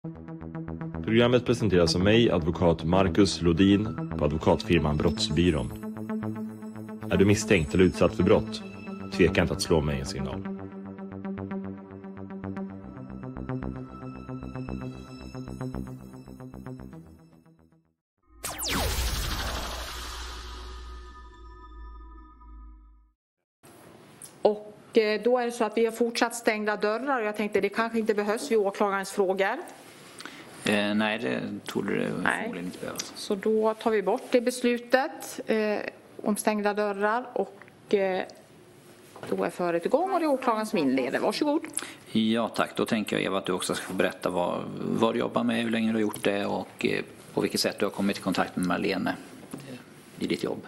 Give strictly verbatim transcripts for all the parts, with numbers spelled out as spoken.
Programmet presenteras av mig, advokat Marcus Lodin på advokatfirman Brottsbyrån. Är du misstänkt eller utsatt för brott? Tveka inte att slå mig en signal. Och då är det så att vi har fortsatt stängda dörrar och jag tänkte det kanske inte behövs vid åklagarens frågor. Eh, nej, det trodde det förmodligen inte behövas. Så då tar vi bort det beslutet eh, om stängda dörrar och eh, då är föret igång och det är åklagaren som inleder. Varsågod. Ja tack, då tänker jag Eva att du också ska få berätta vad, vad du jobbar med, hur länge du har gjort det och eh, på vilket sätt du har kommit i kontakt med Marlene eh, i ditt jobb.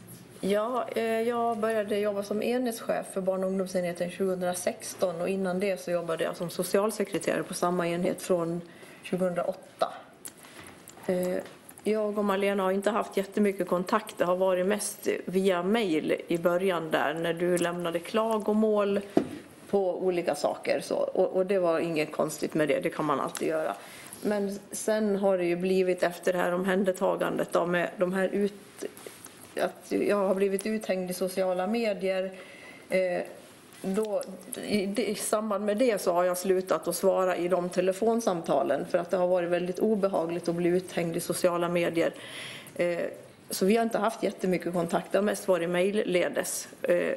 Ja, eh, jag började jobba som enhetschef för barn- och ungdomsenheten tjugohundrasexton och innan det så jobbade jag som socialsekreterare på samma enhet från tjugohundraåtta. Eh, jag och Marlene har inte haft jättemycket kontakt. Det har varit mest via mejl i början där när du lämnade klagomål på olika saker. Så, och, och det var inget konstigt med det, det kan man alltid göra. Men sen har det ju blivit efter det här omhändertagandet då, med de här ut... att jag har blivit uthängd i sociala medier. Eh, då, i, I samband med det så har jag slutat att svara i de telefonsamtalen för att det har varit väldigt obehagligt att bli uthängd i sociala medier. Eh, så vi har inte haft jättemycket kontakt, det har mest varit mejlledes. Eh,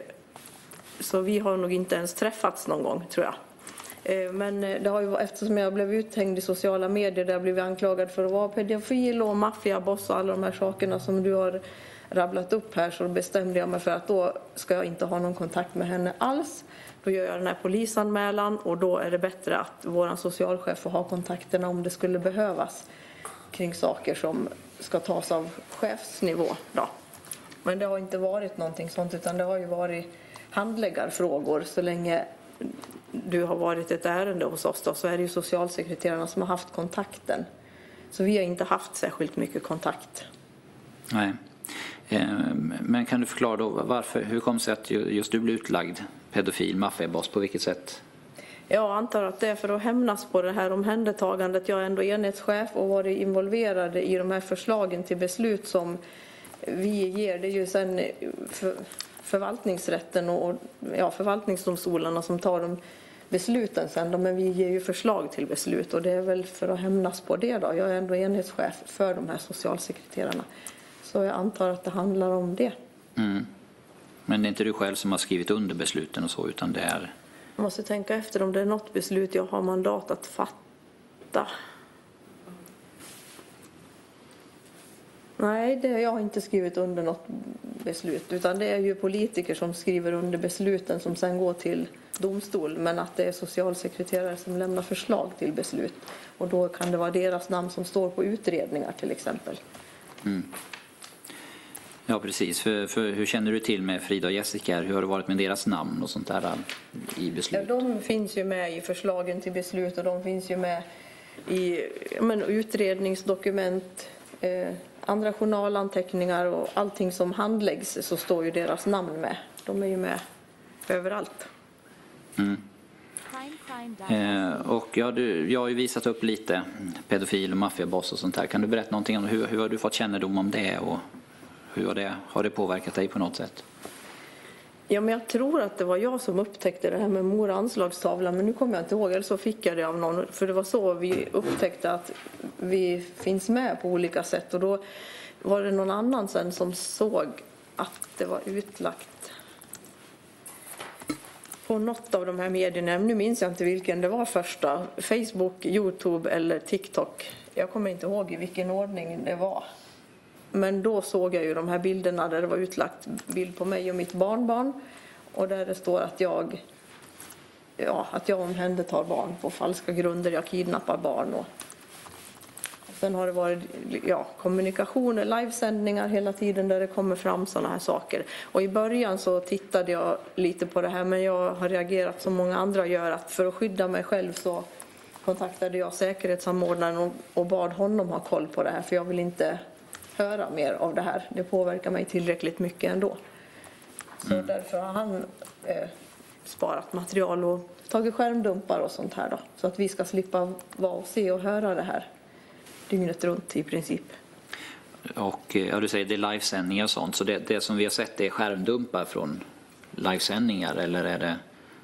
så vi har nog inte ens träffats någon gång tror jag. Eh, men det har ju, eftersom jag blev uthängd i sociala medier där jag blev anklagad för att vara pedofil och maffiaboss och alla de här sakerna som du har rabblat upp här, så bestämde jag mig för att då ska jag inte ha någon kontakt med henne alls. Då gör jag den här polisanmälan och då är det bättre att vår socialchef får ha kontakterna om det skulle behövas kring saker som ska tas av chefsnivå då. Men det har inte varit någonting sånt utan det har ju varit handläggarfrågor. Så länge du har varit ett ärende hos oss då, så är det ju socialsekreterarna som har haft kontakten. Så vi har inte haft särskilt mycket kontakt. Nej. Men kan du förklara då varför, hur kom det sig att just du blev utlagd pedofil, maffiaboss, på vilket sätt? Jag antar att det är för att hämnas på det här omhändertagandet. Jag är ändå enhetschef och varit involverad i de här förslagen till beslut som vi ger. Det är ju sen för, förvaltningsrätten och ja, förvaltningsdomstolarna som tar de besluten sen. Men vi ger ju förslag till beslut och det är väl för att hämnas på det då. Jag är ändå enhetschef för de här socialsekreterarna. Så jag antar att det handlar om det. Mm. Men det är inte du själv som har skrivit under besluten och så, utan det är... Jag måste tänka efter om det är något beslut jag har mandat att fatta. Nej, det, jag har inte skrivit under något beslut. Utan det är ju politiker som skriver under besluten som sen går till domstol. Men att det är socialsekreterare som lämnar förslag till beslut. Och då kan det vara deras namn som står på utredningar till exempel. Mm. Ja, precis. För, för hur känner du till med Frida och Jessica? Hur har det varit med deras namn och sånt där i beslut? Ja, de finns ju med i förslagen till beslut och de finns ju med i men, utredningsdokument, eh, andra journalanteckningar och allting som handläggs så står ju deras namn med. De är ju med överallt. Mm. Eh, och ja, du, jag har ju visat upp lite pedofil och maffiaboss och sånt där. Kan du berätta någonting om hur, hur har du fått kännedom om det och hur har det, har det påverkat dig på något sätt? Ja, men jag tror att det var jag som upptäckte det här med mor- och anslagstavlan, men nu kommer jag inte ihåg, eller så fick jag det av någon, för det var så vi upptäckte att vi finns med på olika sätt och då var det någon annan sen som såg att det var utlagt på något av de här medierna. Nu minns jag inte vilken det var första, Facebook, YouTube eller TikTok. Jag kommer inte ihåg i vilken ordning det var. Men då såg jag ju de här bilderna där det var utlagt bild på mig och mitt barnbarn. Och där det står att jag, ja, att jag omhändertar barn på falska grunder. Jag kidnappar barn. Och sen har det varit ja, kommunikationer, livesändningar hela tiden där det kommer fram sådana här saker. Och i början så tittade jag lite på det här, men jag har reagerat som många andra gör. Att för att skydda mig själv så kontaktade jag säkerhetssamordnaren och bad honom ha koll på det här. För jag vill inte höra mer av det här. Det påverkar mig tillräckligt mycket ändå. Så mm. därför har han eh, sparat material och tagit skärmdumpar och sånt här då. Så att vi ska slippa vara och se och höra det här dygnet runt i princip. Och ja, du säger det är livesändningar och sånt, så det, det som vi har sett är skärmdumpar från livesändningar, eller är det?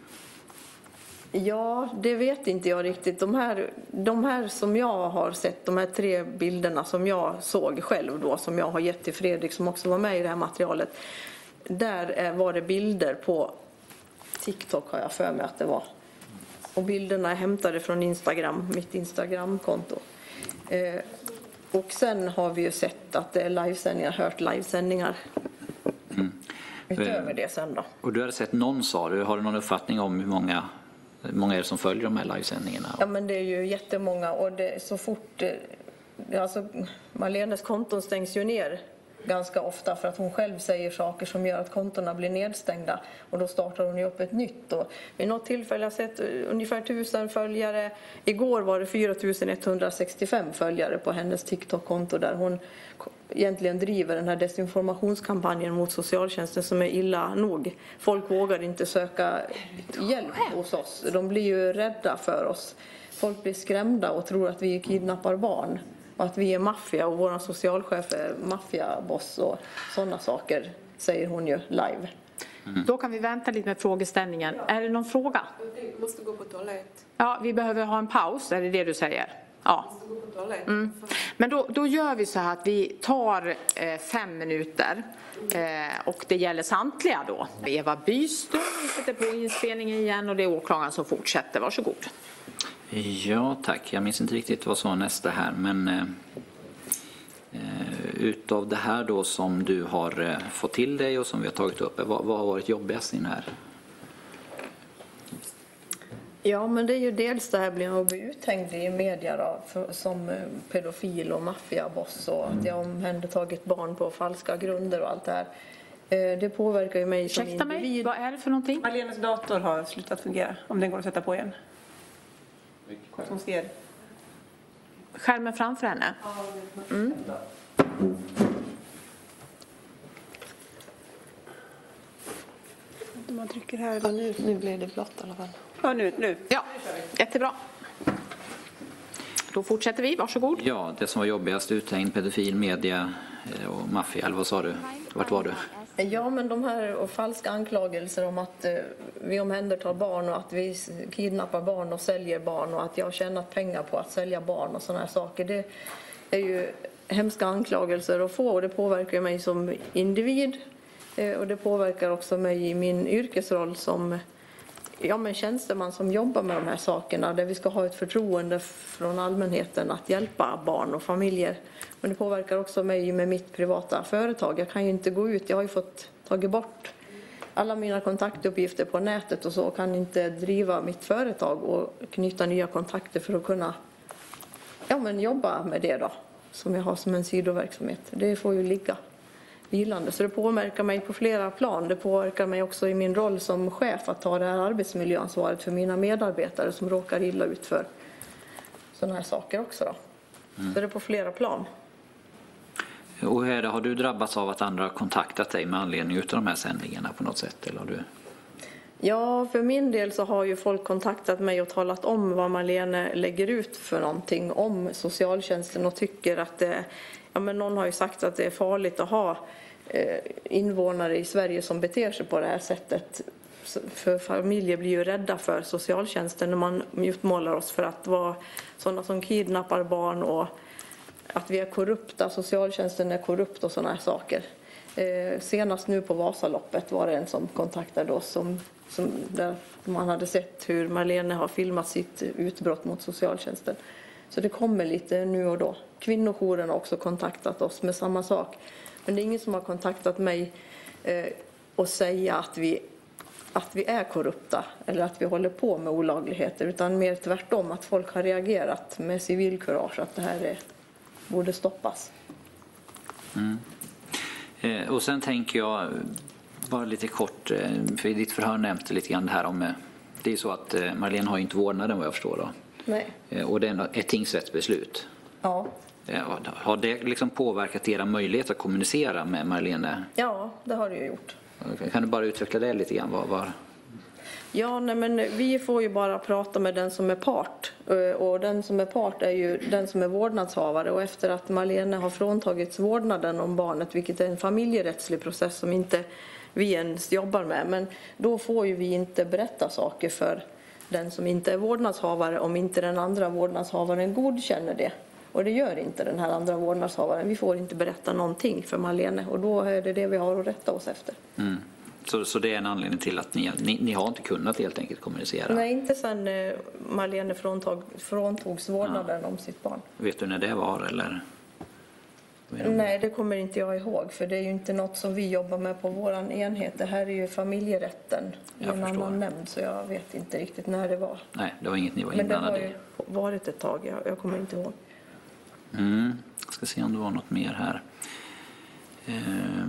Ja, det vet inte jag riktigt. De här, de här som jag har sett, de här tre bilderna som jag såg själv då, som jag har gett till Fredrik som också var med i det här materialet. Där var det bilder på TikTok, har jag för mig att det var. Och bilderna är hämtade från Instagram, mitt Instagramkonto. Eh, och sen har vi ju sett att det är livesändningar, hört livesändningar. Mm. Utöver det sen då. Och du hade sett någon, sa du, har du någon uppfattning om hur många, hur många är det som följer de här livesändningarna? Ja, men det är ju jättemånga, och det, så fort, alltså Marlenes konton stängs ju ner ganska ofta för att hon själv säger saker som gör att kontona blir nedstängda, och då startar hon ju upp ett nytt. Och vid något tillfälle har jag sett ungefär tusen följare. Igår var det fyra tusen etthundrasextiofem följare på hennes TikTok-konto där hon egentligen driver den här desinformationskampanjen mot socialtjänsten som är illa nog. Folk vågar inte söka hjälp hos oss. De blir ju rädda för oss. Folk blir skrämda och tror att vi kidnappar barn. Och att vi är maffia och vår socialchef är maffiaboss och sådana saker, säger hon ju live. Mm. Då kan vi vänta lite med frågeställningen. Är det någon fråga? Jag måste gå på toalett. Ja, vi behöver ha en paus, är det det du säger? Ja. Jag måste gå på toalett. Mm. Men då, då gör vi så här att vi tar eh, fem minuter eh, och det gäller samtliga då. Eva Byström sitter på inspelningen igen och det är åklagaren som fortsätter. Varsågod. Ja, tack. Jag minns inte riktigt vad som var nästa här, men eh, utav det här då som du har eh, fått till dig och som vi har tagit upp, vad, vad har varit jobbigast i den här? Ja, men det är ju dels det här blir att bli uthängd i media då, för, som pedofil och maffiaboss, och att jag omhändertagit barn på falska grunder och allt det här. Eh, det påverkar ju mig som Ursäkta individ. mig, vad är det för någonting? Marlenes dator har slutat fungera, om den går att sätta på igen. Som ser. Skärmen framför henne. Mm. Man trycker här. Ja, nu, nu blir det blått i alla fall. Ja, nu, nu. Ja, jättebra. Då fortsätter vi, varsågod. Ja, det som var jobbigast, uthängd, pedofil, media och maffia, eller vad sa du? Vart var du? Ja, men de här och falska anklagelser om att eh, vi omhändertar barn och att vi kidnappar barn och säljer barn och att jag har tjänat pengar på att sälja barn och sådana här saker. Det är ju hemska anklagelser att få, och det påverkar mig som individ eh, och det påverkar också mig i min yrkesroll som ja, men tjänsteman som jobbar med de här sakerna, där vi ska ha ett förtroende från allmänheten att hjälpa barn och familjer. Men det påverkar också mig med mitt privata företag. Jag kan ju inte gå ut, jag har ju fått tagit bort alla mina kontaktuppgifter på nätet och så, kan inte driva mitt företag och knyta nya kontakter för att kunna ja, men jobba med det då, som jag har som en sidoverksamhet. Det får ju ligga vilande. Så det påverkar mig på flera plan. Det påverkar mig också i min roll som chef att ta det här arbetsmiljöansvaret för mina medarbetare som råkar illa ut för sådana här saker också då. Mm. Så det är på flera plan. Och hur är det, har du drabbats av att andra har kontaktat dig med anledning av de här sändningarna på något sätt? Eller har du... Ja, för min del så har ju folk kontaktat mig och talat om vad Marlene lägger ut för någonting om socialtjänsten och tycker att det, ja men någon har ju sagt att det är farligt att ha eh, invånare i Sverige som beter sig på det här sättet. För familjer blir ju rädda för socialtjänsten när man utmålar oss för att vara sådana som kidnappar barn och att vi är korrupta, socialtjänsten är korrupt och sådana här saker. Eh, senast nu på Vasaloppet var det en som kontaktade oss som, som där man hade sett hur Marlene har filmat sitt utbrott mot socialtjänsten. Så det kommer lite nu och då. Kvinnojouren har också kontaktat oss med samma sak. Men det är ingen som har kontaktat mig eh, och säga att vi, att vi är korrupta eller att vi håller på med olagligheter, utan mer tvärtom att folk har reagerat med civilkurage att det här är, borde stoppas. Mm. Eh, och sen tänker jag bara lite kort, eh, för i ditt förhör nämnde lite grann det här om, eh, det är så att eh, Marlene har ju inte vårdnaden vad jag förstår då. Nej. Eh, och det är ett tingsrättsbeslut. Ja. Eh, har det liksom påverkat era möjlighet att kommunicera med Marlene? Ja, det har det ju gjort. Kan du bara utveckla det lite grann? Var, var... Ja, nej, men vi får ju bara prata med den som är part. Och den som är part är ju den som är vårdnadshavare. Och efter att Marlene har fråntagits vårdnaden om barnet, vilket är en familjerättslig process som inte vi ens jobbar med. Men då får ju vi inte berätta saker för den som inte är vårdnadshavare om inte den andra vårdnadshavaren godkänner det. Och det gör inte den här andra vårdnadshavaren. Vi får inte berätta någonting för Marlene. Och då är det det vi har att rätta oss efter. Mm. Så, så det är en anledning till att ni, ni, ni har inte kunnat helt enkelt kommunicera? Nej, inte sen Marlene fråntag, fråntogs vårdnaden ja. om sitt barn. Vet du när det var eller? Nej, det kommer inte jag ihåg. För det är ju inte något som vi jobbar med på våran enhet. Det här är ju familjerätten i en förstår. annan nämnd. Så jag vet inte riktigt när det var. Nej, det var inget ni var inblandade i. Men det har ju varit ett tag. Jag, jag kommer inte ihåg. Mm. Jag ska se om det var något mer här. Eh.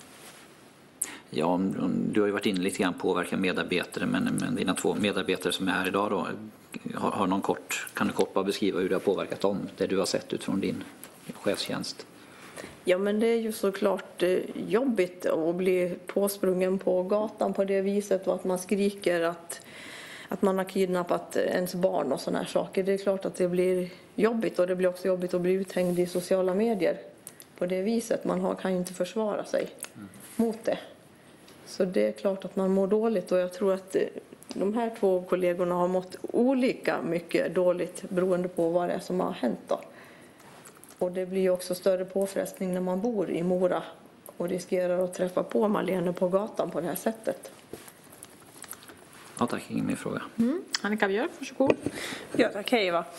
Ja, du har ju varit inne lite grann på påverka medarbetare, men, men dina två medarbetare som är här idag då, har, har någon kort, kan du kort bara beskriva hur det har påverkat dem, det du har sett utifrån din chefstjänst? Ja, men det är ju såklart jobbigt att bli påsprungen på gatan på det viset och att man skriker att, att man har kidnappat ens barn och såna här saker. Det är klart att det blir jobbigt och det blir också jobbigt att bli uthängd i sociala medier på det viset. Man har, kan ju inte försvara sig mm. mot det. Så det är klart att man mår dåligt och jag tror att de här två kollegorna har mått olika mycket dåligt beroende på vad det är som har hänt då. Och det blir ju också större påfrestning när man bor i Mora och riskerar att träffa på Marlene på gatan på det här sättet. Ja, tack. Ingen mer fråga. Mm. Annika Björk, varsågod. Ja, tack. Hej, va.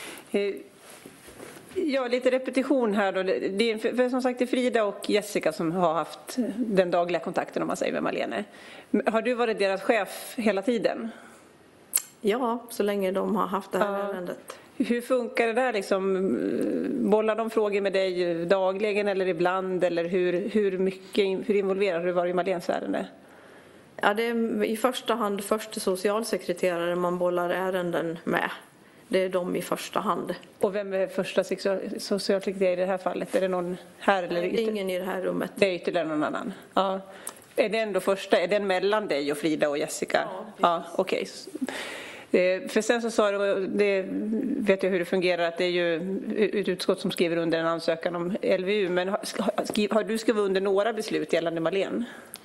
Ja, lite repetition här då. Det är för, för som sagt det är Frida och Jessica som har haft den dagliga kontakten om man säger med Marlene. Har du varit deras chef hela tiden? Ja, så länge de har haft det här ja. ärendet. Hur funkar det där liksom? Bollar de frågor med dig dagligen eller ibland? Eller hur, hur mycket hur involverad har du varit i Marlenes ärende? Ja, det är i första hand första socialsekreterare man bollar ärenden med. Det är de i första hand. Och vem är första socialsekreterare i det här fallet? Är det någon här eller det är ingen i det här rummet. Det är ytterligare någon annan. Ja. Är den då första? Är den mellan dig och Frida och Jessica? Ja, ja okej. Okay. För sen så sa du, det vet jag hur det fungerar, att det är ju ett utskott som skriver under en ansökan om L V U. Men har, har du skrivit under några beslut gällande Marlene?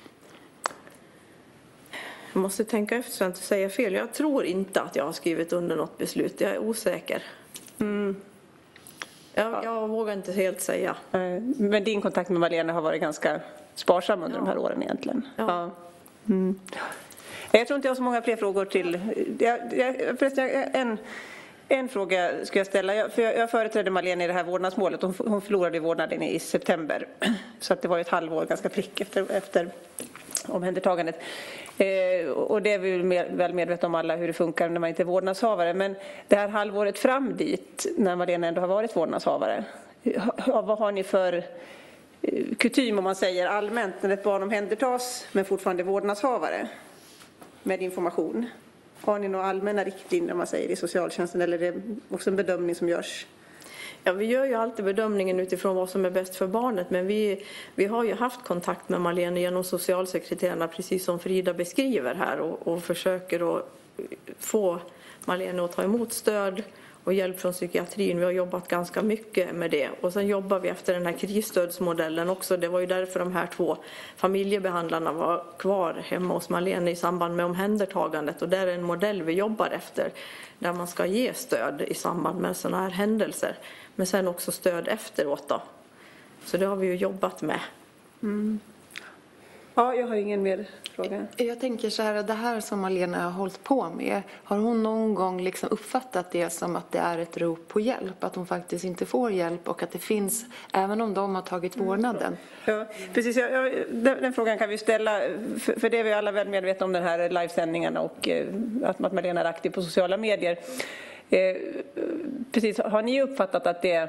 Jag måste tänka efter så att jag inte säger fel. Jag tror inte att jag har skrivit under något beslut. Jag är osäker. Mm. Jag, ja. jag vågar inte helt säga. Men din kontakt med Marlene har varit ganska sparsam under ja. de här åren egentligen. Ja. Ja. Mm. Jag tror inte jag har så många fler frågor till. Jag, jag, förresten, en, en fråga ska jag ställa. Jag, för jag, jag företrädde Marlene i det här vårdnadsmålet. Hon, hon förlorade vårdnaden i september. Så att det var ett halvår ganska prick efter, efter omhändertagandet. Eh, och det är vi med, väl medvetna om alla hur det funkar när man inte är vårdnadshavare. Men det här halvåret fram dit, när Marlene ändå har varit vårdnadshavare. Ha, vad har ni för eh, kutym om man säger allmänt när ett barn omhändertas men fortfarande vårdnadshavare? Med information. Har ni några allmänna riktlinjer om man säger i socialtjänsten eller är det också en bedömning som görs? Ja, vi gör ju alltid bedömningen utifrån vad som är bäst för barnet. Men vi, vi har ju haft kontakt med Marlene genom socialsekreterarna precis som Frida beskriver här. Och, och försöker att få Marlene att ta emot stöd och hjälp från psykiatrin. Vi har jobbat ganska mycket med det. Och sen jobbar vi efter den här krisstödsmodellen också. Det var ju därför de här två familjebehandlarna var kvar hemma hos Marlene i samband med omhändertagandet. Och där är en modell vi jobbar efter. Där man ska ge stöd i samband med sådana här händelser. Men sen också stöd efteråt då. Så det har vi ju jobbat med. Mm. Ja, jag har ingen mer fråga. Jag tänker så här, det här som Marlene har hållit på med, har hon någon gång liksom uppfattat det som att det är ett rop på hjälp? Att hon faktiskt inte får hjälp och att det finns, även om de har tagit vårdnaden? Ja, precis. Jag, jag, den, den frågan kan vi ställa, för, för det är vi alla väl medvetna om den här livesändningarna och eh, att, att Marlene är aktiv på sociala medier. Eh, precis, har ni uppfattat att det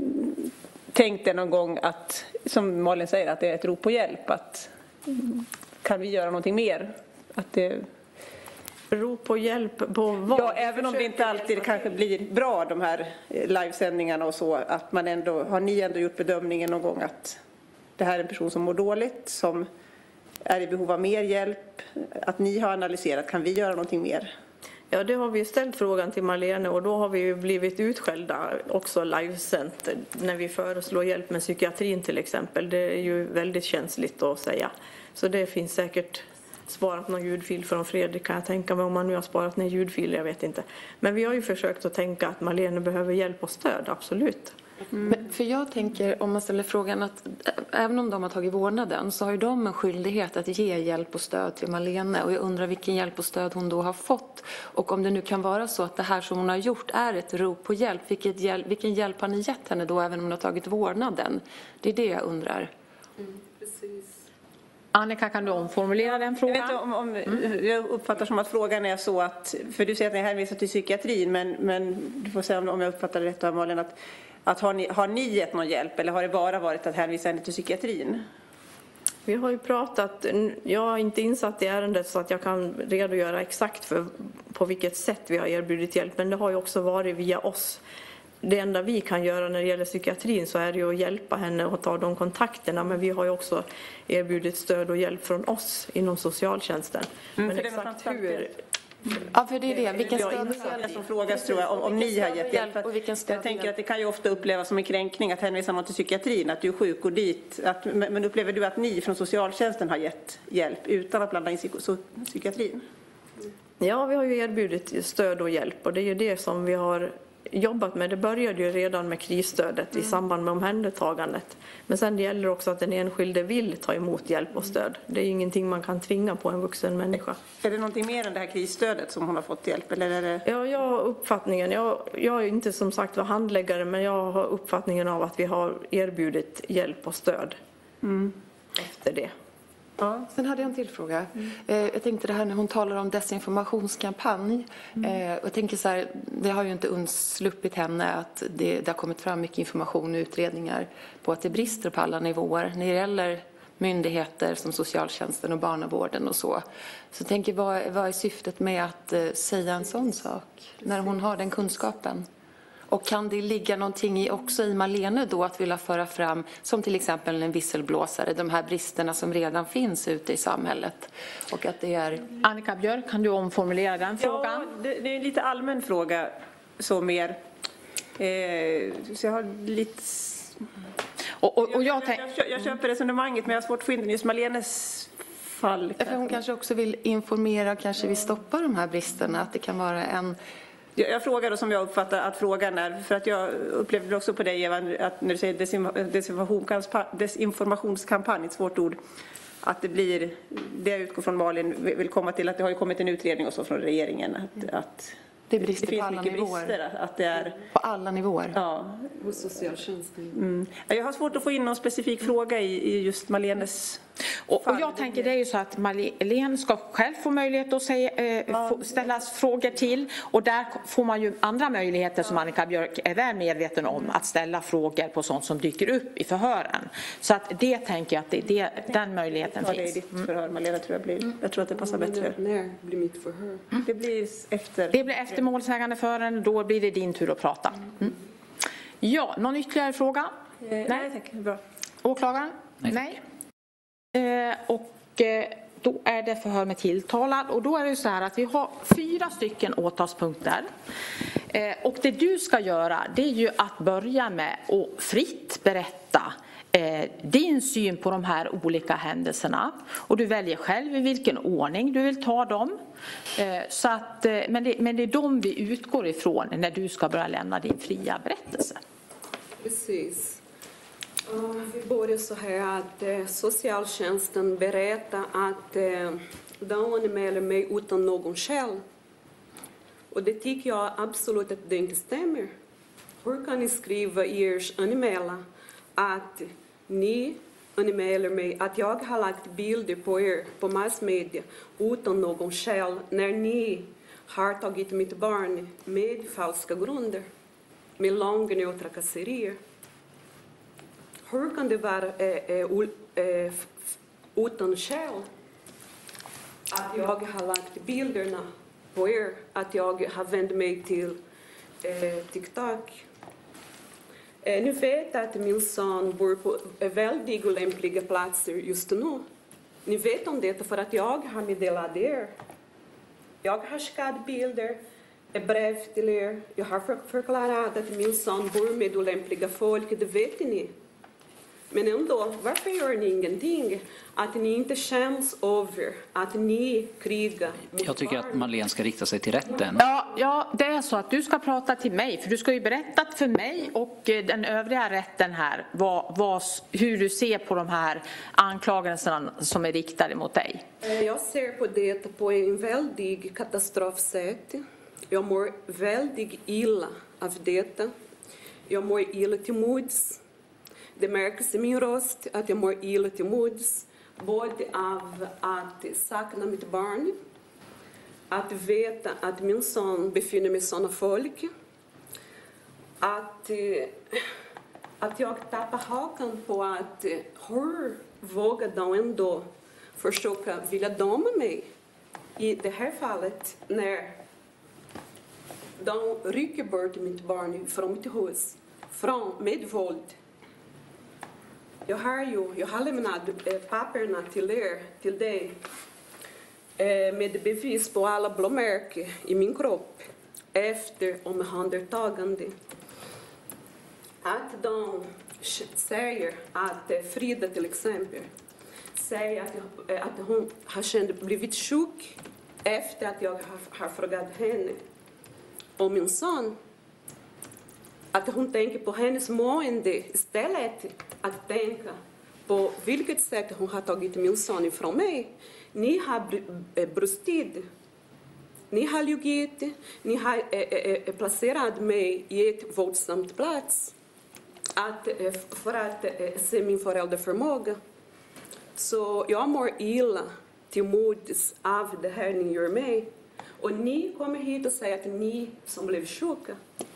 tänkte någon gång att, som Malin säger, att det är ett rop på hjälp, att kan vi göra någonting mer? Att det... Rop på hjälp på vad? Ja, även om det inte alltid kanske blir bra de här livesändningarna och så, att man ändå, har ni ändå gjort bedömningen någon gång att det här är en person som mår dåligt, som är i behov av mer hjälp? Att ni har analyserat, kan vi göra någonting mer? Ja, det har vi ställt frågan till Marlene och då har vi ju blivit utskällda också livesänt när vi föreslår hjälp med psykiatrin till exempel. Det är ju väldigt känsligt att säga. Så det finns säkert sparat någon ljudfil från Fredrik, kan jag tänka mig, om man nu har sparat ner ljudfiler, jag vet inte. Men vi har ju försökt att tänka att Marlene behöver hjälp och stöd, absolut. Mm. Men för jag tänker, om man ställer frågan att även om de har tagit vårdnaden så har ju de en skyldighet att ge hjälp och stöd till Marlene, och jag undrar vilken hjälp och stöd hon då har fått, och om det nu kan vara så att det här som hon har gjort är ett rop på hjälp, vilket hjälp vilken hjälp har ni gett henne då även om hon har tagit vårdnaden? Det är det jag undrar. Mm, precis. Annika, kan du omformulera den frågan? Jag, vet inte om, om, mm. jag uppfattar som att frågan är så att, för du säger att ni hänvisar till psykiatrin, men, men du får säga om jag uppfattar det rätt av Malin, att, att har, ni, har ni gett någon hjälp eller har det bara varit att hänvisa henne till psykiatrin? Vi har ju pratat, jag är inte insatt i ärendet så att jag kan redogöra exakt för på vilket sätt vi har erbjudit hjälp, men det har ju också varit via oss. Det enda vi kan göra när det gäller psykiatrin så är det ju att hjälpa henne och ta de kontakterna, men vi har ju också erbjudit stöd och hjälp från oss inom socialtjänsten. Mm, men exakt hur... Ja, för det är det. Vilken stöd det som frågas tror jag om, om ni har gett hjälp. och vilken stöd jag tänker att det kan ju ofta upplevas som en kränkning att hänvisa någon till psykiatrin, att du är sjuk och dit. Att, men upplever du att ni från socialtjänsten har gett hjälp utan att blanda in psyk- psykiatrin? Ja, vi har ju erbjudit stöd och hjälp och det är ju det som vi har jobbat med. Det började ju redan med krisstödet mm. i samband med omhändertagandet. Men sen gäller det också att den enskilde vill ta emot hjälp och stöd. Det är ju ingenting man kan tvinga på en vuxen människa. Är det någonting mer än det här krisstödet som hon har fått hjälp? Eller är det... Ja, jag har uppfattningen. Jag, jag är inte som sagt var handläggare, men jag har uppfattningen av att vi har erbjudit hjälp och stöd mm. efter det. Ja. Sen hade jag en till fråga. Mm. Eh, jag tänkte det här när hon talar om desinformationskampanj. Mm. Eh, jag tänker så här, det har ju inte undsluppit henne att det, det har kommit fram mycket information och utredningar på att det brister på alla nivåer när det gäller myndigheter som socialtjänsten och barnavården och så. Så jag tänker, vad, vad är syftet med att eh, säga en sån sak när hon har den kunskapen? Och kan det ligga någonting i också i Marlene då att vilja föra fram, som till exempel en visselblåsare, de här bristerna som redan finns ute i samhället? Och att det är... Annika Björk, kan du omformulera den frågan? Ja, det, det är en lite allmän fråga, så mer. Eh, så jag har lite... Och, och, och jag, jag, jag, jag, jag köper resonemanget, men jag har svårt att få in den just Marlenes fall. För hon kanske också vill informera och kanske vill stoppa de här bristerna, att det kan vara en... Jag, jag frågar då som jag uppfattar att frågan är, för att jag upplevde också på dig Eva, att när du säger desinformationskampanj, desinformationskampanj, ett svårt ord, att det blir, det jag utgår från Malin vill komma till att det har ju kommit en utredning och så från regeringen att, att det, brister det finns på alla mycket nivåer. brister. Att det är, på alla nivåer? Ja. Hos socialtjänsten. Mm. Jag har svårt att få in någon specifik fråga i, i just Marlenes och, och jag tänker det är ju så att Marlene ska själv få möjlighet att säga, eh, ja. få ställas frågor till, och där får man ju andra möjligheter som Annika Björk är väl medveten om, att ställa frågor på sånt som dyker upp i förhören. Så att det tänker jag att det, det, den möjligheten ja, finns. Det är ditt förhör, Marlene, tror jag blir. Jag tror att det passar bättre. När blir mitt förhör? Mm. Det blir efter. Det blir efter målsägandeförharen, då blir det din tur att prata. Mm. Ja, någon ytterligare fråga? Eh, nej, nej tack. Bra. Åklagaren? Nej. nej. Eh, och eh, då är det förhör med tilltalad, och då är det så här att vi har fyra stycken åtalspunkter. Eh, och det du ska göra, det är ju att börja med att fritt berätta eh, din syn på de här olika händelserna, och du väljer själv i vilken ordning du vill ta dem. Eh, så att, eh, men, det, men det är de vi utgår ifrån när du ska börja lämna din fria berättelse. Precis. Vi börjar så här att eh, socialtjänsten berättar att eh, de anmäler mig utan någon skäl. Och det tycker jag absolut att det inte stämmer. Hur kan ni skriva i er anmälan att ni anmäler mig att jag har lagt bilder på er på massmedia utan någon skäl när ni har tagit mitt barn med falska grunder, med lögner och trakasserier? Hur kan det vara äh, äh, utan skäl att jag har lagt bilderna på er, att jag har vänt mig till äh, TikTok? Äh, nu vet jag att min son bor på väldigt olämpliga platser just nu. Ni vet om det för att jag har meddelat er. Jag har skickat bilder, ett brev till er. Jag har förklarat att min son bor med olämpliga folk, det vet ni. Men ändå, varför gör ni ingenting? Att ni inte känns över att ni krigar mot Jag tycker barn. att Marlene ska rikta sig till rätten. Ja, ja, det är så att du ska prata till mig, för du ska ju berätta för mig och den övriga rätten här vad, vad, hur du ser på de här anklagelserna som är riktade mot dig. Jag ser på det på en väldigt katastrofsätt. Jag mår väldigt illa av detta. Jag mår illa till mods. Det märks i min röst att jag mår illa till mods. Både av att sakna mitt barn, att veta att min son befinner mig i sådana folk, att, att jag tappar hakan på att hur vågar de ändå försöka vilja döma mig i det här fallet när de rycker bort mitt barn från mitt hus, från med våld. Jag har ju, jag har lämnat papperna till er, till dig, med bevis på alla blåmärken i min kropp efter omhändertagande. Att de säger att Frida till exempel säger att, jag, att hon har känt, blivit sjuk efter att jag har, har frågat henne om min son. Att hon tänker på hennes mående istället att tänka på vilket sätt hon har tagit min son ifrån mig. Ni har brustit. Ni har ljugit. Ni har äh, placerat mig i ett våldsamt plats att, äh, för att äh, se min föräldraförmåga. Så jag mår illa till mods av det här ni gör mig. Och ni kommer hit och säger att ni som blev sjuka.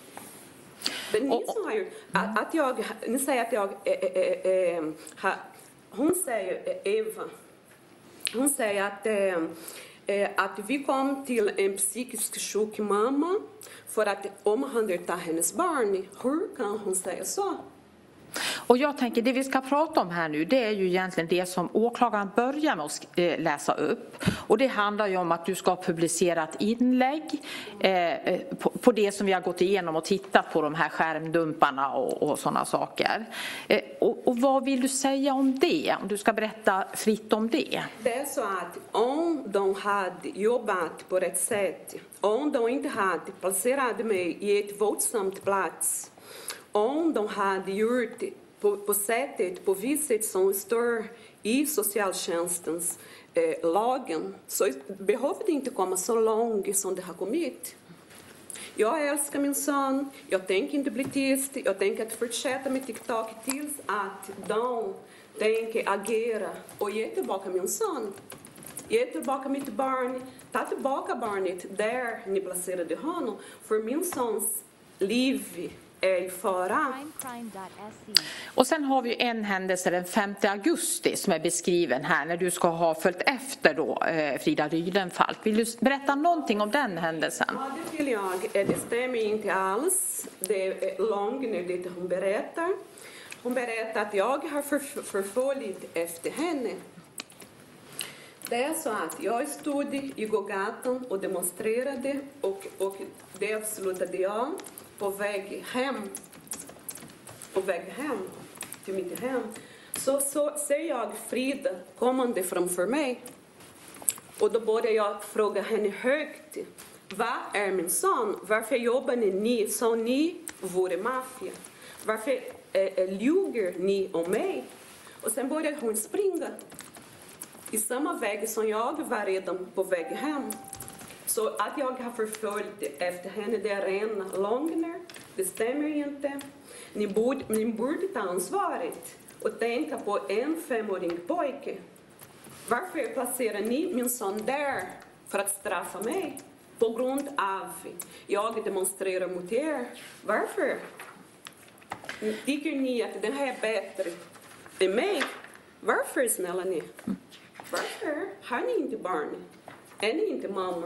Det är ni som har gjort att, att jag, ni säger att jag, äh, äh, äh, har, hon säger, äh, Eva, hon säger att, äh, att vi kom till en psykiskt sjuk mamma för att omhänderta hennes barn. Hur kan hon säga så? Och jag tänker, det vi ska prata om här nu, det är ju egentligen det som åklagaren börjar med att läsa upp. Och det handlar ju om att du ska publicera ett inlägg eh, på, på det som vi har gått igenom och tittat på, de här skärmdumparna och, och sådana saker. Eh, och, och vad vill du säga om det? Om du ska berätta fritt om det. Det är så att om de hade jobbat på rätt sätt, om de inte hade placerat mig i ett våldsamt plats, om de hade gjort på, på sättet, på viset som står i socialtjänstens eh, lagen, så behöver det inte komma så långt som det har kommit. Jag älskar min son, jag tänker inte bli tyst, jag tänker att fortsätta med TikTok tills att de tänker agera och ge tillbaka min son. Ge tillbaka mitt barn, ta tillbaka barnet där ni placerade honom, för min sons liv är i fara. Och sen har vi en händelse den femte augusti som är beskriven här när du ska ha följt efter då eh, Frida Rydenfalk. Vill du berätta någonting om den händelsen? Ja, det vill jag. Det stämmer inte alls. Det är långt nu det hon berättar. Hon berättar att jag har förf- förföljt efter henne. Det är så att jag stod i gågatan och demonstrerade och, och det avslutade jag på väg hem, på väg hem, till mitt hem. Så, så ser jag Frida kommande framför mig. Och då började jag fråga henne högt. Vad är min son? Varför jobbar ni som ni vore maffia? Varför äh, ljuger ni om mig? Och sen började hon springa i samma väg som jag var redan på väg hem. Så att jag har förföljt efter henne, det är rena lögner. Det stämmer inte. Ni borde, ni borde ta ansvaret och tänka på en femåring pojke. Varför placerar ni min son där för att straffa mig? På grund av jag demonstrerar mot er. Varför? Tycker ni att den här är bättre än mig? Varför, snälla ni? Varför har ni inte barn? Är ni inte mammor?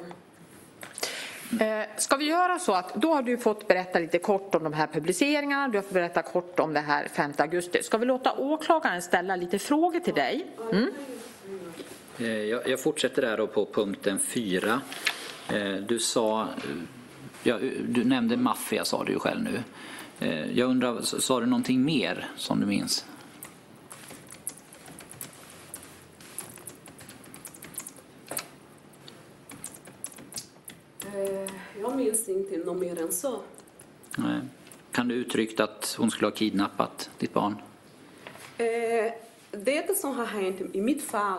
Ska vi göra så att då har du fått berätta lite kort om de här publiceringarna, du har fått berätta kort om det här femte augusti. Ska vi låta åklagaren ställa lite frågor till dig? Mm? Jag, jag fortsätter där då på punkten fyra. Du sa, ja, du nämnde maffia sa du ju själv nu. Jag undrar, sa du någonting mer som du minns? Jag minns inte något mer än så. Nej. Kan du uttrycka att hon skulle ha kidnappat ditt barn? Eh, det som har hänt i mitt fall,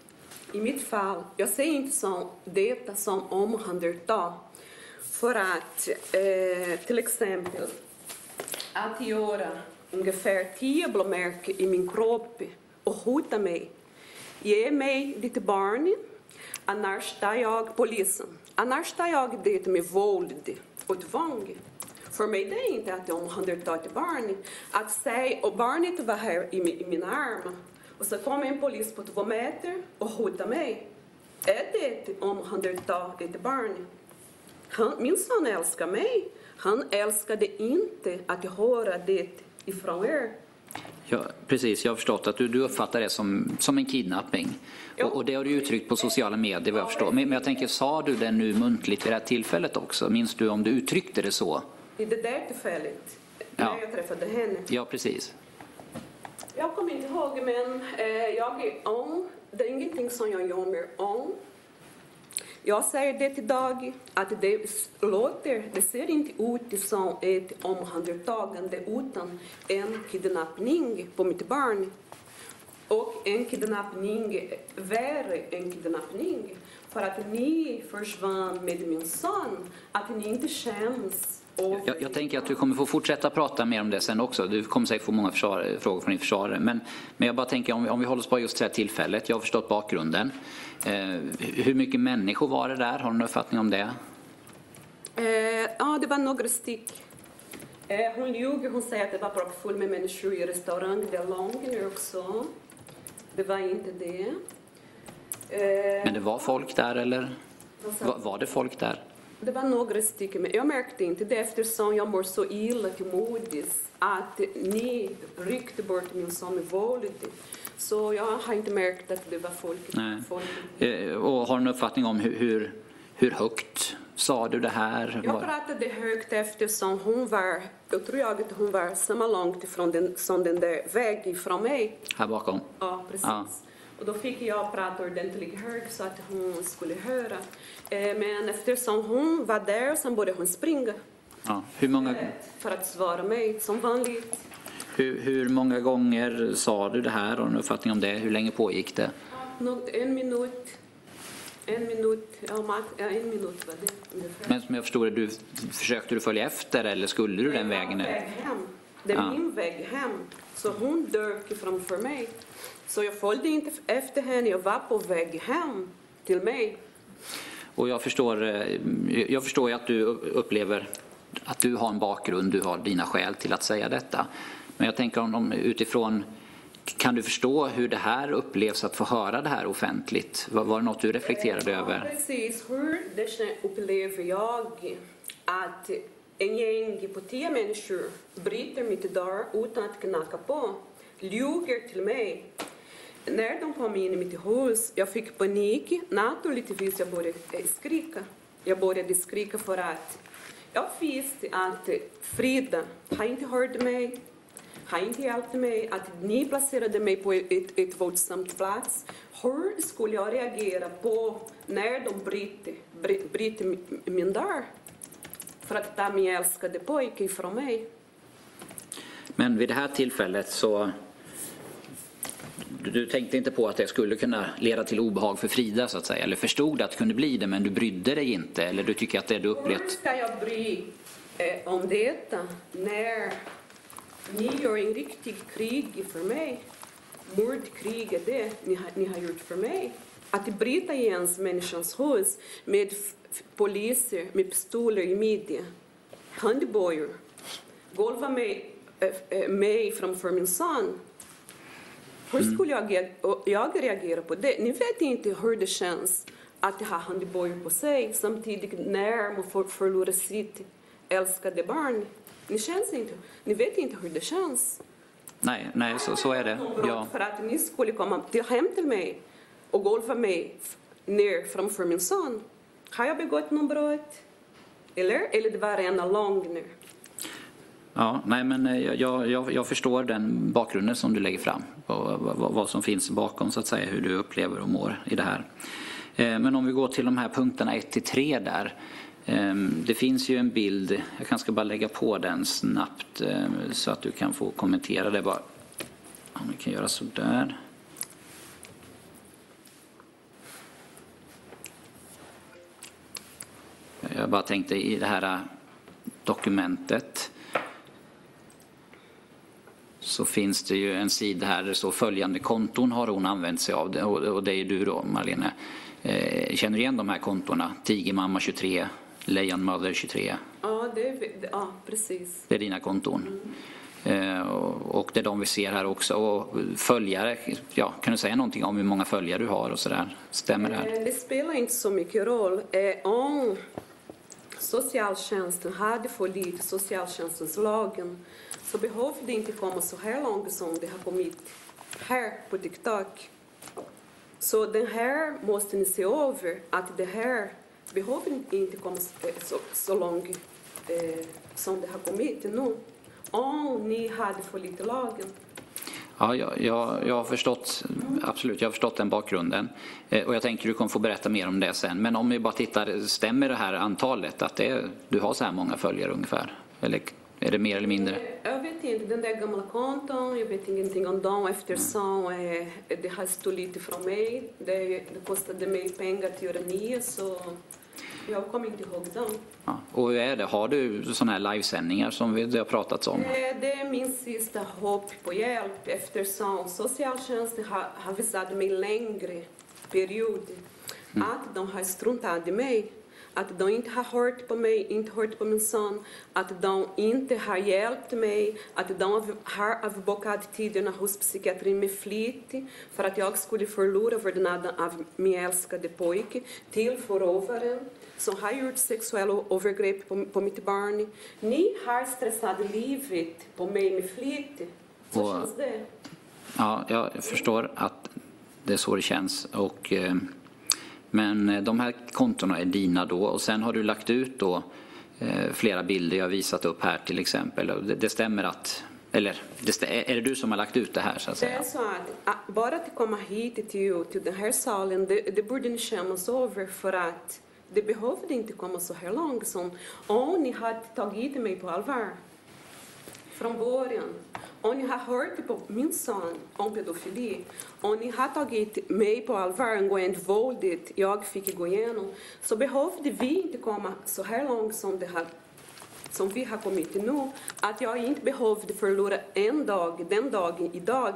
i mitt fall, jag säger inte som det som omhändertag. För att eh, till exempel att göra ungefär tio blåmärken i min kropp och hota mig. Ge mig ditt barn, annars tar jag polisen. Annars tar jag det med våld och tvång. För mig det är inte att jag omhändertar ett barn. Att säga, och barnet var här i min, i min arm. Och så kommer en polis på två meter och hotar mig. Är det att omhänderta ett barn? Han, min son älskar mig. Han älskade inte att höra det ifrån er. Ja, precis. Jag har förstått att du, du uppfattar det som, som en kidnapping. Ja. Och, och det har du uttryckt på sociala medier vad jag förstår. Men, men jag tänker, sa du det nu muntligt vid det här tillfället också? Minns du om du uttryckte det så? I det där tillfället, när ja. jag träffade henne. Ja, precis. Jag kommer inte ihåg, men eh, jag är om. Det är ingenting som jag gör mer om. Jag säger det idag, att det låter, det ser inte ut som ett omhändertagande utan en kidnappning på mitt barn. Och en kidnappning, värre en kidnappning. För att ni försvann med min son, att ni inte känns. Jag, jag tänker att du kommer få fortsätta prata mer om det sen också. Du kommer säkert få många försvar, frågor från din försvarare. Men, men jag bara tänker, om vi, om vi håller oss på just det här tillfället. Jag har förstått bakgrunden. Eh, hur mycket människor var det där? Har du någon uppfattning om det? Eh, ja, det var några styck. Eh, hon ljuger. Hon säger att det var proppfullt med människor i restaurang. Det är långt också. Det var inte det. Eh, men det var folk där, eller? Var, var det folk där? Det var några stycken, men jag märkte inte det eftersom jag mår så illa till modis att ni ryckte bort min son med våld. Så jag har inte märkt att det var folk. Nej. folk. Eh, och har du en uppfattning om hur, hur, hur högt sa du det här? Jag pratade högt eftersom hon var, jag tror jag att hon var samma långt ifrån den, som den där vägen från mig. Här bakom? Ja, precis. Ja. Och då fick jag prata ordentligt högt så att hon skulle höra. Men eftersom hon var där så började hon springa. Ja. Hur många... För att svara mig som vanligt. Hur, hur många gånger sa du det här? Har du en uppfattning om det? Hur länge pågick det? En minut. En minut. Ja, en minut var det. Men som jag förstår det, du, försökte du följa efter eller skulle du den vägen? Väg hem. Det är ja. min väg hem. Så hon dök framför mig. Så jag följde inte efter henne. Jag var på väg hem till mig. Och jag förstår, jag förstår ju att du upplever att du har en bakgrund, du har dina skäl till att säga detta. Men jag tänker om utifrån, kan du förstå hur det här upplevs att få höra det här offentligt? Var, var det något du reflekterade ja, över? Precis, hur det upplever jag att en gäng på tio människor bryter mitt dörr utan att knacka på, ljuger till mig. När de kom in i mitt hus, jag fick panik. Naturligtvis jag började skrika. Jag började skrika för att jag visste att Frida har inte hört mig, har inte hjälpt mig, att ni placerade mig på ett, ett våldsamt plats. Hur skulle jag reagera på när de bryter, bryter min dörr? För att ta min älskade pojke ifrån mig. Men vid det här tillfället så... Du tänkte inte på att det skulle kunna leda till obehag för Frida så att säga, eller förstod att det kunde bli det, men du brydde dig inte, eller du tycker att det du upplevt? Hur ska jag bry eh, om detta när ni gör en riktig krig för mig? Mordkrig är det ni har, ni har gjort för mig. Att bryta igen människans hus med poliser, med pistoler i midjan, handbojor, golva mig, äh, mig framför min son. Hur skulle jag, jag reagera på det? Ni vet inte hur det känns att ha handbojor på sig samtidigt när man får förlora sitt älskade barn. Ni, känns inte, ni vet inte hur det känns. Nej, nej så, så är det. Ja. För att ni skulle komma till, hem till mig och golva mig ner framför min son. Har jag begått någon brott? Eller? Eller det var en lång nu? Ja, nej, men jag, jag, jag förstår den bakgrunden som du lägger fram. Vad, vad, vad som finns bakom, så att säga, hur du upplever och mår i det här. Men om vi går till de här punkterna ett till tre där. Det finns ju en bild, jag kanske ska bara lägga på den snabbt så att du kan få kommentera det bara. Om vi kan göra så där. Jag bara tänkte i det här dokumentet så finns det ju en sida här där det står följande konton har hon använt sig av det, och det är du då, Marlene. Känner du igen de här kontorna? Tigermamma tjugotre, Lejonmother tjugotre. Ja, det är, ja, precis. Det är dina konton. Mm. Och det är de vi ser här också. Och följare, ja, kan du säga någonting om hur många följare du har och sådär? Stämmer det här? Det spelar inte så mycket roll. Om socialtjänsten hade följt socialtjänstens lagen så behövde det inte komma så här långt som det har kommit här på TikTok. Så den här måste ni se över, att det här behöver inte komma så, så långt eh, som det har kommit nu. Om ni hade följt lagen. Ja, jag, jag, jag har förstått, absolut, jag har förstått den bakgrunden. Eh, och jag tänker du kommer få berätta mer om det sen. Men om vi bara tittar, stämmer det här antalet? Att det, du har så här många följare ungefär? Eller är det mer eller mindre? Jag vet inte, den där gamla konton, jag vet ingenting om dem eftersom eh, det har stulit från mig. Det, det kostade mig pengar att göra nya, så jag kommer inte ihåg dem. Ja. Och hur är det? Har du sådana här livesändningar som vi har pratat om? Det är min sista hopp på hjälp eftersom socialtjänsten har, har visat mig längre period mm. att de har struntat i mig. Att de inte har hört på mig, inte hört på min son. Att de inte har hjälpt mig. Att de har avbokat tiderna hos psykiatrin med flit för att jag skulle förlora vårdnaden av min älskade pojke till förövaren som har gjort sexuella övergrepp på, på mitt barn. Ni har stressat livet på mig med flit. Så och, känns det. Ja, jag förstår att det är så det känns. Och... Eh... Men de här kontona är dina då, och sen har du lagt ut då eh, flera bilder jag har visat upp här till exempel. Det, det stämmer att, eller det, är det du som har lagt ut det här så att säga? Det är så att bara att komma hit till, till den här salen, det, det borde ni skämmas över för att det behövde inte komma så här långt som om ni hade tagit mig på allvar från början. Om ni har hört på min son om pedofili, om ni har tagit mig på allvar angående våldet jag fick gå igenom, så behövde vi inte komma så här långt som, det har, som vi har kommit nu. Att jag inte behövde förlora en dag, den dagen idag,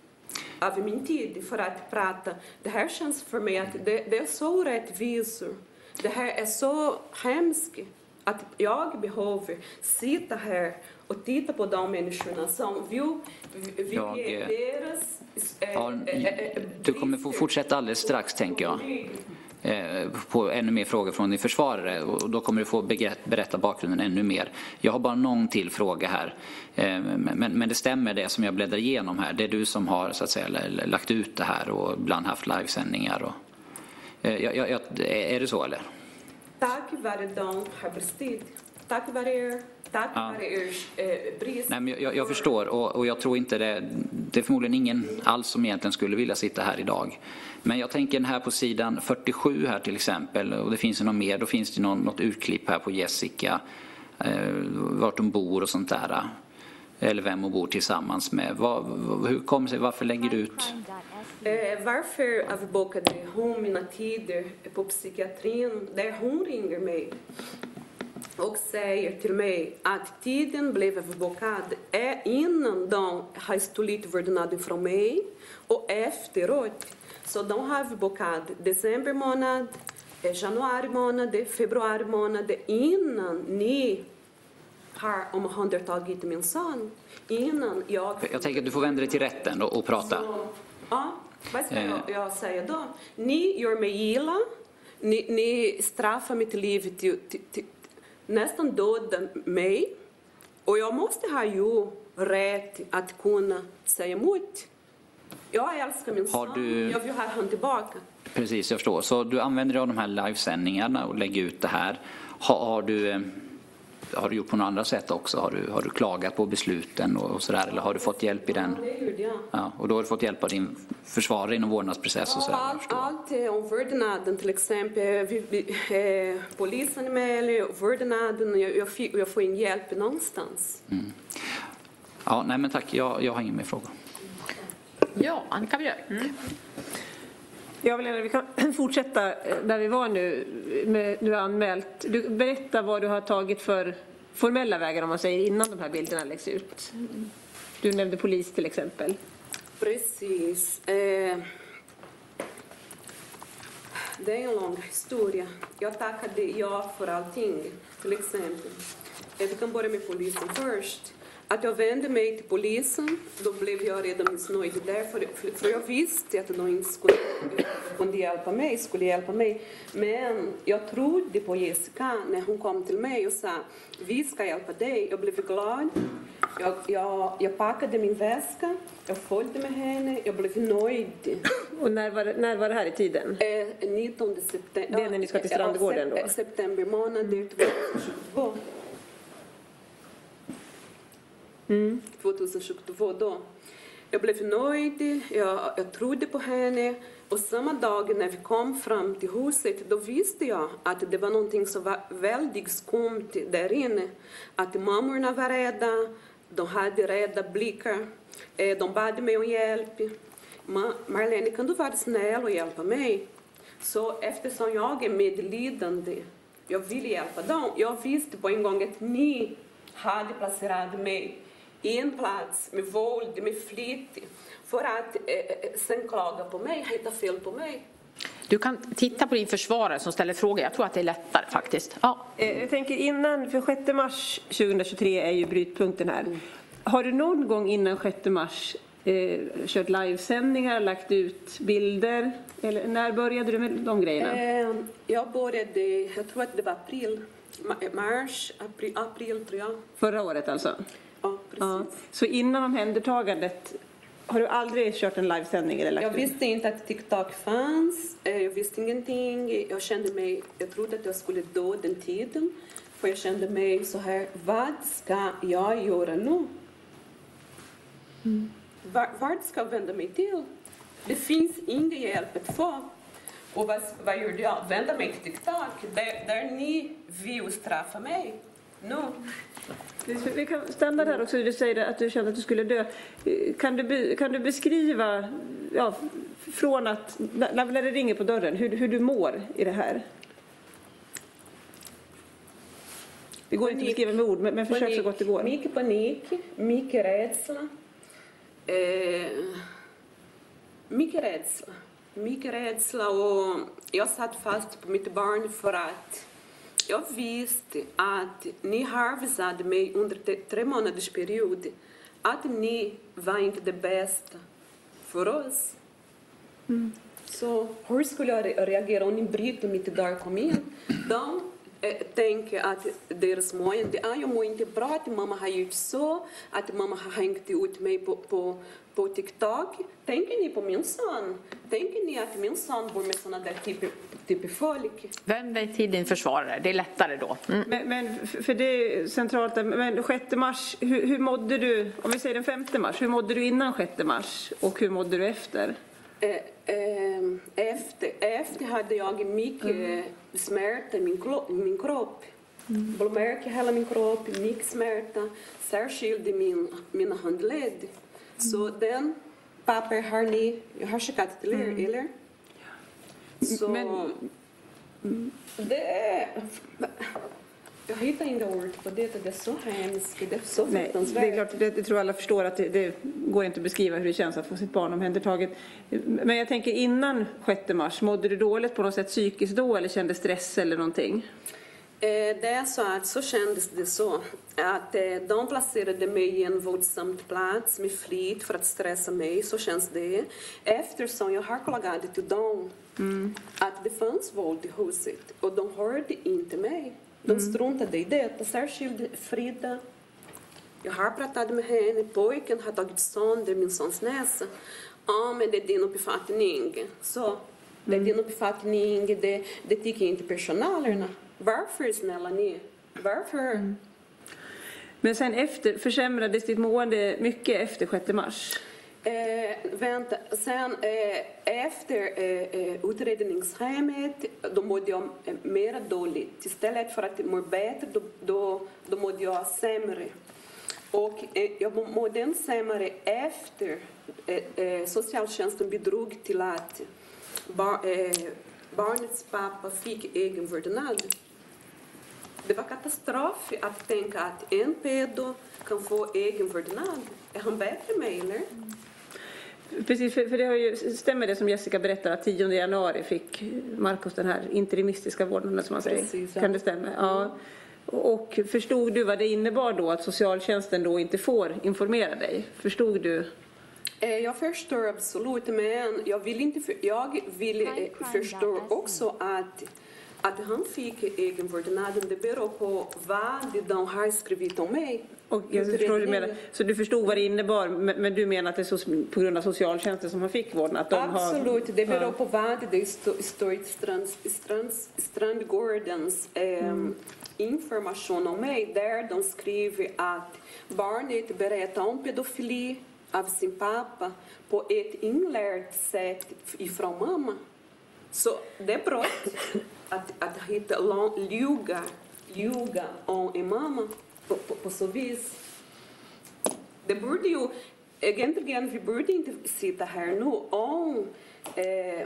av min tid för att prata. Det här känns för mig att det, det är så rättvist. Det här är så hemskt att jag behöver sitta här och titta på de människorna som vill, vill jag, ge deras... Ja, du kommer få fortsätta alldeles strax, tänker jag. Eh, på ännu mer frågor från din försvarare, och då kommer du få berätta bakgrunden ännu mer. Jag har bara någon till fråga här. Eh, men, men det stämmer det som jag bläddrar igenom här. Det är du som har så att säga lagt ut det här och ibland haft livesändningar. Och, eh, jag, jag, är det så eller? Tack vare dem har brustit. Tack vare er. Tack ja. vare er eh, brist. Nej, men jag, jag förstår, och, och jag tror inte det. Det är förmodligen ingen alls som egentligen skulle vilja sitta här idag. Men jag tänker här på sidan fyrtiosju här till exempel, och det finns ju något mer. Då finns det någon, något utklipp här på Jessica, eh, vart hon bor och sånt där. Eller vem hon bor tillsammans med. Vad, hur kommer sig, varför lägger du ut? Eh, varför avbokade hon mina tider på psykiatrin där hon ringer mig och säger till mig att tiden blev avbokad innan de har stulit vårdnaden från mig och efteråt. Så de har avbokat december månad, januari månad, februari månad innan ni har omhändertagit min son. Innan jag... Jag tänker att du får vända dig till rätten och, och prata. Så, ja, vad ska jag, jag säga då? Ni gör mig illa, ni, ni straffar mitt liv till, till, till nästan döda mig, och jag måste ha ju rätt att kunna säga emot. Jag älskar min son, du... jag vill ha honom tillbaka. Precis, jag förstår. Så du använder dig av de här livesändningarna och lägger ut det här. Har, har, du, har du gjort på några andra sätt också? Har du, har du klagat på besluten och, och sådär? Eller har du fått hjälp i den? Ja, och då har du fått hjälp av din försvarare inom vårdnadsprocess och sådär? Allt, allt om vårdnaden till exempel. Vi, vi, eh, polisen är med, vårdnaden, jag, jag, jag får in hjälp någonstans. Mm. Ja, nej men tack. Jag, jag har ingen mer frågor. Ja, Annika Björk. Mm. Jag vill gärna, vi kan fortsätta där vi var nu. Med, du har anmält. Du, berätta vad du har tagit för formella vägar om man säger innan de här bilderna läggs ut. Du nämnde polis till exempel. Precis. Eh, det är en lång historia. Jag tackade ja för allting. Till exempel. Vi kan börja med polisen först. Att jag vände mig till polisen, då blev jag redan missnöjd där, för, för jag visste att de inte skulle kunde hjälpa mig, skulle hjälpa mig. Men jag trodde på Jessica när hon kom till mig och sa, vi ska hjälpa dig. Jag blev glad. Jag, jag, jag packade min väska, jag följde med henne, jag blev nöjd. Och när var, när var det här i tiden? Eh, nittonde september. Det är när ni ska till Strandgården då? September månad tjugohundratjugotvå. Mm. tjugohundratjugotvå då. Jag blev nöjd, jag, jag trodde på henne och samma dag när vi kom fram till huset då visste jag att det var någonting som var väldigt skumt där inne. Att mammorna var rädda, de hade rädda blickar, de bad mig om hjälp. Ma, Marlene, kan du vara snäll och hjälpa mig? Så eftersom jag är medlidande, jag vill hjälpa dem. Jag visste på en gång att ni hade placerat mig i en plats med våld, med flit, för att eh, sen klaga på mig, hitta fel på mig. Du kan titta på din försvarare som ställer frågor. Jag tror att det är lättare faktiskt. Ja. Jag tänker innan, för sjätte mars tjugohundratjugotre är ju brytpunkten här. Mm. Har du någon gång innan sjätte mars eh, kört livesändningar, lagt ut bilder? Eller när började du med de grejerna? Eh, jag började, jag tror att det var april. Mars, april, april tror jag. Förra året alltså? Ja, precis. Ja. Så innan omhändertagandet har du aldrig kört en livesändning eller lagt Jag visste inte att TikTok fanns. Jag visste ingenting. Jag kände mig, jag trodde att jag skulle dö den tiden. För jag kände mig så här, vad ska jag göra nu? Mm. Var, vart ska jag vända mig till? Det finns ingen hjälp att få. Och vad, vad gjorde jag? Vända mig till TikTok, där, där ni vill straffa mig. Nu. Vi kan stanna där också. Du säger att du kände att du skulle dö. Kan du, kan du beskriva, ja, från att, när, när det ringer på dörren, hur, hur du mår i det här? Det går panik, inte att beskriva med ord, men, men försök så gott det går. Mycket panik, mycket rädsla. Eh, mycket rädsla. Mycket rädsla och jag satt fast på mitt barn för att jag visste att ni har visat mig under tre månaders period att ni var inte det bästa för oss. Mm. Så hur skulle jag reagera om ni bryter mitt dörr kom in? De eh, tänker att deras mående, ah, jag mår inte bra, att mamma har gjort så, att mamma har hängt ut mig på, på, på TikTok. Tänker ni på min son? Tänker ni att min son bor med sådana där typer typ folk? Vänd dig till din försvarare, det är lättare då. Mm. Men, men för det är centralt, men sjätte mars, hur, hur mådde du, om vi säger den femte mars, hur mådde du innan sjätte mars och hur mådde du efter? Eh, eh, efter, efter hade jag mycket mm. smärta i min, min kropp. Mm. Blåmärken i hela min kropp, mycket smärta, särskilt i min, mina handled. Mm. Så den papper har ni, jag har skickat till er, mm. eller? Så men, det är, jag hittar inga ord på det, det är så hemskt, det är så fruktansvärt. Det är klart, det, det tror alla förstår att det, det går inte att beskriva hur det känns att få sitt barn omhändertaget. Men jag tänker innan sjätte mars, mådde du dåligt på något sätt psykiskt då eller kände stress eller någonting? Det är så att så kändes det så att de placerade mig i en våldsamt plats med flit för att stressa mig, så känns det. Eftersom jag har klagat till dem mm. att det fanns våld i huset och de hörde inte mig. De struntade i det, särskilt Frida. Jag har pratat med henne, pojken har tagit sönder min sons näsa. Ja, men det är din uppfattning. Så Det är din uppfattning, det, det tycker inte personalerna. Varför snälla ni? Varför? Mm. Men sen efter, försämrades ditt mående mycket efter sjätte mars? Eh, vänta, sen eh, efter eh, utredningshemmet då mådde jag eh, mer dåligt. Istället för att må bättre då, då, då mådde jag sämre. Och eh, jag mådde än sämre efter eh, eh, socialtjänsten bidrog till att bar, eh, barnets pappa fick egen vårdnad. Det var katastrof att tänka att en pedo kan få egen vårdnad. Är han bättre med eller? Precis, för, för det har ju, stämmer det som Jessica berättar att tionde januari fick Marcus den här interimistiska vårdnaden som man säger. Precis, ja. Kan det stämma? Ja. Och förstod du vad det innebar då att socialtjänsten då inte får informera dig? Förstod du? Jag förstår absolut, men jag vill inte för, jag vill förstå också att att han fick egen vårdnad. Det beror på vad de har skrivit om mig. Och jag förstår du menar, så du förstod vad det innebar, men du menar att det är så, på grund av socialtjänsten som han fick vårdnad? De absolut, har, det beror ja. på vad det står i strand, strand, Strandgårdens eh, mm. information om mig. Där de skriver att barnet berättar om pedofili av sin pappa på ett inlärt sätt ifrån mamma. Så det är brott att, att hitta ljuga, ljuga om en mamma på, på, på så vis. Det borde ju, egentligen vi borde inte sitta här nu om eh,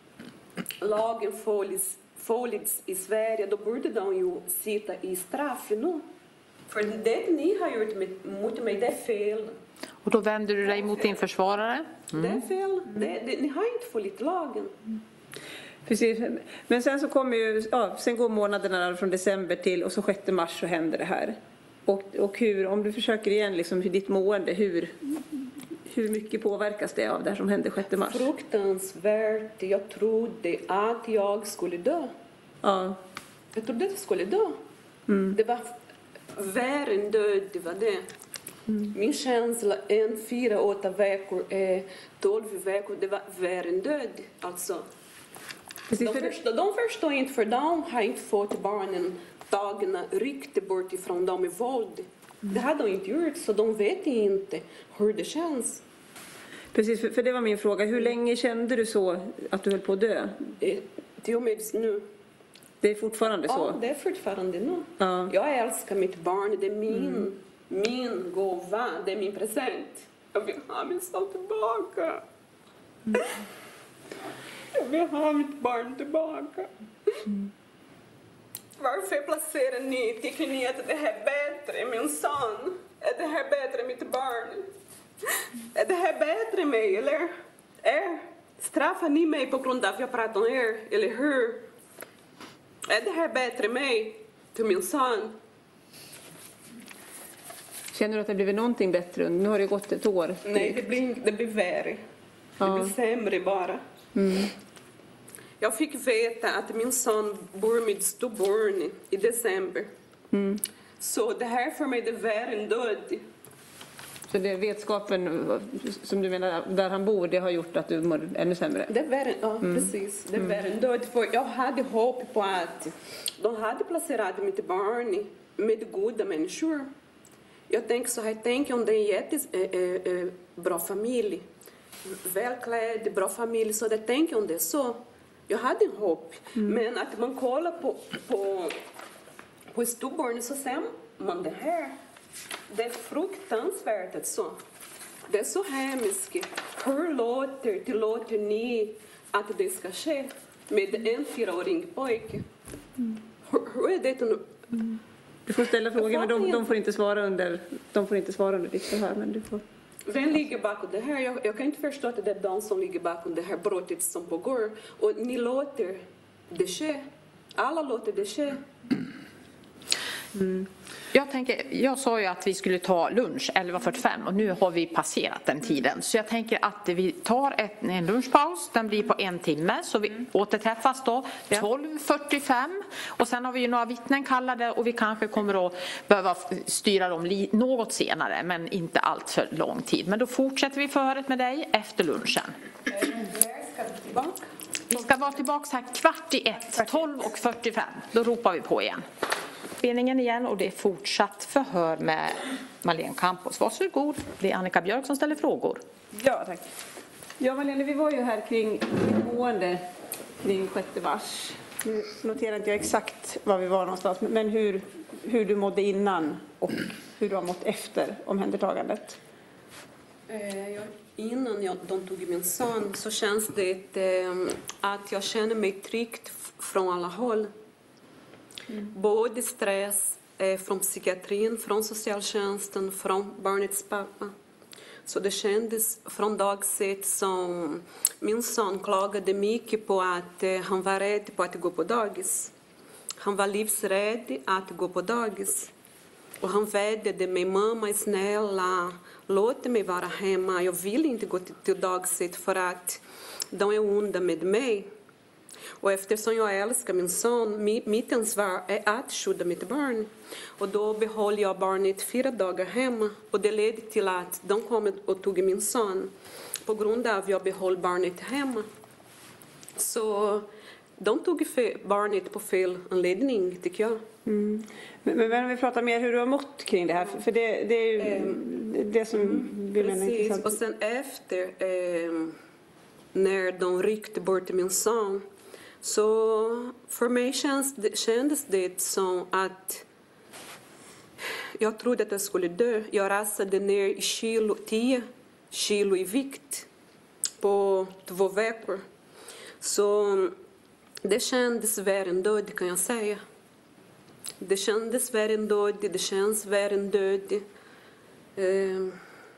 lagen följs i Sverige, då borde de ju sitta i straff nu. För det ni har gjort med, mot mig, det är fel. Och då vänder du dig mot din försvarare? Mm. Det är fel, det, det, ni har inte följt lagen. Precis, men sen så kommer ju, ja, sen går månaderna från december till och så sjätte mars så händer det här. Och, och hur, om du försöker igen liksom hur ditt mående, hur, hur mycket påverkas det av det här som hände sjätte mars? Fruktansvärt, jag trodde att jag skulle dö. Ja. Jag trodde att jag skulle dö. Mm. Det var värre än död, det var det. Mm. Min känsla, en, fyra, åtta veckor, eh, tolv veckor, det var värre än död, alltså. De förstår, de förstår inte, för de har inte fått barnen tagna riktigt bort ifrån dem i våld. Mm. Det har de inte gjort, så de vet inte hur det känns. Precis, för, för det var min fråga. Hur länge kände du så att du höll på att dö? Eh, till och med nu. Det är fortfarande så? Ja, det är fortfarande nu. Ja. Jag älskar mitt barn, det är min, mm. min gåva, det är min present. Jag vill ha min son tillbaka. Mm. Jag vill ha mitt barn tillbaka. Mm. Varför placerar ni, tycker ni att det här är bättre, min son? Är det här bättre, mitt barn? Är det här bättre mig, eller? Är, straffar ni mig på grund av att jag pratar om er, eller hur? Är det här bättre mig till min son? Känner du att det blivit någonting bättre? Nu har det gått ett år. Nej, det blir, det blir värre. Ja. Det blir sämre bara. Mm. Jag fick veta att min son bor med stillborn i december. Mm. Så det här för mig, det är värre än död. Så det är vetskapen som du menar där han bor, det har gjort att du mår ännu sämre? Det är värre, ja mm. precis. Det är mm. värre än död. För jag hade hopp på att de hade placerat mitt barn med goda människor. Jag tänker så här, tänk om det är en jättebra familj. Välklädd, bra familj, så det tänker om det så. Jag hade en hopp, mm. men att man kollar på, på, på stillborn så ser man det här. Det är fruktansvärt alltså. Det är så hemskt. Hur låter, tillåter ni att det ska ske med en fyraåring pojke? Mm. Hur, hur är det nu? Mm. Du får ställa frågor, men de, de får inte svara under, de får inte svara under ditt förhör, men du får. Vem ligger bakom det här? Jag, jag kan inte förstå att det är de som ligger bakom det här brottet som pågår. Och ni låter det ske. Alla låter det ske. Mm. Jag, tänker, jag sa ju att vi skulle ta lunch elva fyrtiofem och nu har vi passerat den tiden. Så jag tänker att vi tar ett, en lunchpaus. Den blir på en timme. Så vi mm. återträffas då tolv fyrtiofem. Och sen har vi ju några vittnen kallade och vi kanske kommer att behöva styra dem li- något senare. Men inte allt för lång tid. Men då fortsätter vi förhöret med dig efter lunchen. Vi ska vara tillbaka här kvart i ett, tolv och fyrtiofem. Då ropar vi på igen. Spelningen igen och det är fortsatt förhör med Marlene Campos. Varsågod, det är Annika Björk som ställer frågor. Ja, tack. Ja, Marlene, vi var ju här kring boende kring sjätte mars. Nu noterar inte jag exakt var vi var någonstans, men hur, hur du mådde innan och hur du har mått efter omhändertagandet. Eh, jag, innan jag, de tog min son så känns det eh, att jag känner mig tryggt från alla håll. Mm. Både stress eh, från psykiatrin, från socialtjänsten, från barnets pappa. Så det kändes från dag ett som min son klagade mycket på att eh, han var rädd på att gå på dagis. Han var livsrädd att gå på dagis. Och han vädjade mig, mamma är snälla, låt mig vara hemma. Jag vill inte gå till, till dagis för att de är onda med mig. Och eftersom jag älskar min son, mitt ansvar är att skydda mitt barn. Och då behöll jag barnet fyra dagar hemma. Och det ledde till att de kom och tog min son. På grund av att jag behöll barnet hemma. Så de tog barnet på fel anledning, tycker jag. Mm. Men, men om vi pratar mer hur du har mått kring det här. För det, det är ju mm. det som mm. vi menar är intressant. Och sen efter, eh, när de ryckte bort min son. Så för mig känns det, kändes det som att jag trodde att jag skulle dö. Jag rasade ner i kilo, tio kilo i vikt på två veckor. Så det kändes värre än död, kan jag säga. Det kändes värre än död, det känns värre än död. Eh,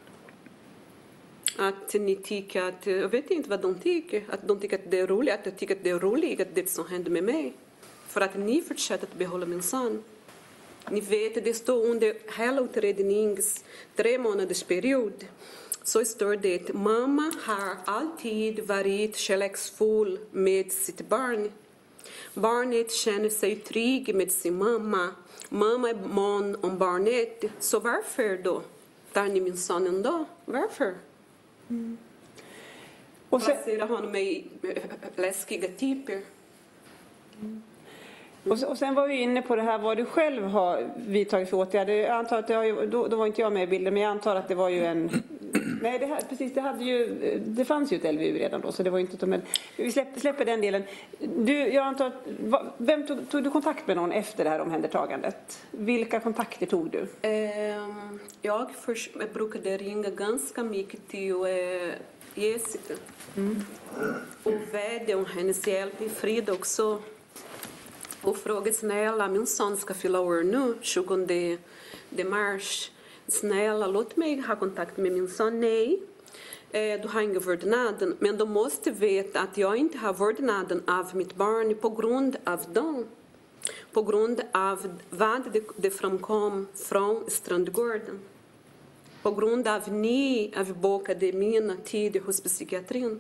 Att ni tycker att, jag vet inte vad de tycker, att de tycker att det är roligt, att jag tycker att det är roligt att det som händer med mig. För att ni fortsätter att behålla min son. Ni vet, det står under hela utredningens tre månaders period. Så står det att mamma har alltid varit kärleksfull med sitt barn. Barnet känner sig trygg med sin mamma. Mamma är mån om barnet. Så varför då tar ni min son ändå? Varför? Mm. Och sen placerar honom i läskiga typer. Mm. Och, och sen var vi inne på det här vad du själv har vidtagit för åtgärder. Jag antar att det har ju, då, då var inte jag med i bilden, men jag antar att det var ju en... Nej, det, här, precis, det, hade ju, det fanns ju ett L V U redan då, så det var inte... Men vi släpper, släpper den delen. Du, jag antar att, vem tog, tog du kontakt med någon efter det här omhändertagandet? Vilka kontakter tog du? Eh, jag, först, jag brukade ringa ganska mycket till eh, Jessica. Mm. Och vädja om hennes hjälp i Frida också. Och frågade snälla, min son ska fylla år nu, tjugonde mars. Snälla, låt mig ha kontakt med min son. Nej, eh, du har ingen vårdnaden. Men de måste veta att jag inte har vårdnaden av mitt barn på grund av dem. På grund av vad det, det framkom från Strandgården. På grund av ni avbokade mina tider hos psykiatrin.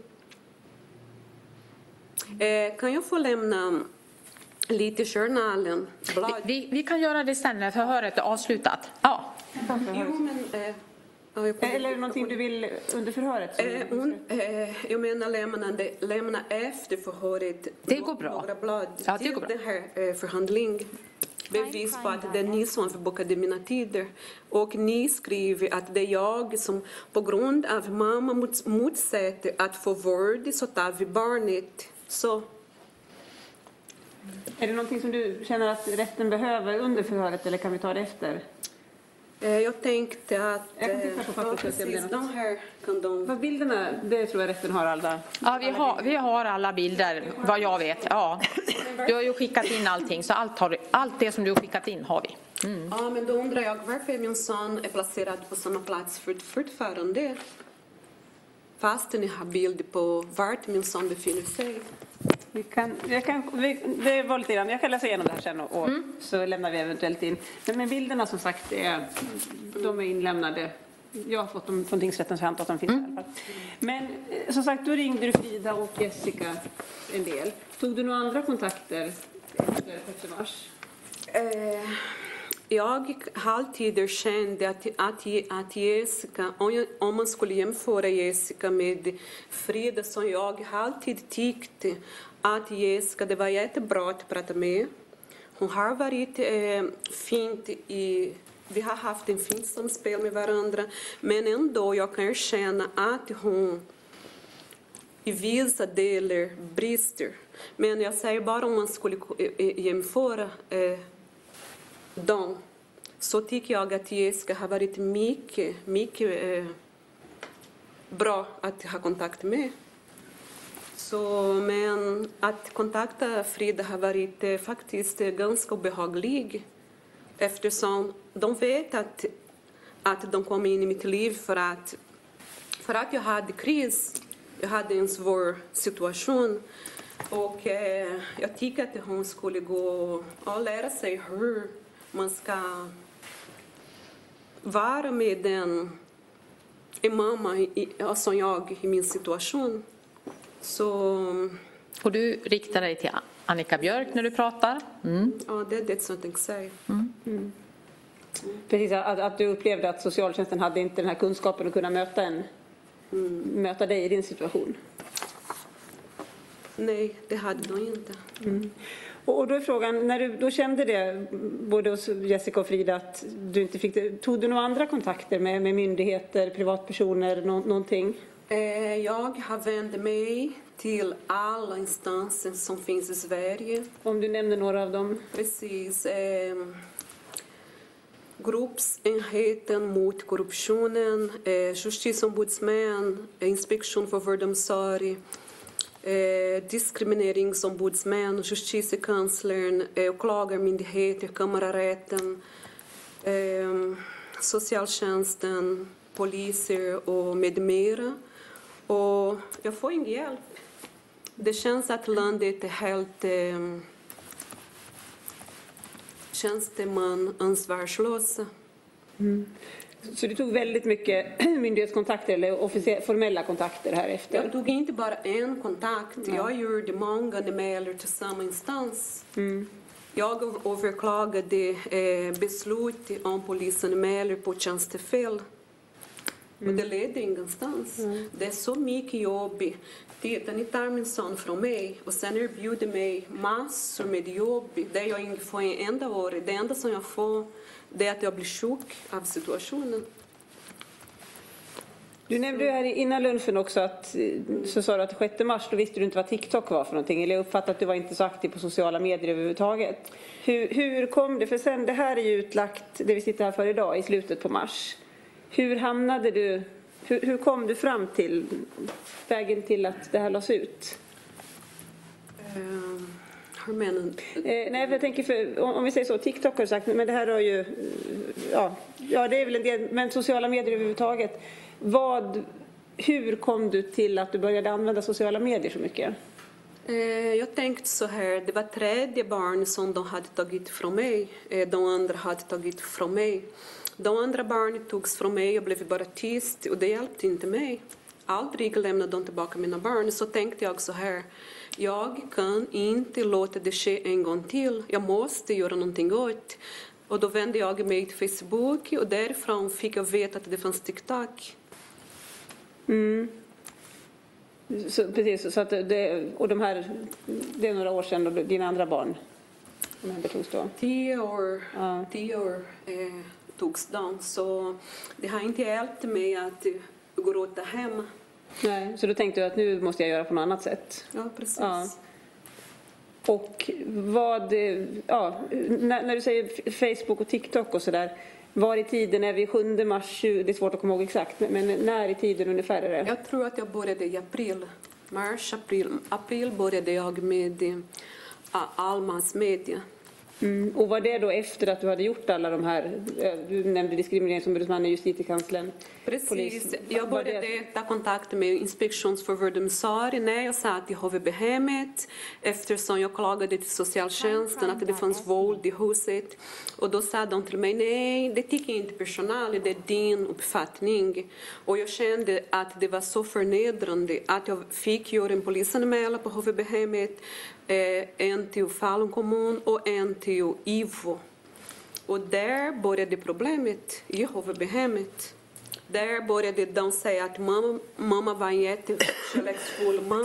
Eh, kan jag få lämna lite journalen? Vi, vi, vi kan göra det sen när förhöret är avslutat. Ja. Jo, men, eh, ja, eller är det någonting du vill under förhöret? Eh, hon, eh, jag menar lämna, lämna efter förhöret. Det går bra. Några blad ja, det till går bra. Den här eh, förhandlingen. Bevis på att det är ni som förbokade mina tider. Och ni skriver att det är jag som på grund av mamma mot, motsätter att få vård så tar vi barnet. Så. Är det någonting som du känner att rätten behöver under förhöret eller kan vi ta det efter? Jag tänkte att jag kan titta på ja, precis, de här kan de... Vad bilderna, det tror jag rätten har alla. Ja, vi har, vi har alla bilder, vad jag vet. Ja. Du har ju skickat in allting, så allt, har, allt det som du har skickat in har vi. Mm. Ja, men då undrar jag varför min son är placerad på samma plats för, fortfarande. Fast ni har bild på vart min son befinner sig. Vi kan, jag kan, vi, det var lite grann. Jag kan läsa igenom det här sen och, och mm. så lämnar vi eventuellt in. Men, men bilderna som sagt är, de är inlämnade. Jag har fått dem från tingsrätten så jag antar att de finns mm. i alla fall. Men som sagt, då ringde du Frida och Jessica en del. Tog du några andra kontakter efter sjätte mars? Eh, jag alltid kände att, att, att Jessica, om, jag, om man skulle jämföra Jessica med Frida, så jag alltid tyckte att Jessica, det var jättebra att prata med. Hon har varit eh, fint i, vi har haft en fint samspel med varandra, men ändå jag kan känna att hon i vissa delar brister. Men jag säger bara om man skulle jämföra eh, dem, så tycker jag att Jessica har varit mycket, mycket eh, bra att ha kontakt med. Så, men att kontakta Frida har varit eh, faktiskt eh, ganska obehaglig, eftersom de vet att, att de kom in i mitt liv för att, för att jag hade kris. Jag hade en svår situation. Och eh, jag tycker att hon skulle gå och lära sig hur man ska vara med en, en mamma i, som jag i min situation. Så, och du riktar dig till Annika Björk när du pratar? Mm. Ja, det är det som jag tänkte säga. Mm. Mm. Precis, att, att du upplevde att socialtjänsten hade inte den här kunskapen att kunna möta, en, mm. möta dig i din situation? Nej, det hade de inte. Mm. Och då är frågan, när du då kände det, både hos Jessica och Frida, att du inte fick det, tog du några andra kontakter med, med myndigheter, privatpersoner, nå, någonting? Eh, jag har vänt mig till alla instanser som finns i Sverige. Om du nämner några av dem? Precis. Eh, gruppsenheten mot korruptionen, eh, justitieombudsmän, inspektion för vård och omsorg, Eh, diskrimineringsombudsmän, justitiekanslern, eh, åklagarmyndigheter, kammarrätten, eh, socialtjänsten, poliser och med mera. Och jag får ingen hjälp. Det känns att landet är helt eh, tjänsteman ansvarslösa. Mm. Så du tog väldigt mycket myndighetskontakter eller officiella, formella kontakter här efter? Jag tog inte bara en kontakt. Ja. Jag gjorde många anmälningar till samma instans. Mm. Jag överklagade eh, beslut om polisanmälan på tjänstefel. Mm. Och det ledde ingenstans. Mm. Det är så mycket jobb. Titta, ni tar min son från mig och sen erbjuder mig massor med jobb där jag inte får en enda år. Det enda som jag får, det är att jag blir sjuk av situationen. Du nämnde ju här innan lunchen också att, så sa du att sjätte mars då visste du inte vad TikTok var för någonting. Eller jag uppfattade att du var inte så aktiv på sociala medier överhuvudtaget. Hur, hur kom det? För sen, det här är ju utlagt, det vi sitter här för idag, i slutet på mars. Hur hamnade du, hur, hur kom du fram till vägen till att det här lades ut? Um, hur menar du? Eh, nej, för jag tänker, för, om, om vi säger så, TikTok har sagt, men det här har ju, ja, ja det är väl en del, men sociala medier överhuvudtaget. Vad, hur kom du till att du började använda sociala medier så mycket? Jag tänkte så här, det var tredje barn som de hade tagit från mig. De andra hade tagit från mig. De andra barnen togs från mig och blev bara tyst och det hjälpte inte mig. Aldrig lämnade de tillbaka mina barn. Så tänkte jag så här, jag kan inte låta det ske en gång till. Jag måste göra någonting åt. Och då vände jag mig till Facebook och därifrån fick jag veta att det fanns TikTok. Mm. Så, precis, så att det, och de här, det är några år sedan och dina andra barn togs då? Tio år, ja. tio år eh, togs de, så det har inte hjälpt mig att gå åt hem. Nej, så då tänkte du att nu måste jag göra på något annat sätt? Ja, precis. Ja. Och vad, ja, när, när du säger Facebook och TikTok och sådär, var i tiden är vi sjunde mars, det är svårt att komma ihåg exakt, men när i tiden ungefär är det? Jag tror att jag började i april, mars, april. April började jag med uh, all massmedia. Mm. Och var det då efter att du hade gjort alla de här, du nämnde diskrimineringsombudsmannen, justitiekanslern? Precis, polis. Jag började ta kontakt med inspektions för vård och omsorg när jag satt i H V B-hemmet eftersom jag klagade till socialtjänsten att det fanns våld i huset. Och då sa de till mig, nej, det tycker inte personal, det är din uppfattning. Och jag kände att det var så förnedrande att jag fick göra en polisanmälan på H V B-hemmet, en till Falun kommun och en till I V O. Och där började problemet i huvudhemmet. Där började de säga att mamma, mamma var en jättekärleksfull mamma.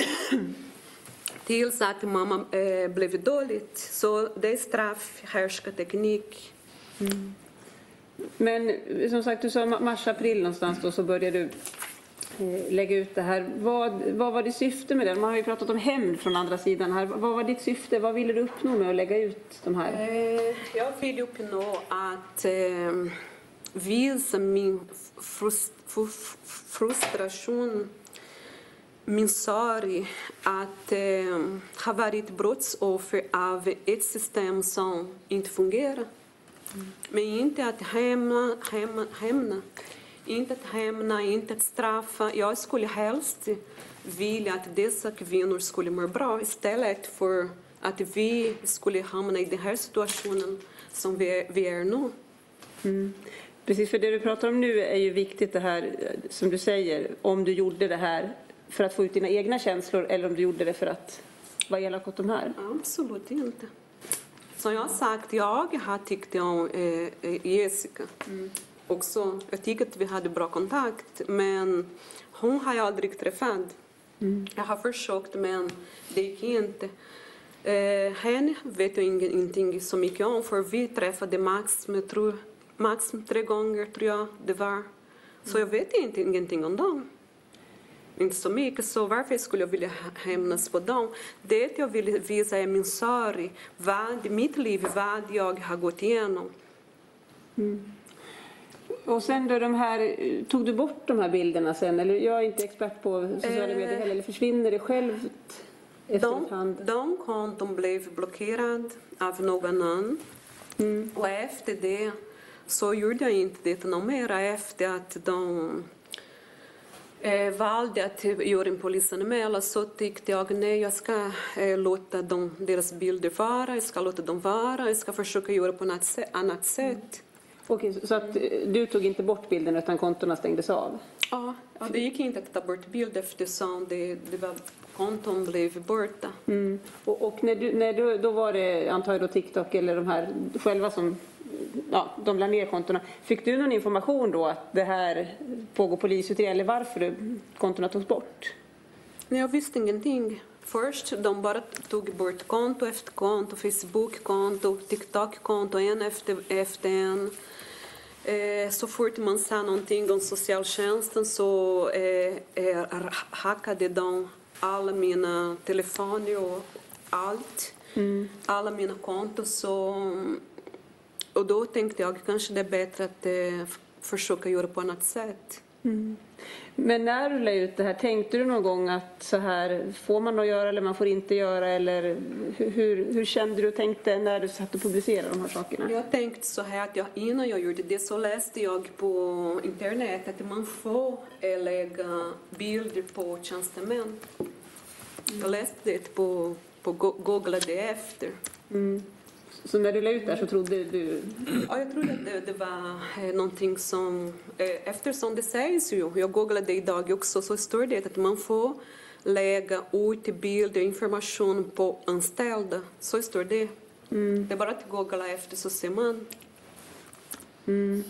Tills att mamma eh, blev dåligt. Så det är straff, härskarteknik. Mm. Men som sagt, du sa mars-april någonstans då, så började du eh, lägga ut det här. Vad, vad var ditt syfte med det? Man har ju pratat om hämnd från andra sidan här. Vad var ditt syfte? Vad ville du uppnå med att lägga ut de här? Eh, jag ville uppnå att eh, visa min frust, frustration, min sorg att eh, ha varit brottsoffer av ett system som inte fungerar. Mm. Men inte att hämna, hämna, hämna. Inte att hämna, inte att straffa. Jag skulle helst vilja att dessa kvinnor skulle må bra istället för att vi skulle hamna i den här situationen som vi, vi är nu. Mm. Precis, för det du pratar om nu är ju viktigt det här som du säger, om du gjorde det här för att få ut dina egna känslor eller om du gjorde det för att vara elak åt de här. Absolut inte. Som jag har sagt, jag har tyckt om eh, Jessica. Mm. Också, jag tycker att vi hade bra kontakt, men hon har jag aldrig träffat. Mm. Jag har försökt, men det gick inte. Eh, henne vet jag ingenting så mycket om, för vi träffade Max, med, tror, Max tre gånger, tror jag det var. Så jag vet inte, ingenting om dem. Inte så mycket, så varför skulle jag vilja hämnas på dem? Det jag vill visa är min sorg, vad mitt liv, vad jag har gått igenom. Mm. Och sen då de här, tog du bort de här bilderna sen? Eller jag är inte expert på sociala medier heller, eller försvinner det själv efterhand? De, de konton blev blockerade av någon annan. Mm. Och efter det så gjorde jag inte det något mer, efter att de eh, valde att göra en polisanmälan, så tyckte jag nej, jag ska eh, låta dem, deras bilder vara, jag ska låta dem vara, jag ska försöka göra på något annat sätt. Okej, så att du tog inte bort bilden utan kontona stängdes av? Ja, ja, det gick inte att ta bort bild eftersom det, det var, konton blev borta. Mm. Och, och när du, när du, då var det, antar jag då TikTok eller de här själva som, ja, de la ner kontona. Fick du någon information då att det här pågår polisutredning eller varför kontona togs bort? Nej, jag visste ingenting. Först de bara tog bort konto efter konto, Facebook-konto, TikTok-konto, en efter, efter en. Eh, så fort man sa någonting om socialtjänsten så eh, eh, hackade de alla mina telefoner och allt. Mm. Alla mina konton. Så, och då tänkte jag kanske det är bättre att eh, försöka göra på annat sätt. Mm. Men när du la ut det här, tänkte du någon gång att så här får man att göra eller man får inte göra, eller hur, hur, hur kände du och tänkte när du satt och publicerade de här sakerna? Jag tänkte så här att jag, innan jag gjorde det så läste jag på internet att man får lägga bilder på tjänstemän. Jag läste det på, på googlade efter. Mm. Så när du la ut där så trodde du? Ja, jag trodde att det, det var eh, någonting som, eh, eftersom det sägs ju, jag googlade idag också, så står det att man får lägga ut bilder och information på anställda. Så står det. Mm. Det är bara att googla efter så ser man. Mm.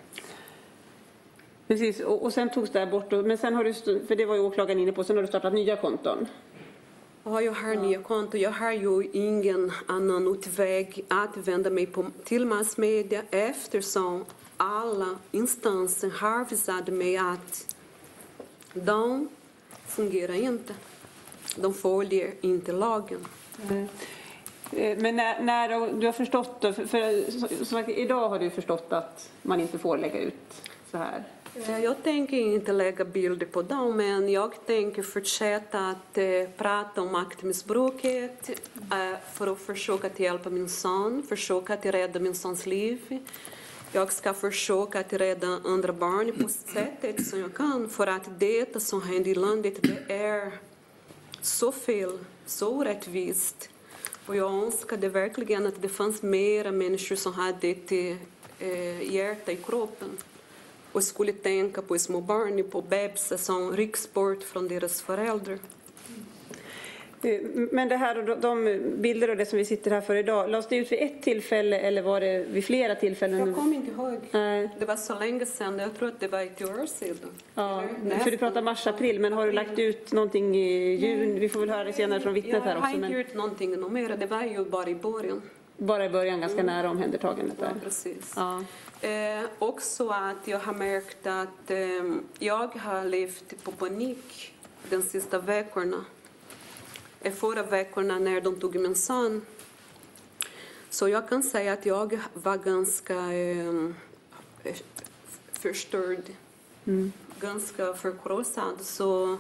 Precis, och, och sen togs det här bort, men sen har du, för det var ju åklagaren inne på, sen har du startat nya konton. Ja, jag har nya konton. Jag har ju ingen annan utväg att vända mig på, till massmedia eftersom alla instanser har visat mig att de fungerar inte. De följer inte lagen. Mm. Men när, när du har förstått, för, för, så, så, idag har du förstått att man inte får lägga ut så här? Jag tänker inte lägga bilder på dem, men jag tänker fortsätta att eh, prata om maktmissbruket eh, för att försöka att hjälpa min son, försöka att rädda min sons liv. Jag ska försöka att rädda andra barn på sättet som jag kan, för att det som händer i landet, det är så fel, så orättvist. Och jag önskade verkligen att det fanns mera människor som hade ett eh, hjärta i kroppen och skulle tänka på små barn, på bebisar som rycks bort från deras föräldrar. Men det här och de bilder och det som vi sitter här för idag, lades det ut vid ett tillfälle eller var det vid flera tillfällen? Jag kommer inte ihåg. Nej. Det var så länge sedan. Jag tror att det var ett år sedan. Ja, för du pratar mars-april, men har du lagt ut någonting i juni? Vi får väl höra det senare från vittnet här också. Jag har inte gjort någonting något mer. Det var ju bara i början. Bara i början, ganska mm. nära omhändertagandet där. Ja, precis. Ja. Eh, också att jag har märkt att eh, jag har levt på panik de sista veckorna. Eh, förra veckorna när de tog min son. Så jag kan säga att jag var ganska eh, förstörd. Mm. Ganska förkrossad. Så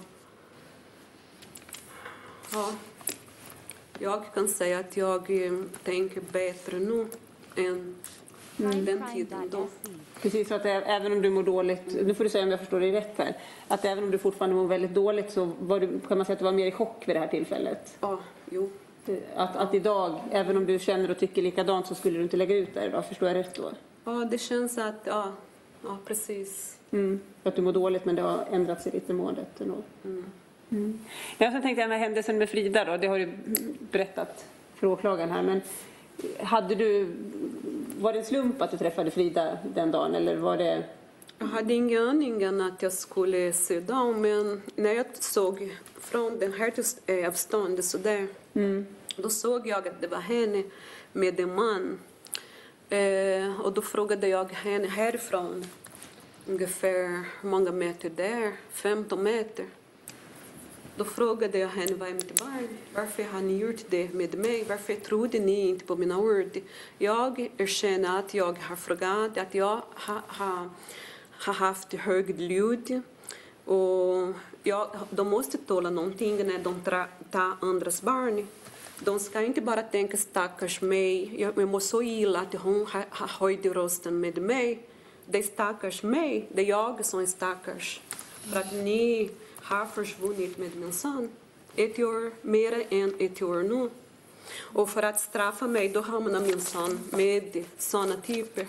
ja, jag kan säga att jag eh, tänker bättre nu än mm. den tiden då. Precis, så att även om du mår dåligt, nu får du säga om jag förstår dig rätt här, att även om du fortfarande mår väldigt dåligt så var du, kan man säga att du var mer i chock vid det här tillfället? Ja, jo. Att, att idag, även om du känner och tycker likadant, så skulle du inte lägga ut det idag, förstår jag rätt då? Ja, det känns att, ja, ja precis. Mm. Att du mår dåligt, men det har ändrats i lite måendet ändå. Mm. Mm. Jag så tänkte den här händelsen med Frida då, det har du berättat för åklagaren här, men hade du, var det en slump att du träffade Frida den dagen, eller var det? Jag hade ingen aning att jag skulle se dem, men när jag såg från den här avståndet så där, mm. då såg jag att det var henne med en man. Eh, och då frågade jag henne härifrån, ungefär hur många meter där, femton meter. Då frågade jag henne, vad är mitt barn? Varför har ni gjort det med mig? Varför trodde ni inte på mina ord? Jag erkänner att jag har frågat, att jag har, har, har haft hög ljud. Och jag, de måste tåla någonting när de tar andras barn. De ska inte bara tänka stackars mig. Jag, jag mår så illa att hon har, har höjt rösten med mig. Det är stackars mig. Det är jag som är stackars. För att ni har försvunnit med min son. Ett år, mer än ett år nu. Och för att straffa mig, då hamnar min son med sådana typer.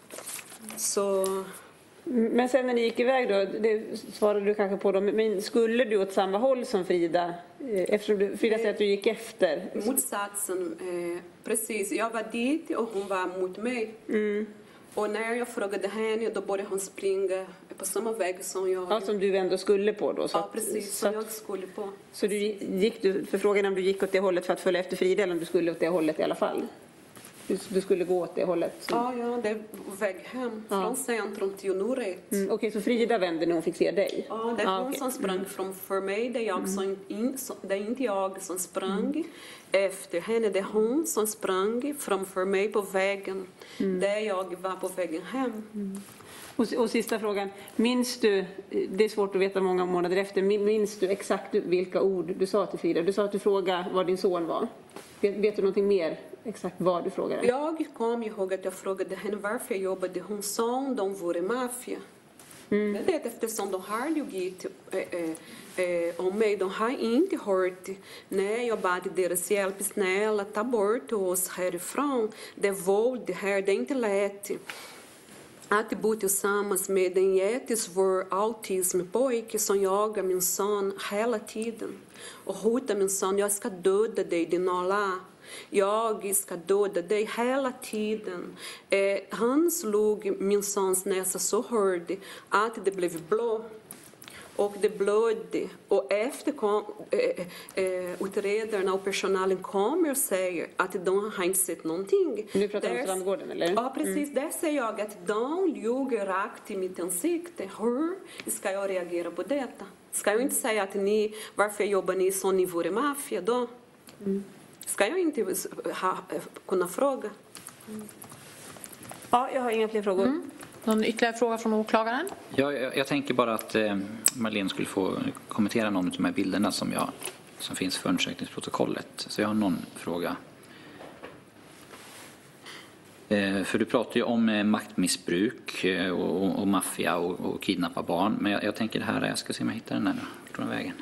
Så... Men sen när ni gick iväg då, det svarade du kanske på då, men skulle du åt samma håll som Frida? Eftersom du, Frida säger att du gick efter. Motsatsen, eh, precis. Jag var dit och hon var mot mig. Mm. Och när jag frågade henne, då började hon springa på samma väg som jag. Ja, som du ändå skulle på då? Så ja, precis. Som så jag skulle på. Så du gick du, för frågan om du gick åt det hållet för att följa efter Frida, eller om du skulle åt det hållet i alla fall? Du, du skulle gå åt det hållet? Som... Ja, ja, det är väg hem. Ja. Från centrum till Nuret. Mm, Okej, okay, så Frida vände när hon fick se dig? Ja, det är ah, hon okay. som sprang mm. framför mig. Det är, jag mm. som in, det är inte jag som sprang mm. efter henne. Det är hon som sprang framför mig på vägen. Mm. Där jag var på vägen hem. Mm. Och, och sista frågan. Minns du, det är svårt att veta många månader efter, minns du exakt vilka ord du sa till Frida? Du sa att du frågade vad din son var. Vet, vet du någonting mer? Exakt vad du frågade? Jag kom ihåg att jag frågade henne varför jobbade hon som de vore maffia. Mm. Det är eftersom de har ljugit äh, äh, om mig. De har inte hört när jag bad deras hjälp. Snälla, ta bort oss härifrån. Det är våld här, det är inte lätt att bo tillsammans med en jättesvår autismpojke som jagar min son hela tiden. Och hotar min son, jag ska döda dig, din Allah. Jag ska döda dig hela tiden. Eh, han slog min sons näsa så hårt att det blev blå. Och det blödde. Och efter kom, eh, eh, utredarna och personalen kommer och säger att de har inte sett någonting. Nu pratar du om Strandgården, eller? Ja, precis. Mm. Där säger jag att de ljuger rakt i mitt ansikte. Hur ska jag reagera på detta? Ska jag inte säga att ni, varför jobbar ni som ni vore maffia då? Mm. Ska jag inte ha, kunna fråga? Mm. Ja, jag har inga fler frågor. Mm. Någon ytterligare fråga från åklagaren? Ja, jag, jag tänker bara att eh, Marlene skulle få kommentera någon av de här bilderna som, jag, som finns för undersökningsprotokollet. Så jag har någon fråga. Eh, för du pratar ju om eh, maktmissbruk eh, och, och, och maffia och, och kidnappa barn. Men jag, jag tänker det här, jag ska se om jag hittar den här nu. Vart tog den vägen?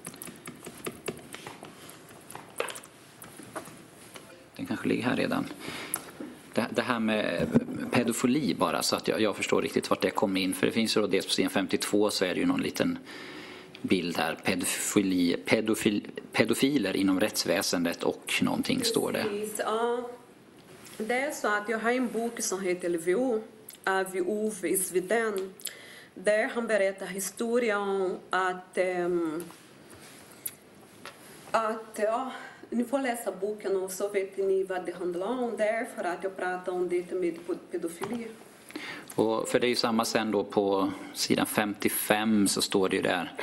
Den kanske ligger här redan. Det, det här med pedofili bara, så att jag, jag förstår riktigt vart det kom in. För det finns ju då dels på sidan femtiotvå så är det ju någon liten bild här. Pedofili, pedofil, pedofiler inom rättsväsendet och någonting står det. Precis, ja. Det är så att jag har en bok som heter L V O av Ove Isveden. Där han berättar historia om att, um, att ja, ni får läsa boken och så vet ni vad det handlar om där för att jag pratar om det med pedofili. Och för det är ju samma sen då på sidan femtiofem så står det ju där.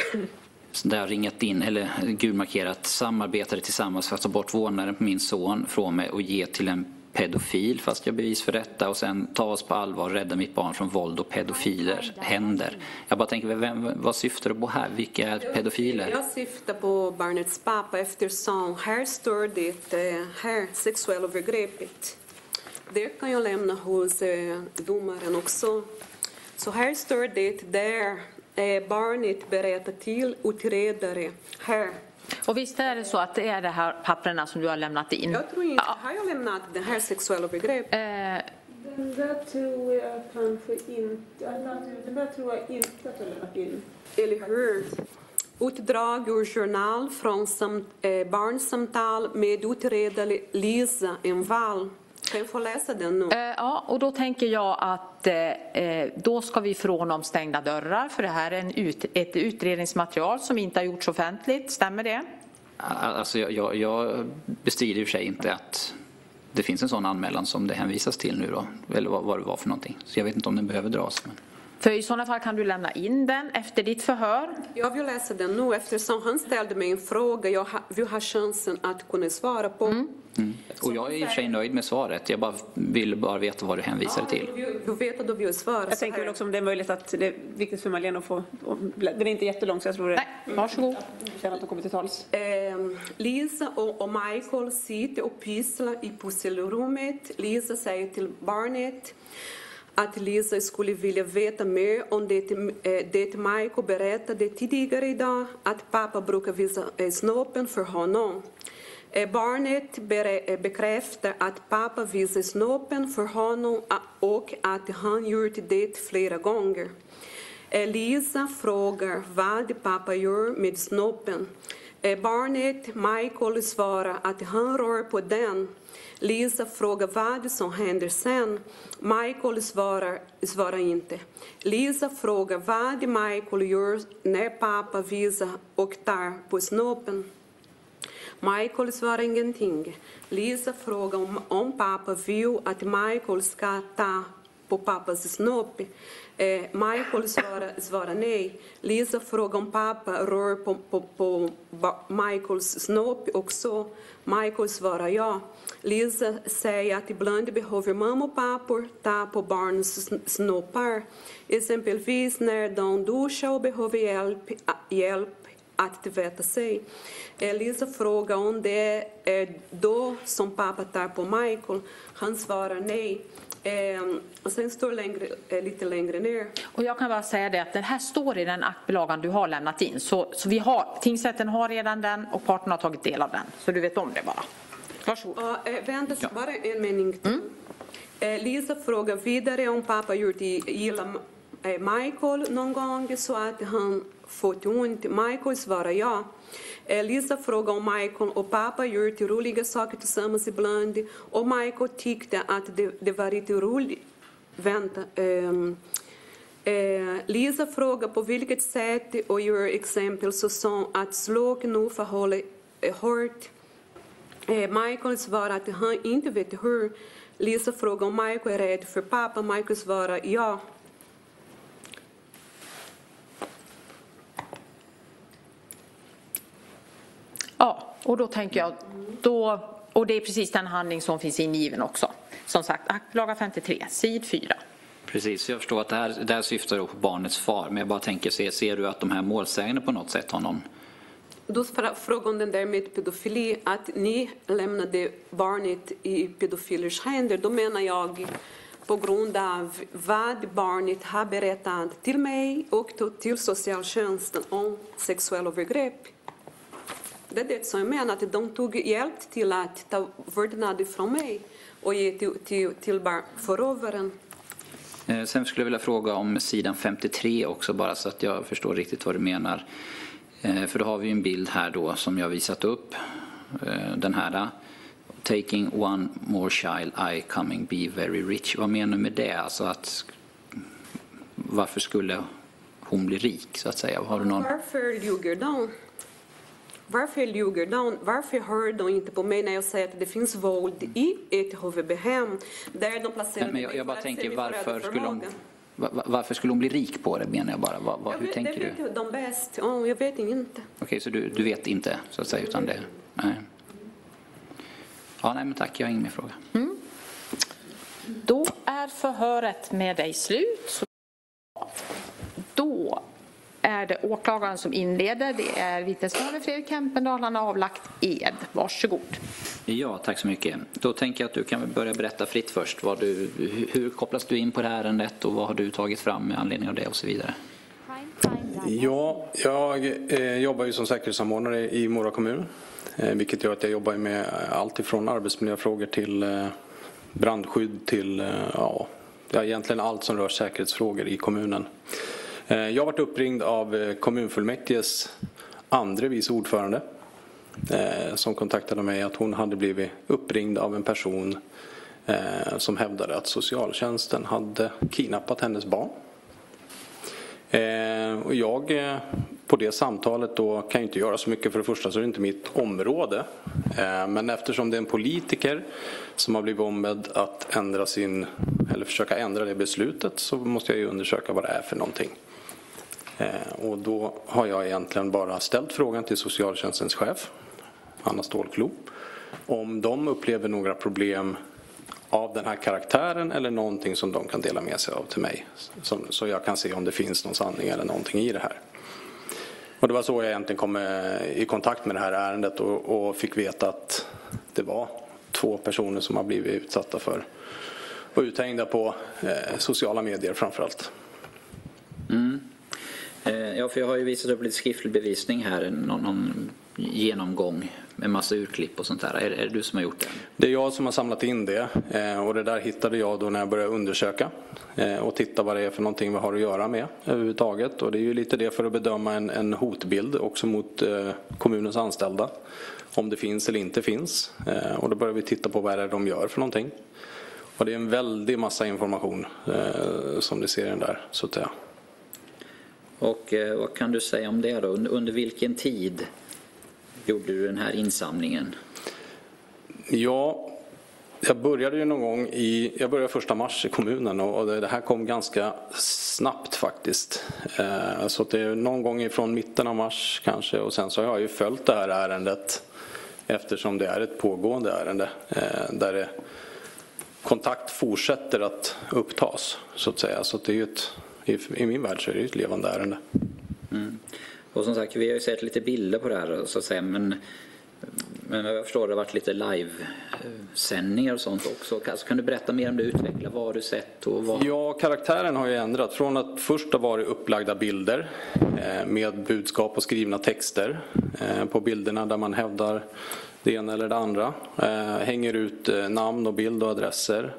Där har ringat in, eller gulmarkerat, samarbetade tillsammans för att ta bort vårdnaden på min son från mig och ge till en pedofil fast jag bevis för detta och sen ta oss på allvar och rädda mitt barn från våld och pedofiler händer. Jag bara tänker, vem, vad syftar du på här? Vilka är pedofiler? Jag syftar på barnets pappa eftersom här står det här sexuella övergreppet. Det kan jag lämna hos eh, domaren också. Så här står det där eh, barnet berättar till utredare här. Och visst är det så att det är de här papperna som du har lämnat in? Jag tror inte, har jag lämnat det här sexuella övergrepp? Eh, Den där tror jag kanske inte, den där tror jag inte att du har lämnat in. Eller hur? Utdrag ur journal från sam, eh, barnsamtal med utredare Lisa Envall. Kan jag få läsa den nu? eh, ja, och då tänker jag att eh, då ska vi från om stängda dörrar för det här är en ut, ett utredningsmaterial som inte har gjorts offentligt. Stämmer det? Alltså jag, jag, jag bestrider i och för sig inte att det finns en sån anmälan som det hänvisas till nu då. Eller vad, vad det var för någonting. Så jag vet inte om den behöver dras. Men... För i sådana fall kan du lämna in den efter ditt förhör. Jag vill läsa den nu eftersom han ställde mig en fråga. Jag ha, vill ha chansen att kunna svara på. Mm. Mm. Och jag är i och för sig nöjd med svaret. Jag bara vill bara veta vad du hänvisar till. Du vet att du vill svara. Jag tänker väl också om det är möjligt att det är viktigt för Marlene att få... Den är inte jättelång så jag tror det... Nej, varsågod. Känner att de kommer till tals. Eh, Lisa och, och Michael sitter och pysslar i pusselrummet. Lisa säger till barnet att Lisa skulle vilja veta mer om det, det Michael berättade tidigare idag. Att pappa brukar visa snoppen för honom. Barnet bekräftar att pappa visar snoppen för honom och att han gjort det flera gånger. Lisa frågar vad pappa gör med snoppen. Barnet Michael svarar att han rör på den. Lisa frågar vad som händer sen. Michael svarar, svarar inte. Lisa frågar vad Michael gör när pappa visar och tar på snoppen. Michael svarar ingenting. Lisa frågar om, om pappa vill att Michael ska ta på pappas snopp. Eh, Michael svarar, svarar nej. Lisa frågar om pappa rör på, på, på Michaels snopp också. Michael svarar ja. Lisa säger att ibland behöver mamma och pappor ta på barnens snoppar. Exempelvis när de duschar och behöver hjälp, hjälp att tvätta sig. Lisa frågar om det är då som pappa tar på Michael. Han svarar nej. Eh, och sen står det längre, eh, lite längre ner. Och jag kan bara säga det att den här står i den aktbilagan du har lämnat in. Så, så vi har, tingsrätten har redan den och parterna har tagit del av den. Så du vet om det bara. Varsågod. Uh, eh, vänta, Ja. bara en mening till. Mm. Eh, Lisa frågar vidare om pappa gjort gilla eh, Michael någon gång så att han fått ont. Michael svarar ja. Lisa frågar om Michael och pappa gjort roliga saker tillsammans ibland. Och Michael tyckte att det, det var lite roligt. Vänta. Um, uh, Lisa frågar på vilket sätt och gör exempel såsom att slå, knuffa, hålla uh, hårt. Uh, Michael svarar att han inte vet hur. Lisa frågar om Michael är rädd för pappa. Michael svarar ja. Ja, och då tänker jag, då, och det är precis den handling som finns ingiven också. Som sagt, aktbilaga femtiotre, sid fyra. Precis, jag förstår att det här, det här syftar då på barnets far. Men jag bara tänker, ser, ser du att de här målsägande på något sätt har någon... Då frågar om den där med pedofili, att ni lämnade barnet i pedofilers händer. Då menar jag på grund av vad barnet har berättat till mig och till socialtjänsten om sexuella övergrepp. Det är det som jag menar, att de tog hjälp till att ta vårdnad från mig och ge till, till, till förövaren. Sen skulle jag vilja fråga om sidan femtiotre också, bara så att jag förstår riktigt vad du menar. För då har vi en bild här då som jag visat upp. Den här. Taking one more child, I coming be very rich. Vad menar du med det? Alltså att, varför skulle hon bli rik, så att säga? Har du någon... Varför ljuger de? Varför ljuger de? Varför hör de inte på mig när jag säger att det finns våld i ett H V B-hem där de placerar... Men jag, jag bara tänker, varför skulle hon... Varför skulle hon bli rik på det, menar jag bara? Vad, vad, hur vet, tänker det du? vet de bäst. Oh, jag vet inte. Okej, okay, så du, du vet inte, så att säga, utan det... Nej. Ja, nej, men tack. Jag har ingen mer fråga. Mm. Då är förhöret med dig slut. Då är det åklagaren som inleder. Det är vittnesmål Fredrik Kempendal. Han har avlagt ed. Varsågod. Ja, tack så mycket. Då tänker jag att du kan börja berätta fritt först. Vad du, hur kopplas du in på det här ärendet och vad har du tagit fram med anledning av det och så vidare? Ja, jag eh, jobbar ju som säkerhetssamordnare i Mora kommun. Eh, vilket gör att jag jobbar med allt ifrån arbetsmiljöfrågor till eh, brandskydd till eh, ja, egentligen allt som rör säkerhetsfrågor i kommunen. Eh, jag har varit uppringd av eh, kommunfullmäktiges andre vice ordförande eh, som kontaktade mig att hon hade blivit uppringd av en person eh, som hävdade att socialtjänsten hade kidnappat hennes barn. Eh, och jag eh, på det samtalet då kan jag inte göra så mycket. För det första så är det inte mitt område. Eh, men eftersom det är en politiker som har blivit ombedd att ändra sin, eller försöka ändra det beslutet, så måste jag ju undersöka vad det är för någonting. Eh, och då har jag egentligen bara ställt frågan till socialtjänstens chef, Anna Stålklo, om de upplever några problem av den här karaktären eller någonting som de kan dela med sig av till mig. Som, så jag kan se om det finns någon sanning eller någonting i det här. Och det var så jag egentligen kom i kontakt med det här ärendet och, och fick veta att det var två personer som har blivit utsatta för och uthängda på eh, sociala medier framförallt. Mm. Eh, ja, för jag har ju visat upp lite skriftlig bevisning här, någon, någon genomgång med massa urklipp och sånt där. Är, är det du som har gjort det? Det är jag som har samlat in det eh, och det där hittade jag då när jag började undersöka eh, och titta vad det är för någonting vi har att göra med överhuvudtaget. Och det är ju lite det för att bedöma en, en hotbild också mot eh, kommunens anställda. Om det finns eller inte finns. Eh, och då börjar vi titta på vad det är de gör för någonting. Och det är en väldig massa information eh, som ni ser i den där, så att säga. Och eh, vad kan du säga om det då? Under, under vilken tid gjorde du den här insamlingen? Ja, jag började ju någon gång i, jag började första mars i kommunen och det här kom ganska snabbt faktiskt. Eh, så det är någon gång ifrån mitten av mars kanske, och sen så har jag ju följt det här ärendet eftersom det är ett pågående ärende eh, där det, kontakt fortsätter att upptas, så att säga. Så det är ju ett, i, i min värld så är det ett levande ärende. Mm. Och som sagt, vi har ju sett lite bilder på det här, så att säga, men, men jag förstår det har varit lite live-sändningar och sånt också. Alltså, kan du berätta mer om det, utveckla vad har du sett? Och vad... Ja, karaktären har ju ändrat från att först ha varit upplagda bilder eh, med budskap och skrivna texter eh, på bilderna där man hävdar det ena eller det andra. Eh, hänger ut eh, namn och bild och adresser.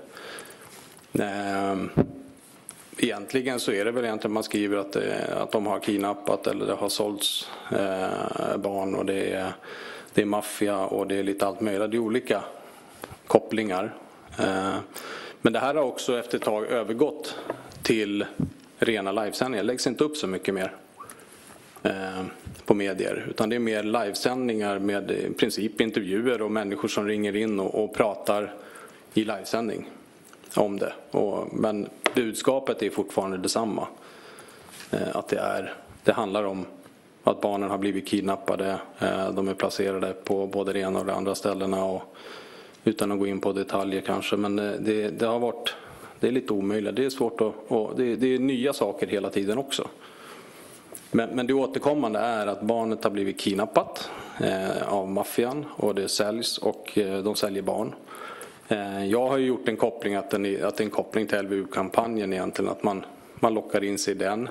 Eh, Egentligen så är det väl egentligen man skriver att, det, att de har kidnappat eller det har sålts eh, barn och det är, det är maffia och det är lite allt möjligt. Det är olika kopplingar. Eh, men det här har också efter ett tag övergått till rena livesändningar. Det läggs inte upp så mycket mer eh, på medier, utan det är mer livesändningar med i princip intervjuer och människor som ringer in och, och pratar i livesändning om det. Och, men budskapet är fortfarande detsamma. Eh, att det, är, det handlar om att barnen har blivit kidnappade. Eh, de är placerade på både det ena och det andra ställena. Och, utan att gå in på detaljer kanske. Men eh, det, det har varit det är lite omöjligt. Det är svårt att, och det, det är nya saker hela tiden också. Men, men det återkommande är att barnet har blivit kidnappat eh, av maffian. Och det säljs och eh, de säljer barn. Jag har ju gjort en koppling att, den, att det är en koppling till L V U-kampanjen egentligen, att man, man lockar in sig i den.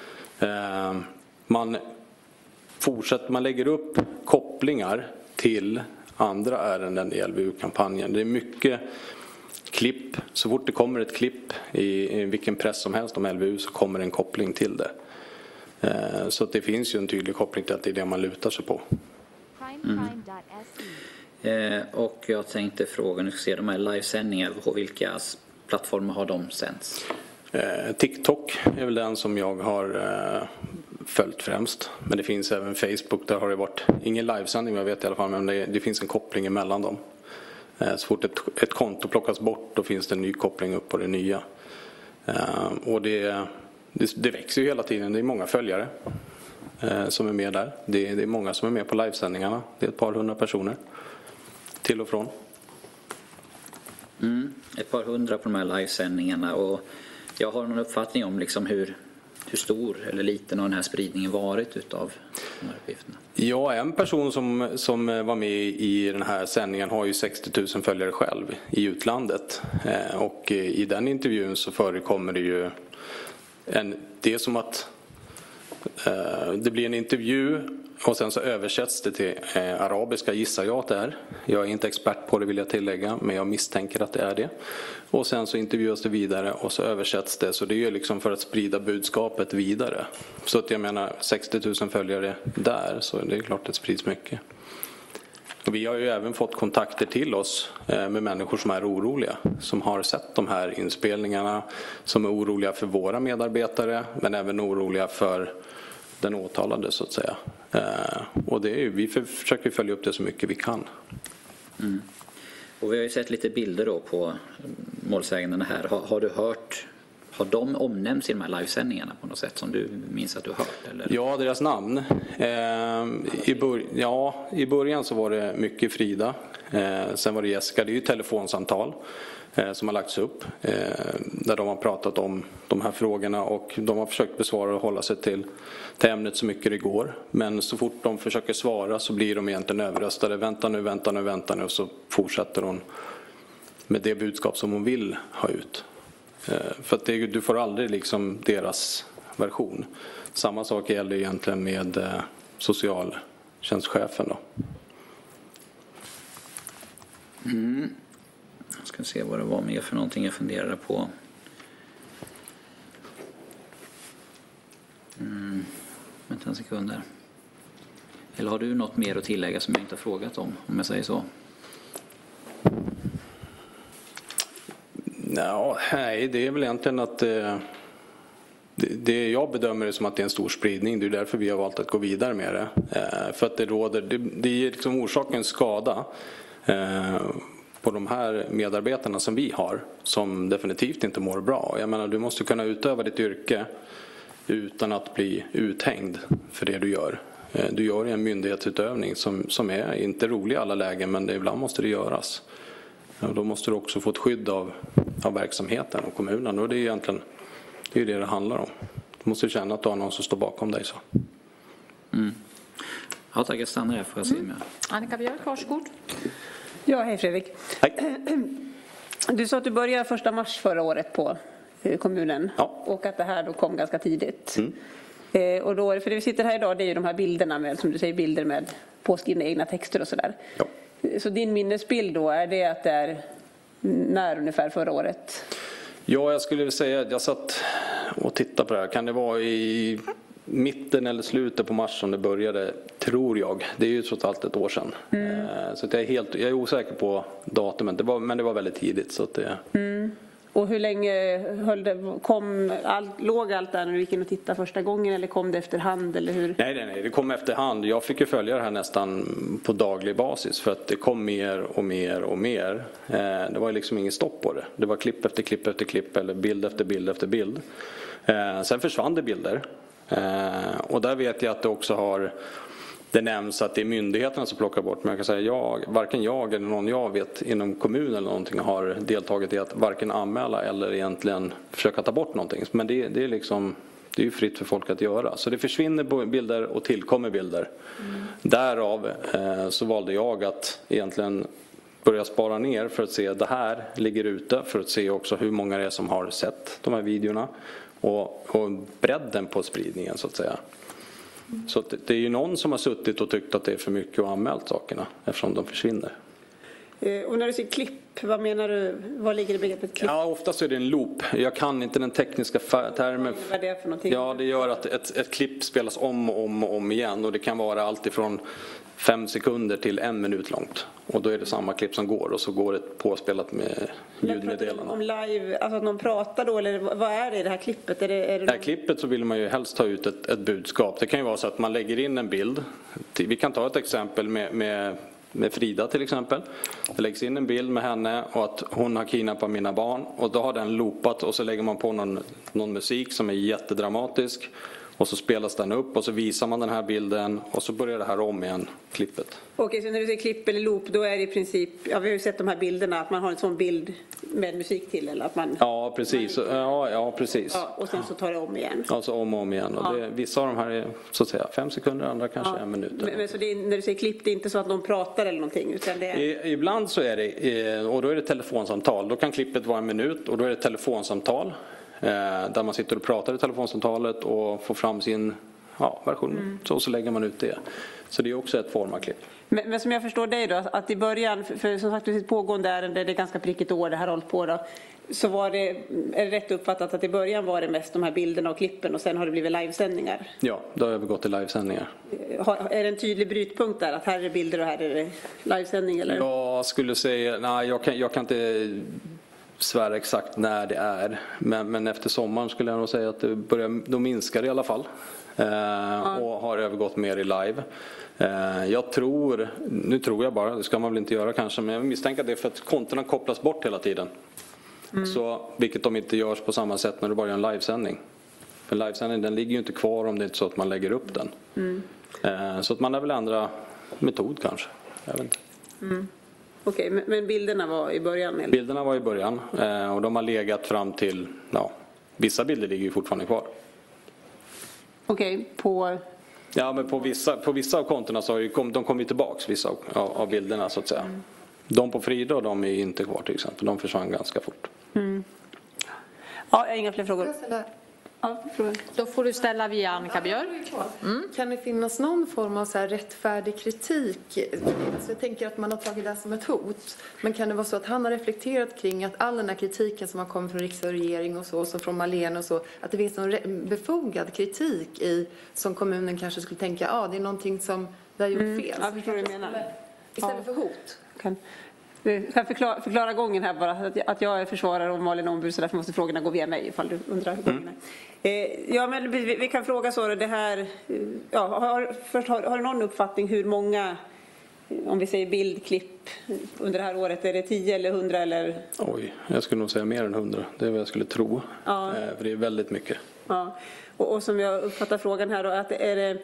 Man fortsätter, man lägger upp kopplingar till andra ärenden i L V U-kampanjen. Det är mycket klipp, så fort det kommer ett klipp i, i vilken press som helst om L V U så kommer en koppling till det. Eh, så att det finns ju en tydlig koppling till att det är det man lutar sig på. Mm. Eh, och jag tänkte fråga, nu ska se de här livesändningarna, på vilka plattformar har de sänds? Eh, TikTok är väl den som jag har eh, följt främst. Men det finns även Facebook, där har det varit ingen livesändning jag vet i alla fall, men det, det finns en koppling emellan dem. Eh, så fort ett, ett konto plockas bort då finns det en ny koppling upp på det nya. Eh, och det, det, det växer ju hela tiden, det är många följare eh, som är med där. Det, det är många som är med på livesändningarna, det är ett par hundra personer till och från. Mm, ett par hundra på de här livesändningarna, och jag har någon uppfattning om liksom hur, hur stor eller liten har den här spridningen varit utav de här uppgifterna? Ja, en person som, som var med i den här sändningen har ju sextio tusen följare själv i utlandet. Eh, och i den intervjun så förekommer det ju en, det är som att eh, det blir en intervju och sen så översätts det till eh, arabiska, gissar jag att det är. Jag är inte expert på det vill jag tillägga, men jag misstänker att det är det. Och sen så intervjuas det vidare och så översätts det. Så det är ju liksom för att sprida budskapet vidare. Så att jag menar sextio tusen följare där, så det är klart att det sprids mycket. Och vi har ju även fått kontakter till oss eh, med människor som är oroliga. Som har sett de här inspelningarna. Som är oroliga för våra medarbetare, men även oroliga för den åtalade så att säga. Eh, och det är ju, vi försöker följa upp det så mycket vi kan. Mm. Och vi har ju sett lite bilder då på målsägandena här. Har, har du hört, har de omnämnts i de här livesändningarna på något sätt som du minns att du har hört? Eller? Ja, deras namn. Eh, i, bör- ja, i början så var det mycket Frida. Eh, sen var det Jessica. Det är ju telefonsamtal eh, som har lagts upp. Eh, där de har pratat om de här frågorna och de har försökt besvara och hålla sig till, till ämnet så mycket det går. Men så fort de försöker svara så blir de egentligen överröstade. Vänta nu, vänta nu, vänta nu. Och så fortsätter hon med det budskap som hon vill ha ut. Eh, för att det, du får aldrig liksom deras version. Samma sak gäller egentligen med eh, socialtjänstchefen då. Mm. Jag ska se vad det var mer för någonting jag funderade på. Mm. Vänta en sekund där. Eller har du något mer att tillägga som jag inte har frågat om, om jag säger så? Ja, nej, det är väl egentligen att eh, det, det jag bedömer det som att det är en stor spridning. Det är därför vi har valt att gå vidare med det. Eh, för att det råder, det, det är liksom orsaken skada eh, på de här medarbetarna som vi har som definitivt inte mår bra. Jag menar, du måste kunna utöva ditt yrke utan att bli uthängd för det du gör. Eh, du gör en myndighetsutövning som, som är inte rolig i alla lägen, men det, ibland måste det göras. Och då måste du också få ett skydd av, av verksamheten och kommunen. Och det är egentligen det, är det det handlar om. Du måste känna att du har någon som står bakom dig. Så. Mm. Ja, tack. Jag stannar här för att se mm. Annika Björk, varsågod. Ja, hej Fredrik. Hej. Du sa att du började första mars förra året på kommunen. Ja. Och att det här då kom ganska tidigt. Mm. Eh, och då, för det vi sitter här idag, det är ju de här bilderna med, som du säger, bilder med påskrivna egna texter och sådär. Ja. Så din minnesbild då, är det att det är när ungefär förra året? Ja, jag skulle säga att jag satt och tittade på det här. Kan det vara i mitten eller slutet på mars som det började, tror jag. Det är ju trots allt ett år sedan. Mm. Så att jag, är helt, jag är osäker på datumet, det var, men det var väldigt tidigt. Så att det... mm. Och hur länge höll det, kom all, låg allt där när du gick in och tittade första gången, eller kom det efterhand? Eller hur? Nej, nej, nej, det kom efterhand. Jag fick ju följa det här nästan på daglig basis för att det kom mer och mer och mer. Eh, det var liksom ingen stopp på det. Det var klipp efter klipp efter klipp eller bild efter bild efter bild. Eh, sen försvann det bilder. Eh, och där vet jag att det också har... Det nämns att det är myndigheterna som plockar bort, men jag kan säga jag, varken jag eller någon jag vet inom kommunen eller någonting har deltagit i att varken anmäla eller egentligen försöka ta bort någonting. Men det, det är liksom, det är ju fritt för folk att göra. Så det försvinner bilder och tillkommer bilder. Mm. Därav eh, så valde jag att egentligen börja spara ner för att se att det här ligger ute, för att se också hur många det är som har sett de här videorna och, och bredden på spridningen så att säga. Så det är ju någon som har suttit och tyckt att det är för mycket och anmält sakerna eftersom de försvinner. Och när du säger klipp, vad menar du? Vad ligger i begreppet klipp? Ja, oftast är det en loop. Jag kan inte den tekniska termen. Vad är det för någonting? Ja, det gör att ett, ett klipp spelas om och om och om igen. Och det kan vara allt ifrån fem sekunder till en minut långt. Och då är det samma klipp som går och så går det påspelat med ljudmeddelanden. Om live, alltså att någon pratar då, eller vad är det i det här klippet? Är det, är det... I det här klippet så vill man ju helst ta ut ett, ett budskap. Det kan ju vara så att man lägger in en bild. Vi kan ta ett exempel med, med, med Frida till exempel. Det läggs in en bild med henne och att hon har kidnappat mina barn. Och då har den loopat och så lägger man på någon, någon musik som är jättedramatisk. Och så spelas den upp och så visar man den här bilden och så börjar det här om igen, klippet. Okej, så när du säger klipp eller loop, då är det i princip, ja, vi har ju sett de här bilderna, att man har en sån bild med musik till eller att man... Ja, precis. Ja, ja, precis. Ja, och sen så tar det om igen. Ja, så om och om igen. Och det, vissa av de här är så att säga fem sekunder, andra kanske ja. en minut. Men, men så det är, när du säger klipp, det är inte så att någon pratar eller någonting? Utan det är... I, ibland så är det, och då är det telefonsamtal. Då kan klippet vara en minut och då är det telefonsamtal. Där man sitter och pratar i telefonsamtalet och får fram sin ja, version. Mm. Så, så lägger man ut det. Så det är också ett form av klipp. Men, men som jag förstår dig då, att i början, för, för som sagt det är ett pågående ärende, det är ganska prickigt år det här hållit på då. Så var det, är det rätt uppfattat att i början var det mest de här bilderna och klippen och sen har det blivit livesändningar? Ja, då har jag gått till livesändningar. Har, är det en tydlig brytpunkt där, att här är det bilder och här är det livesändning? Eller? Jag skulle säga, nej jag kan, jag kan inte... svära exakt när det är. Men, men efter sommaren skulle jag nog säga att det börjar, de minskar i alla fall. Eh, ja. Och har övergått mer i live. Eh, jag tror, nu tror jag bara, det ska man väl inte göra kanske, men jag misstänker att det är för att kontona kopplas bort hela tiden. Mm. Så, vilket de inte görs på samma sätt när du bara gör en livesändning. För livesändning den ligger ju inte kvar om det är inte så att man lägger upp den. Mm. Eh, så att man har väl ändra metod kanske. Jag vet inte. Mm. Okej, okay, men bilderna var i början? Eller? Bilderna var i början och de har legat fram till, ja, vissa bilder ligger ju fortfarande kvar. Okej, okay, på... Ja, men på vissa, på vissa av kontona så har ju kom, de kommit tillbaks, vissa av, av, av bilderna så att säga. Mm. De på Frida och de är inte kvar till exempel, de försvann ganska fort. Mm. Ja, jag har inga fler frågor. Ja, då får du ställa via Annika Björk. Mm. Kan det finnas någon form av så här rättfärdig kritik? Alltså jag tänker att man har tagit det som ett hot. Men kan det vara så att han har reflekterat kring att all den här kritiken som har kommit från riksdag och regering och så, och så från Marlene och så, att det finns någon befogad kritik i som kommunen kanske skulle tänka, ja ah, det är någonting som det har gjort fel. Mm. Ja, jag förstår vad du menar. Istället ja. för hot. Kan. Jag kan förklara, förklara gången här bara, att jag, att jag är försvarare och Malin ombud, så därför måste frågorna gå via mig ifall du undrar hur gången är. Eh, ja, men vi, vi kan fråga så det här, ja, har, först, har, har du någon uppfattning hur många, om vi säger bildklipp under det här året, är det tio eller hundra eller? Oj, jag skulle nog säga mer än hundra, det är vad jag skulle tro, ja. eh, för det är väldigt mycket. Ja, och, och som jag uppfattar frågan här då, att är det,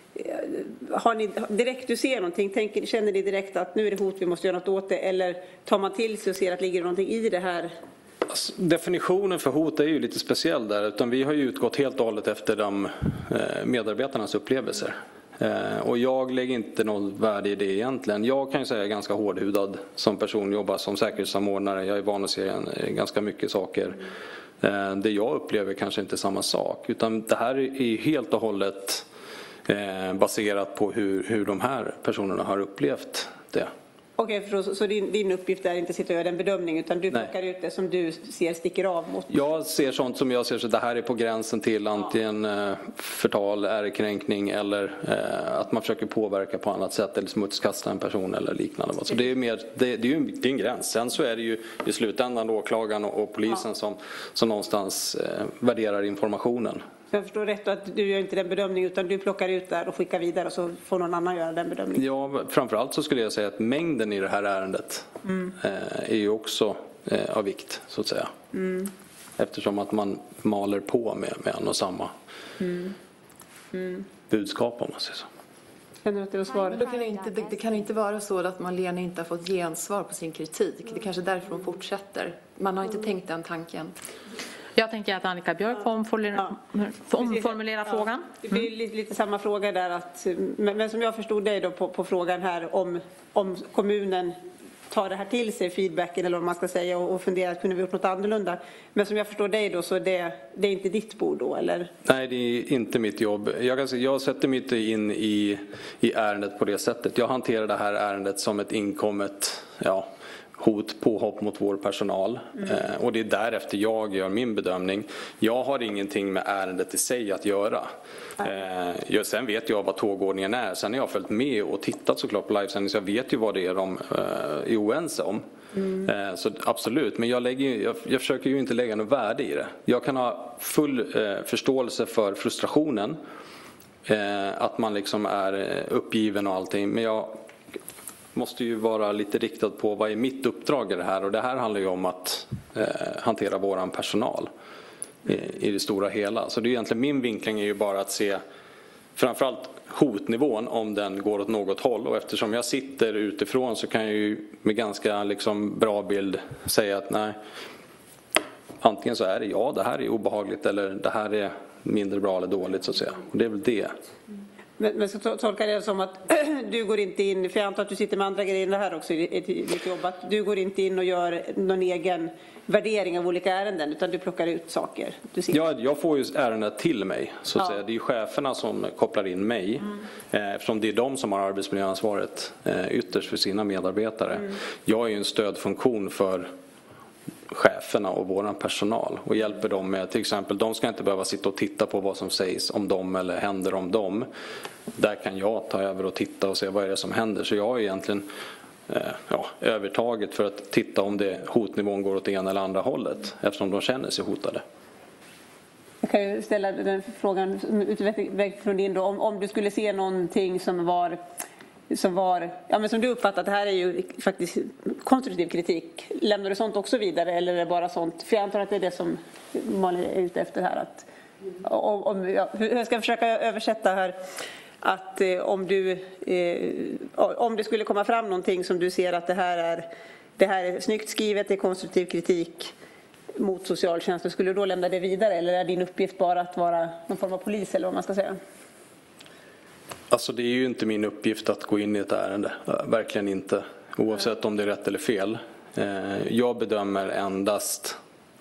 har ni direkt du ser någonting, tänker, känner ni direkt att nu är det hot, vi måste göra något åt det, eller tar man till sig och ser att ligger någonting i det här? Alltså, definitionen för hot är ju lite speciell där, utan vi har ju utgått helt och hållet efter de eh, medarbetarnas upplevelser. Eh, och jag lägger inte något värde i det egentligen. Jag kan ju säga ganska hårdhudad som person, jobbar som säkerhetssamordnare, jag är van att se ganska mycket saker. Eh, det jag upplever kanske inte samma sak, utan det här är helt och hållet Eh, baserat på hur, hur de här personerna har upplevt det. Okej, okay, så, så din, din uppgift är inte att sitta och göra den bedömningen, utan du plockar ut det som du ser sticker av mot? Jag ser sånt som jag ser så det här är på gränsen till antingen eh, förtal, ärekränkning eller eh, att man försöker påverka på annat sätt eller smutskasta en person eller liknande. Så det är, mer, det, det är ju en, det är en gräns. Sen så är det ju i slutändan åklagaren och, och polisen ja. som, som någonstans eh, värderar informationen. Jag förstår rätt att du gör inte den bedömningen, utan du plockar ut där och skickar vidare och så får någon annan göra den bedömningen. Ja, framförallt så skulle jag säga att mängden i det här ärendet mm. eh, är ju också eh, av vikt så att säga. Mm. Eftersom att man maler på med, med en och samma mm. Mm. budskap om man säger så. Känner du att det var svaret? Då kan det, inte, det, det kan inte vara så att Marlene inte har fått gensvar på sin kritik. Det är kanske därför hon fortsätter. Man har inte tänkt den tanken. Jag tänker att Annika Björk får omformulera, ja. omformulera ja. frågan. Det blir lite, lite samma fråga där. Att, men, men som jag förstod dig då på, på frågan här om, om kommunen tar det här till sig, feedbacken eller vad man ska säga, och, och funderar att kunde vi gjort något annorlunda. Men som jag förstår dig då, så är det, det är inte ditt bord då, eller? Nej, det är inte mitt jobb. Jag, kan säga, jag sätter mig inte in i, i ärendet på det sättet. Jag hanterar det här ärendet som ett inkommet, ja, hot, påhopp mot vår personal. Mm. Eh, och det är därefter jag gör min bedömning. Jag har ingenting med ärendet i sig att göra. Eh, jag, sen vet jag vad tågordningen är. Sen har jag följt med och tittat såklart på livesändning, så jag vet ju vad det är de eh, är oense om. Mm. Eh, så absolut, men jag, lägger, jag, jag försöker ju inte lägga något värde i det. Jag kan ha full eh, förståelse för frustrationen. Eh, att man liksom är uppgiven och allting. Men jag måste ju vara lite riktad på vad är mitt uppdrag i det här. Och det här handlar ju om att eh, hantera våran personal i, i det stora hela. Så det är egentligen, min vinkling är ju bara att se framförallt hotnivån, om den går åt något håll. Och eftersom jag sitter utifrån så kan jag ju med ganska liksom bra bild säga att nej, antingen så är det ja, det här är obehagligt, eller det här är mindre bra eller dåligt, så att säga. Och det är väl det. Men, men så tolkar det som att du går inte in, för jag antar att du sitter med andra grejer här också i ditt jobb, att du går inte in och gör någon egen värdering av olika ärenden, utan du plockar ut saker. Du ja, jag får ju ärenden till mig, så att ja. säga. Det är ju cheferna som kopplar in mig, mm. eftersom det är de som har arbetsmiljöansvaret ytterst för sina medarbetare. Mm. Jag är ju en stödfunktion för cheferna och våran personal och hjälper dem med, till exempel, de ska inte behöva sitta och titta på vad som sägs om dem eller händer om dem. Där kan jag ta över och titta och se vad är det som händer. Så jag har egentligen eh, ja, övertaget för att titta om det hotnivån går åt ena eller andra hållet, eftersom de känner sig hotade. Jag kan ju ställa den frågan utväg från din då, om, om du skulle se någonting som var som var, ja men som du uppfattar, det här är ju faktiskt konstruktiv kritik. Lämnar du sånt också vidare, eller är det bara sånt? För jag antar att det är det som Malin är ute efter här. Att, om, om, ja, jag ska försöka översätta här. Att eh, om du eh, om det skulle komma fram någonting som du ser att det här är det här är snyggt skrivet, det är konstruktiv kritik mot socialtjänsten, skulle du då lämna det vidare, eller är din uppgift bara att vara någon form av polis, eller vad man ska säga? Alltså det är ju inte min uppgift att gå in i ett ärende, verkligen inte, oavsett om det är rätt eller fel. Jag bedömer endast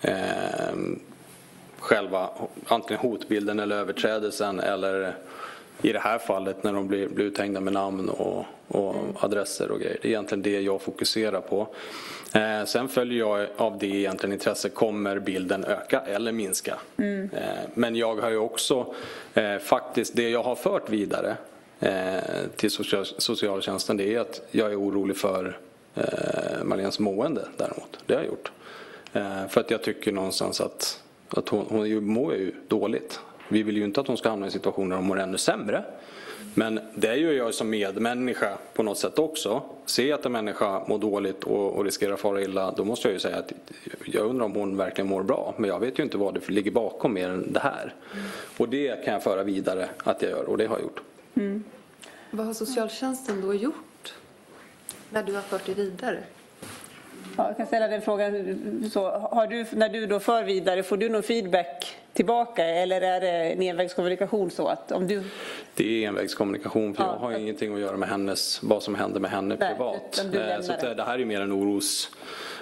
själva antingen hotbilden eller överträdelsen, eller i det här fallet när de blir, blir uthängda med namn och, och adresser och grejer. Det är egentligen det jag fokuserar på. Eh, sen följer jag av det egentligen intresse, kommer bilden öka eller minska? Mm. Eh, men jag har ju också eh, faktiskt, det jag har fört vidare eh, till social, socialtjänsten, det är att jag är orolig för eh, Malens mående däremot. Det har jag gjort. Eh, för att jag tycker någonstans att, att hon, hon ju mår ju dåligt. Vi vill ju inte att hon ska hamna i situationer där hon mår ännu sämre. Men det är ju jag som medmänniska på något sätt också. Se att en människa mår dåligt och, och riskerar att fara illa, då måste jag ju säga att jag undrar om hon verkligen mår bra. Men jag vet ju inte vad det ligger bakom mer än det här. Mm. Och det kan jag föra vidare att jag gör, och det har jag gjort. Mm. Vad har socialtjänsten då gjort när du har fört det vidare? Ja, jag kan ställa den frågan. Så, har du, när du då för vidare, får du någon feedback tillbaka, eller är det en envägskommunikation så att om du... Det är envägskommunikation, för ja, jag har att... ingenting att göra med hennes, vad som händer med henne Nej, privat. Så det, det här är mer en oros...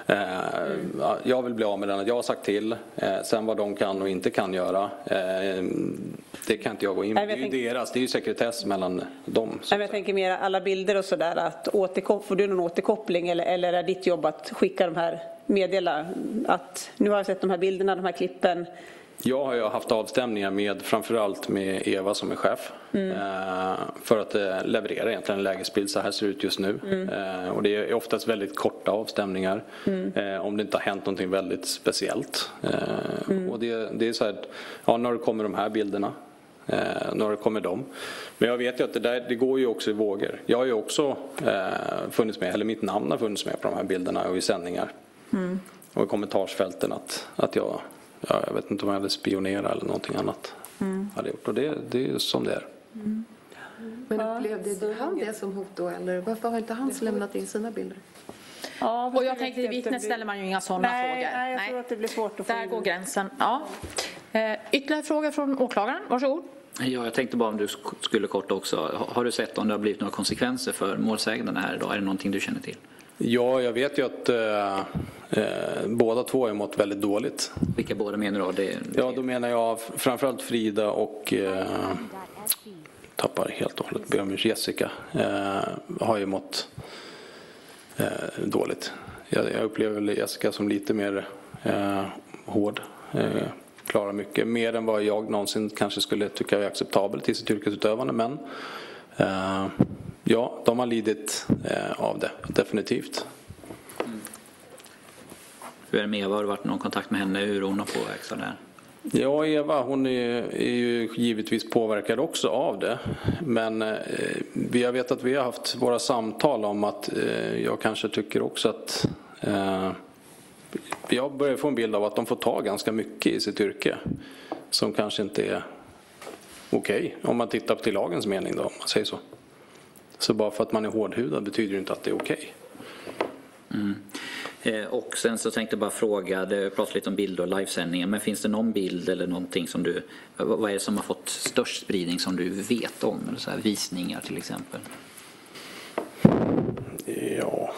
Eh, mm. Jag vill bli av med den, att jag har sagt till. Eh, sen vad de kan och inte kan göra, eh, det kan inte jag gå in. Nej, det är ju tänk... deras, det är ju sekretess mellan dem. Nej, jag tänker mer alla bilder och sådär, att återkop... får du någon återkoppling, eller, eller är ditt jobb att skicka de här, meddela att nu har jag sett de här bilderna, de här klippen. Jag har ju haft avstämningar med, framförallt med Eva som är chef, mm. för att leverera egentligen en lägesbild. Så här ser det ut just nu. Mm. Och det är oftast väldigt korta avstämningar, mm. om det inte har hänt någonting väldigt speciellt. Mm. Och det, det är så här, ja, när det kommer de här bilderna, när det kommer dem. Men jag vet ju att det där, det går ju också i vågor. Jag har ju också funnits med, eller mitt namn har funnits med på de här bilderna och i sändningar. Mm. Och i kommentarsfälten att, att jag... Ja, jag vet inte om jag hade spionera eller någonting annat. Mm. Hade gjort. Och det, det är som det är. Mm. Men upplevde du han det som hot då? Eller varför har inte han lämnat in sina bilder? Ja, och jag tänkte, i vittnet ställer man ju inga sådana nej, frågor. Nej, jag tror att det blir svårt att få. Där går gränsen. Ja. Eh, ytterligare frågor från åklagaren. Varsågod. Ja, jag tänkte bara om du skulle kort också. Har du sett om det har blivit några konsekvenser för målsägandena här idag? Är det någonting du känner till? Ja, jag vet ju att eh, eh, båda två har mått väldigt dåligt. Vilka båda menar du då? Det... Ja, då menar jag framförallt Frida och eh, tappar helt och hållet, ber om ursäkt, Jessica eh, har ju mått eh, dåligt. Jag, jag upplever väl Jessica som lite mer eh, hård. Eh, klarar mycket mer än vad jag någonsin kanske skulle tycka är acceptabelt i sitt yrkesutövande, men eh, ja, de har lidit eh, av det, definitivt. Mm. Hur är det med Eva? Har du varit någon kontakt med henne? Hur hon har påverkats av det här? Ja, Eva, hon är, är ju givetvis påverkad också av det. Men eh, jag vet att vi har haft våra samtal om att eh, jag kanske tycker också att eh, jag börjar få en bild av att de får ta ganska mycket i sitt yrke som kanske inte är okej, okay, om man tittar till lagens mening då, om man säger så. Så bara för att man är hårdhudad betyder det inte att det är okej. Okay. Mm. Eh, och sen så tänkte jag bara fråga, det pratar lite om bilder och livesändningar, men finns det någon bild eller någonting som du, vad är det som har fått störst spridning som du vet om, eller så här, visningar till exempel? Ja,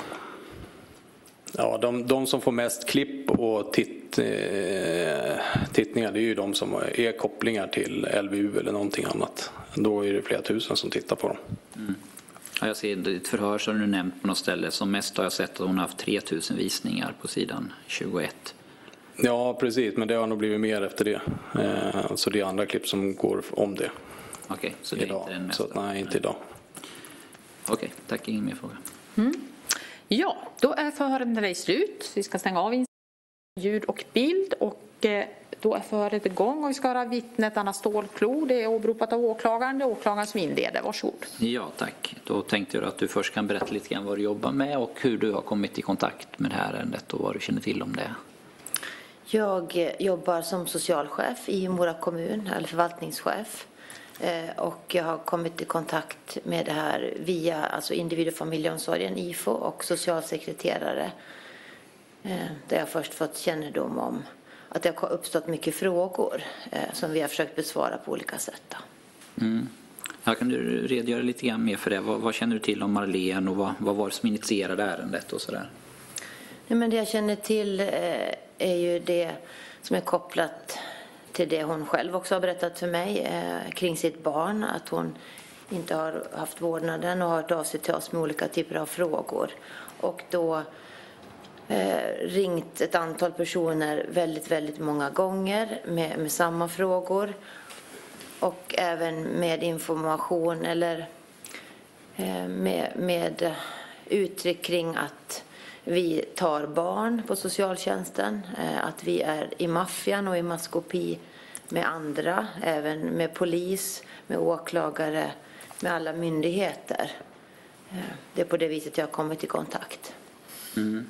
ja de, de som får mest klipp och titt, eh, tittningar, det är ju de som är kopplingar till L V U eller någonting annat. Då är det flera tusen som tittar på dem. Mm. Ja, jag ser ett förhör som du nämnt på något ställe. Som mest har jag sett att hon har haft tre tusen visningar på sidan tjugoett. Ja, precis. Men det har nog blivit mer efter det. Eh, så det är andra klipp som går om det. Okej, okay, så det är idag. inte den mest? Så, nej, inte idag. Okej, okay, tack. Ingen mer fråga. Mm. Ja, då är förhöret med dig slut. Vi ska stänga av ljud och bild. Och eh, då är förhöret igång och vi ska höra vittnet Anna Stålklo. Det är åberopat av åklagaren. Det är åklagaren som inleder. Varsågod. Ja, tack. Då tänkte jag att du först kan berätta lite grann vad du jobbar med och hur du har kommit i kontakt med det här ärendet och vad du känner till om det. Jag jobbar som socialchef i Mora kommun, eller förvaltningschef. Och jag har kommit i kontakt med det här via alltså individ- och familjeomsorgen, I F O, och socialsekreterare. Där jag först fått kännedom om att det har uppstått mycket frågor eh, som vi har försökt besvara på olika sätt. Mm. Ja, kan du redogöra lite grann mer för det? Vad, vad känner du till om Marlene och vad, vad var det som initierade ärendet och sådär? Ja, men det jag känner till eh, är ju det som är kopplat till det hon själv också har berättat för mig eh, kring sitt barn. Att hon inte har haft vårdnaden och har hört av sig till oss med olika typer av frågor. Och då Eh, ringt ett antal personer väldigt, väldigt många gånger med, med samma frågor och även med information eller eh, med, med uttryck kring att vi tar barn på socialtjänsten, eh, att vi är i maffian och i maskopi med andra, även med polis, med åklagare, med alla myndigheter. Eh, det är på det viset jag har kommit i kontakt. Mm.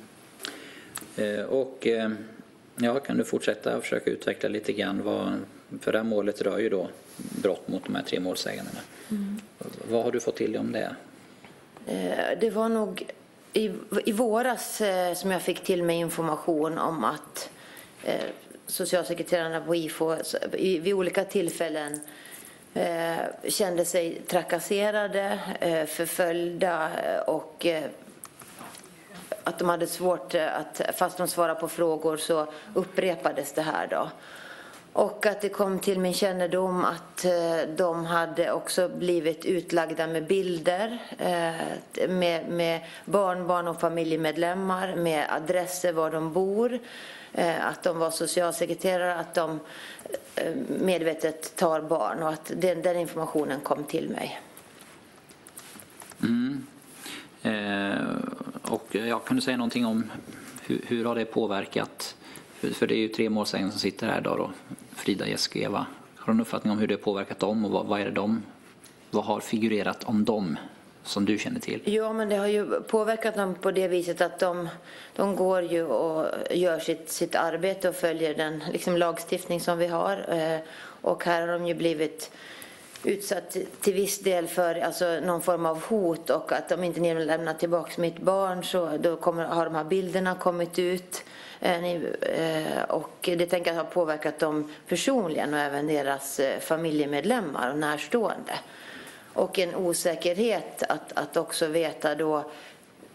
Och ja, kan du fortsätta och försöka utveckla lite grann vad, för det här målet rör ju då brott mot de här tre målsägandena. Mm. Vad har du fått till om det? Det var nog i, i våras som jag fick till mig information om att eh, socialsekreterarna på I F O vid olika tillfällen eh, kände sig trakasserade, eh, förföljda och eh, att de hade svårt att, fast de svarade på frågor så upprepades det här då. Och att det kom till min kännedom att de hade också blivit utlagda med bilder med, med barn, barn och familjemedlemmar, med adresser var de bor, att de var socialsekreterare, att de medvetet tar barn och att den, den informationen kom till mig. Mm. Eh, och ja, kan du säga någonting om hur, hur har det påverkat? För, för det är ju tre målsägande som sitter här idag då, Frida, Jessica och Eva. Har du en uppfattning om hur det har påverkat dem och vad, vad är det de, vad har figurerat om dem som du känner till? Ja, men det har ju påverkat dem på det viset att de, de går ju och gör sitt, sitt arbete och följer den liksom, lagstiftning som vi har. Eh, och här har de ju blivit utsatt till viss del för alltså, någon form av hot och att de inte lämnar tillbaka mitt barn så då kommer, har de här bilderna kommit ut eh, eh, och det tänker jag har påverkat dem personligen och även deras eh, familjemedlemmar och närstående och en osäkerhet att, att också veta då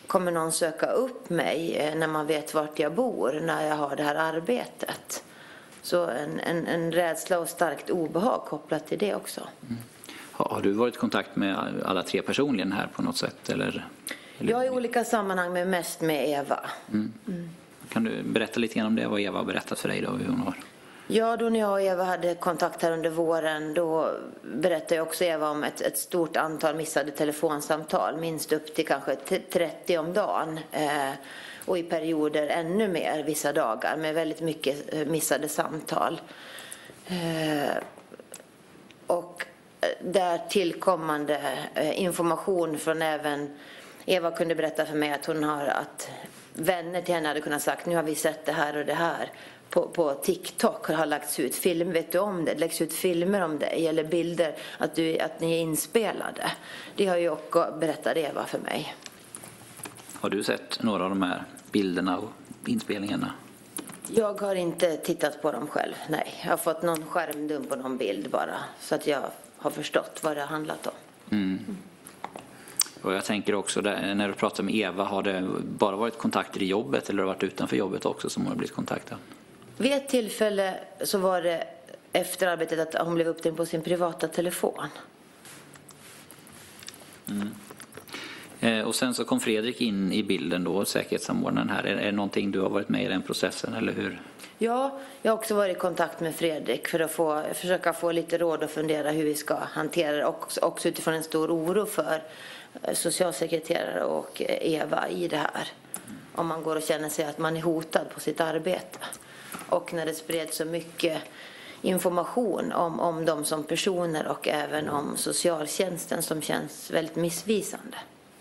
kommer någon söka upp mig när man vet vart jag bor när jag har det här arbetet? Så en, en, en rädsla och starkt obehag kopplat till det också. Mm. Har, har du varit i kontakt med alla tre personligen här på något sätt? Eller, eller? Jag i olika sammanhang, men mest med Eva. Mm. Mm. Kan du berätta lite grann om det, vad Eva har berättat för dig då, hur hon har? Ja, då när jag och Eva hade kontakt här under våren, då berättade jag också Eva om ett, ett stort antal missade telefonsamtal, minst upp till kanske trettio om dagen. Eh, och i perioder ännu mer vissa dagar med väldigt mycket missade samtal. Eh, och där tillkommande eh, information från även Eva kunde berätta för mig att hon har att vänner till henne hade kunnat sagt, nu har vi sett det här och det här. På, på TikTok har lagts ut film, vet du om det? Det läggs ut filmer om det eller bilder att, du, att ni är inspelade. Det har ju också berättat Eva för mig. Har du sett några av de här bilderna och inspelningarna? Jag har inte tittat på dem själv, nej. Jag har fått någon skärmdump på någon bild bara så att jag har förstått vad det har handlat om. Mm. Och jag tänker också, där, när du pratar med Eva, har det bara varit kontakter i jobbet eller har det varit utanför jobbet också som hon har blivit kontaktad? Vid ett tillfälle så var det efter arbetet att hon blev upptäckt på sin privata telefon. Mm. Eh, och sen så kom Fredrik in i bilden då, säkerhetssamordnaren här. Är, är det någonting du har varit med i den processen eller hur? Ja, jag har också varit i kontakt med Fredrik för att få, försöka få lite råd och fundera hur vi ska hantera det. Också, också utifrån en stor oro för socialsekreterare och Eva i det här. Om man går och känner sig att man är hotad på sitt arbete. Och när det spreds så mycket information om, om dem som personer och även om socialtjänsten som känns väldigt missvisande.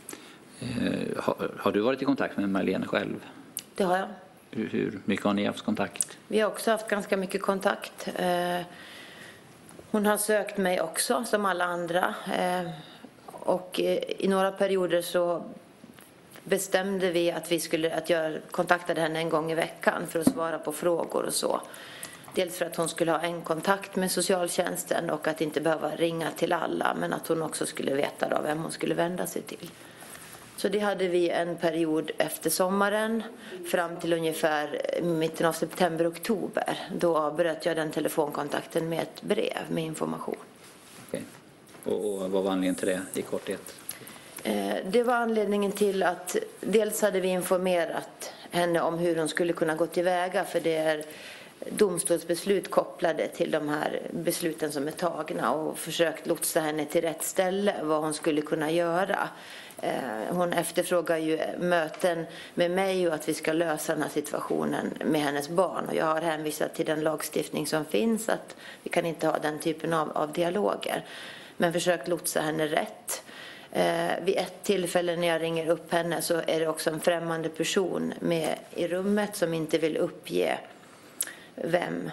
Eh, har, har du varit i kontakt med Marlene själv? Det har jag. Hur, hur mycket har ni haft kontakt? Vi har också haft ganska mycket kontakt. Eh, hon har sökt mig också som alla andra. Eh, och i några perioder så bestämde vi att vi skulle att jag kontaktade henne en gång i veckan för att svara på frågor och så. Dels för att hon skulle ha en kontakt med socialtjänsten och att inte behöva ringa till alla, men att hon också skulle veta då vem hon skulle vända sig till. Så det hade vi en period efter sommaren fram till ungefär mitten av september-oktober. Då avbröt jag den telefonkontakten med ett brev med information. Okej. Och, och vad var anledningen till det i korthet? Det var anledningen till att dels hade vi informerat henne om hur hon skulle kunna gå tillväga, för det är domstolsbeslut kopplade till de här besluten som är tagna, och försökt lotsa henne till rätt ställe vad hon skulle kunna göra. Hon efterfrågar ju möten med mig och att vi ska lösa den här situationen med hennes barn, och jag har hänvisat till den lagstiftning som finns att vi kan inte ha den typen av, av dialoger, men försökt lotsa henne rätt. Eh, vid ett tillfälle när jag ringer upp henne så är det också en främmande person med i rummet som inte vill uppge vem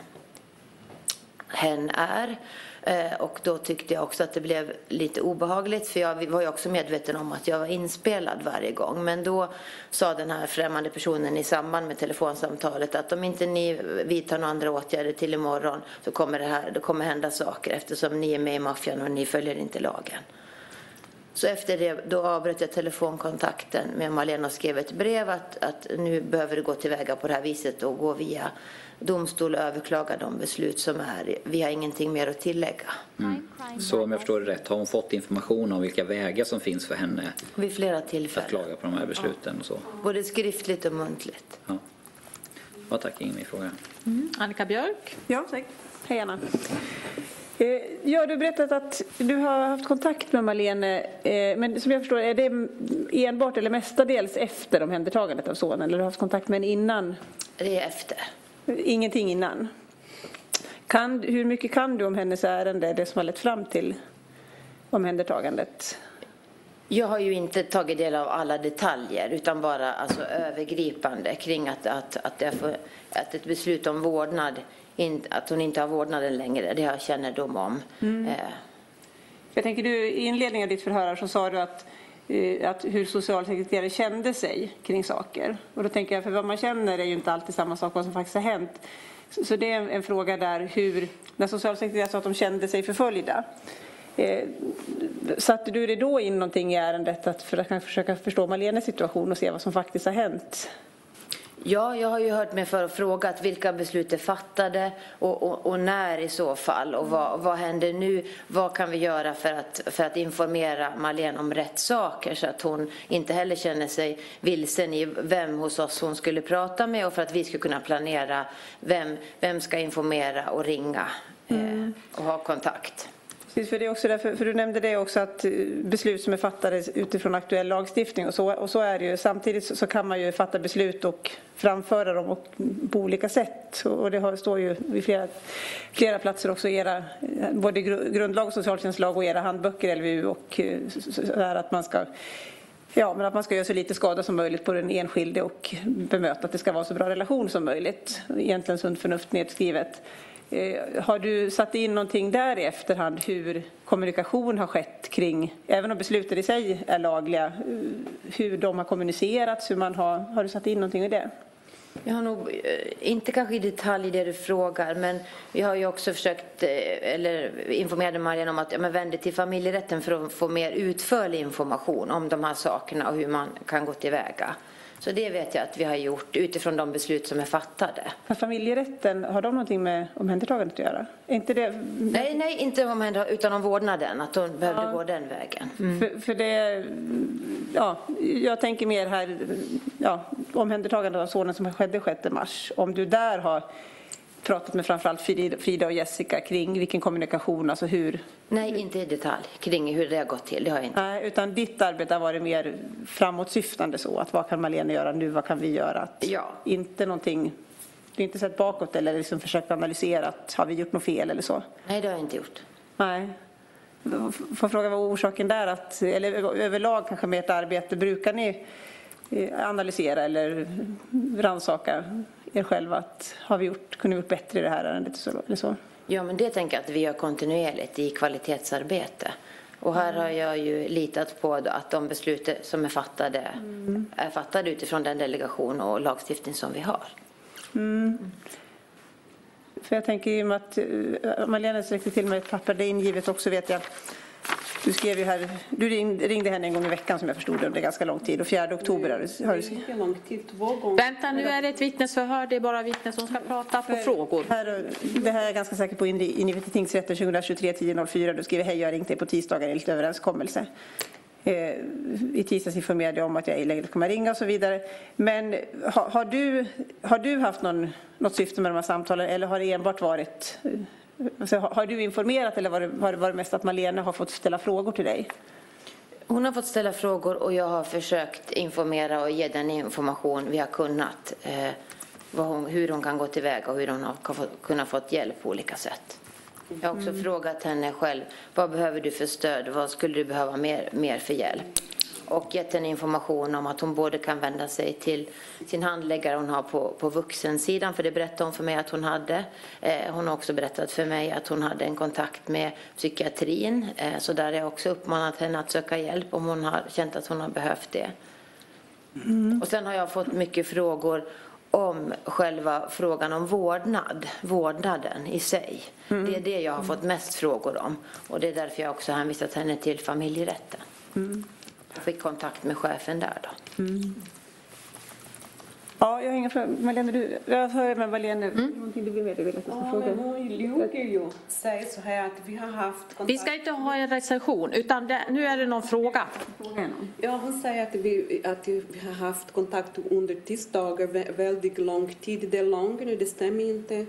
hen är. Eh, och då tyckte jag också att det blev lite obehagligt, för jag var ju också medveten om att jag var inspelad varje gång. Men då sa den här främmande personen i samband med telefonsamtalet att om inte ni vidtar några andra åtgärder till imorgon så kommer det här, det kommer hända saker, eftersom ni är med i maffian och ni följer inte lagen. Så efter det då avbröt jag telefonkontakten med Marlene och skrev ett brev att, att nu behöver det gå tillväga på det här viset och gå via domstol och överklaga de beslut som är. Vi har ingenting mer att tillägga. Mm. Så om jag förstår det rätt, har hon fått information om vilka vägar som finns för henne vid flera tillfällen att klaga på de här besluten? Och så? Både skriftligt och muntligt. Ja, ja tack, ingen mer fråga. Mm. Annika Björk? Ja, tack. Hej Anna. Ja, du har berättat att du har haft kontakt med Marlene, men som jag förstår är det enbart eller mestadels efter omhändertagandet av sonen, eller har du haft kontakt med henne innan? Det är efter. Ingenting innan. Kan, hur mycket kan du om hennes ärende, det som har lett fram till omhändertagandet? Jag har ju inte tagit del av alla detaljer, utan bara alltså, övergripande kring att, att, att, det för, att ett beslut om vårdnad, att hon inte har vårdnaden längre, det har jag kännedom om. Mm. Eh. Jag tänker, du, i inledningen av ditt förhör så sa du att, eh, att hur socialsekreterare kände sig kring saker. Och då tänker jag, för vad man känner är ju inte alltid samma sak vad som faktiskt har hänt. Så, så det är en, en fråga där, hur, när socialsekreterare sa att de kände sig förföljda. Eh, satte du det då in någonting i ärendet att för att kanske försöka förstå Marlenes situation och se vad som faktiskt har hänt? Ja, jag har ju hört mig för och frågat vilka beslut är fattade och, och, och när i så fall. Och vad, vad händer nu? Vad kan vi göra för att, för att informera Marlene om rätt saker så att hon inte heller känner sig vilsen i vem hos oss hon skulle prata med och för att vi ska kunna planera vem, vem ska informera och ringa mm. eh, och ha kontakt. Precis, för det är också därför, för du nämnde det också att beslut som är fattade utifrån aktuell lagstiftning och så, och så är det ju. Samtidigt så, så kan man ju fatta beslut och framföra dem och, på olika sätt och det har, står ju vid flera, flera platser också i era, både grundlag och socialtjänstlag och era handböcker L V U och så här att man ska Ja, men att man ska göra så lite skada som möjligt på den enskilde och bemöta att det ska vara så bra relation som möjligt. Egentligen sunt förnuft nedskrivet. Har du satt in någonting där i efterhand hur kommunikation har skett kring, även om besluten i sig är lagliga, hur de har kommunicerats, hur man har, har du satt in någonting i det? Jag har nog inte kanske i detalj det du frågar, men vi har ju också försökt, eller informerade Marlene om att ja, men vände till familjerätten för att få mer utförlig information om de här sakerna och hur man kan gå tillväga. Så det vet jag att vi har gjort utifrån de beslut som är fattade. För familjerätten, har de någonting med omhändertagandet att göra? Är inte det... Nej, nej, inte om utan om vårdnaden, att hon behövde ja. gå den vägen. Mm. För, för det, ja, jag tänker mer här, ja, omhändertagandet av sonen som skedde sjätte mars. Om du där har pratat med framförallt Frida och Jessica kring vilken kommunikation, alltså hur... Nej, inte i detalj kring hur det har gått till, det har jag inte. Nej, utan ditt arbete har varit mer framåtsyftande så, att vad kan Marlene göra nu, vad kan vi göra? Att ja. Inte någonting, du har inte sett bakåt eller liksom försökt analysera att har vi gjort något fel eller så? Nej, det har jag inte gjort. Nej. Får fråga vad orsaken där, att, eller överlag kanske med ert arbete, brukar ni analysera eller rannsaka er själva att har vi gjort, kunde vi gjort bättre i det här ärendet eller så? Ja, men det tänker jag att vi gör kontinuerligt i kvalitetsarbete. Och här har jag ju litat på att de beslut som är fattade mm. är fattade utifrån den delegation och lagstiftning som vi har. Mm. För jag tänker ju att Marlene sträckte till med ett papper, det är ingivet också vet jag. Du skrev ju här, du ringde henne en gång i veckan som jag förstod under ganska lång tid och fjärde oktober har du, har du... lång tid, två gånger. Vänta, nu är det ett vittnesförhör, det är bara vittnen som ska prata på frågor. Här, det här är jag ganska säker på ingivet i tingsrätten tjugohundratjugotre tio noll fyra. Du skriver hej, jag har ringt dig på tisdagar enligt överenskommelse. Eh, I tisdags informerade jag om att jag i läget kommer ringa och så vidare. Men har, har, du, har du haft någon, något syfte med de här samtalen eller har det enbart varit... Alltså, har du informerat eller var det, var det, var det mest att Marlene har fått ställa frågor till dig? Hon har fått ställa frågor och jag har försökt informera och ge den information vi har kunnat. Eh, vad hon, hur hon kan gå tillväga och hur hon har få, kunnat fått hjälp på olika sätt. Jag har också mm. frågat henne själv, vad behöver du för stöd? Vad skulle du behöva mer, mer för hjälp? Och gett henne information om att hon både kan vända sig till sin handläggare hon har på, på vuxensidan. För det berättade hon för mig att hon hade. Eh, hon har också berättat för mig att hon hade en kontakt med psykiatrin. Eh, så där har jag också uppmanat henne att söka hjälp om hon har känt att hon har behövt det. Mm. Och sen har jag fått mycket frågor om själva frågan om vårdnad. Vårdnaden i sig. Mm. Det är det jag har fått mest frågor om. Och det är därför jag också hänvisat henne till familjerätten. Mm. Jag fick kontakt med chefen där då. Mm. Ja, jag har inga frågor. Marlene, du, jag hör med Marlene. Mm. Någonting du vill med, du vill att jag ska ja, fråga? Men hon ljuger ju. Säger så här att vi har haft kontakt. Vi ska inte ha en recension, utan det, nu är det någon fråga. Ja, hon säger att vi, att vi har haft kontakt under tisdagar väldigt lång tid. Det är långt nu, det stämmer inte.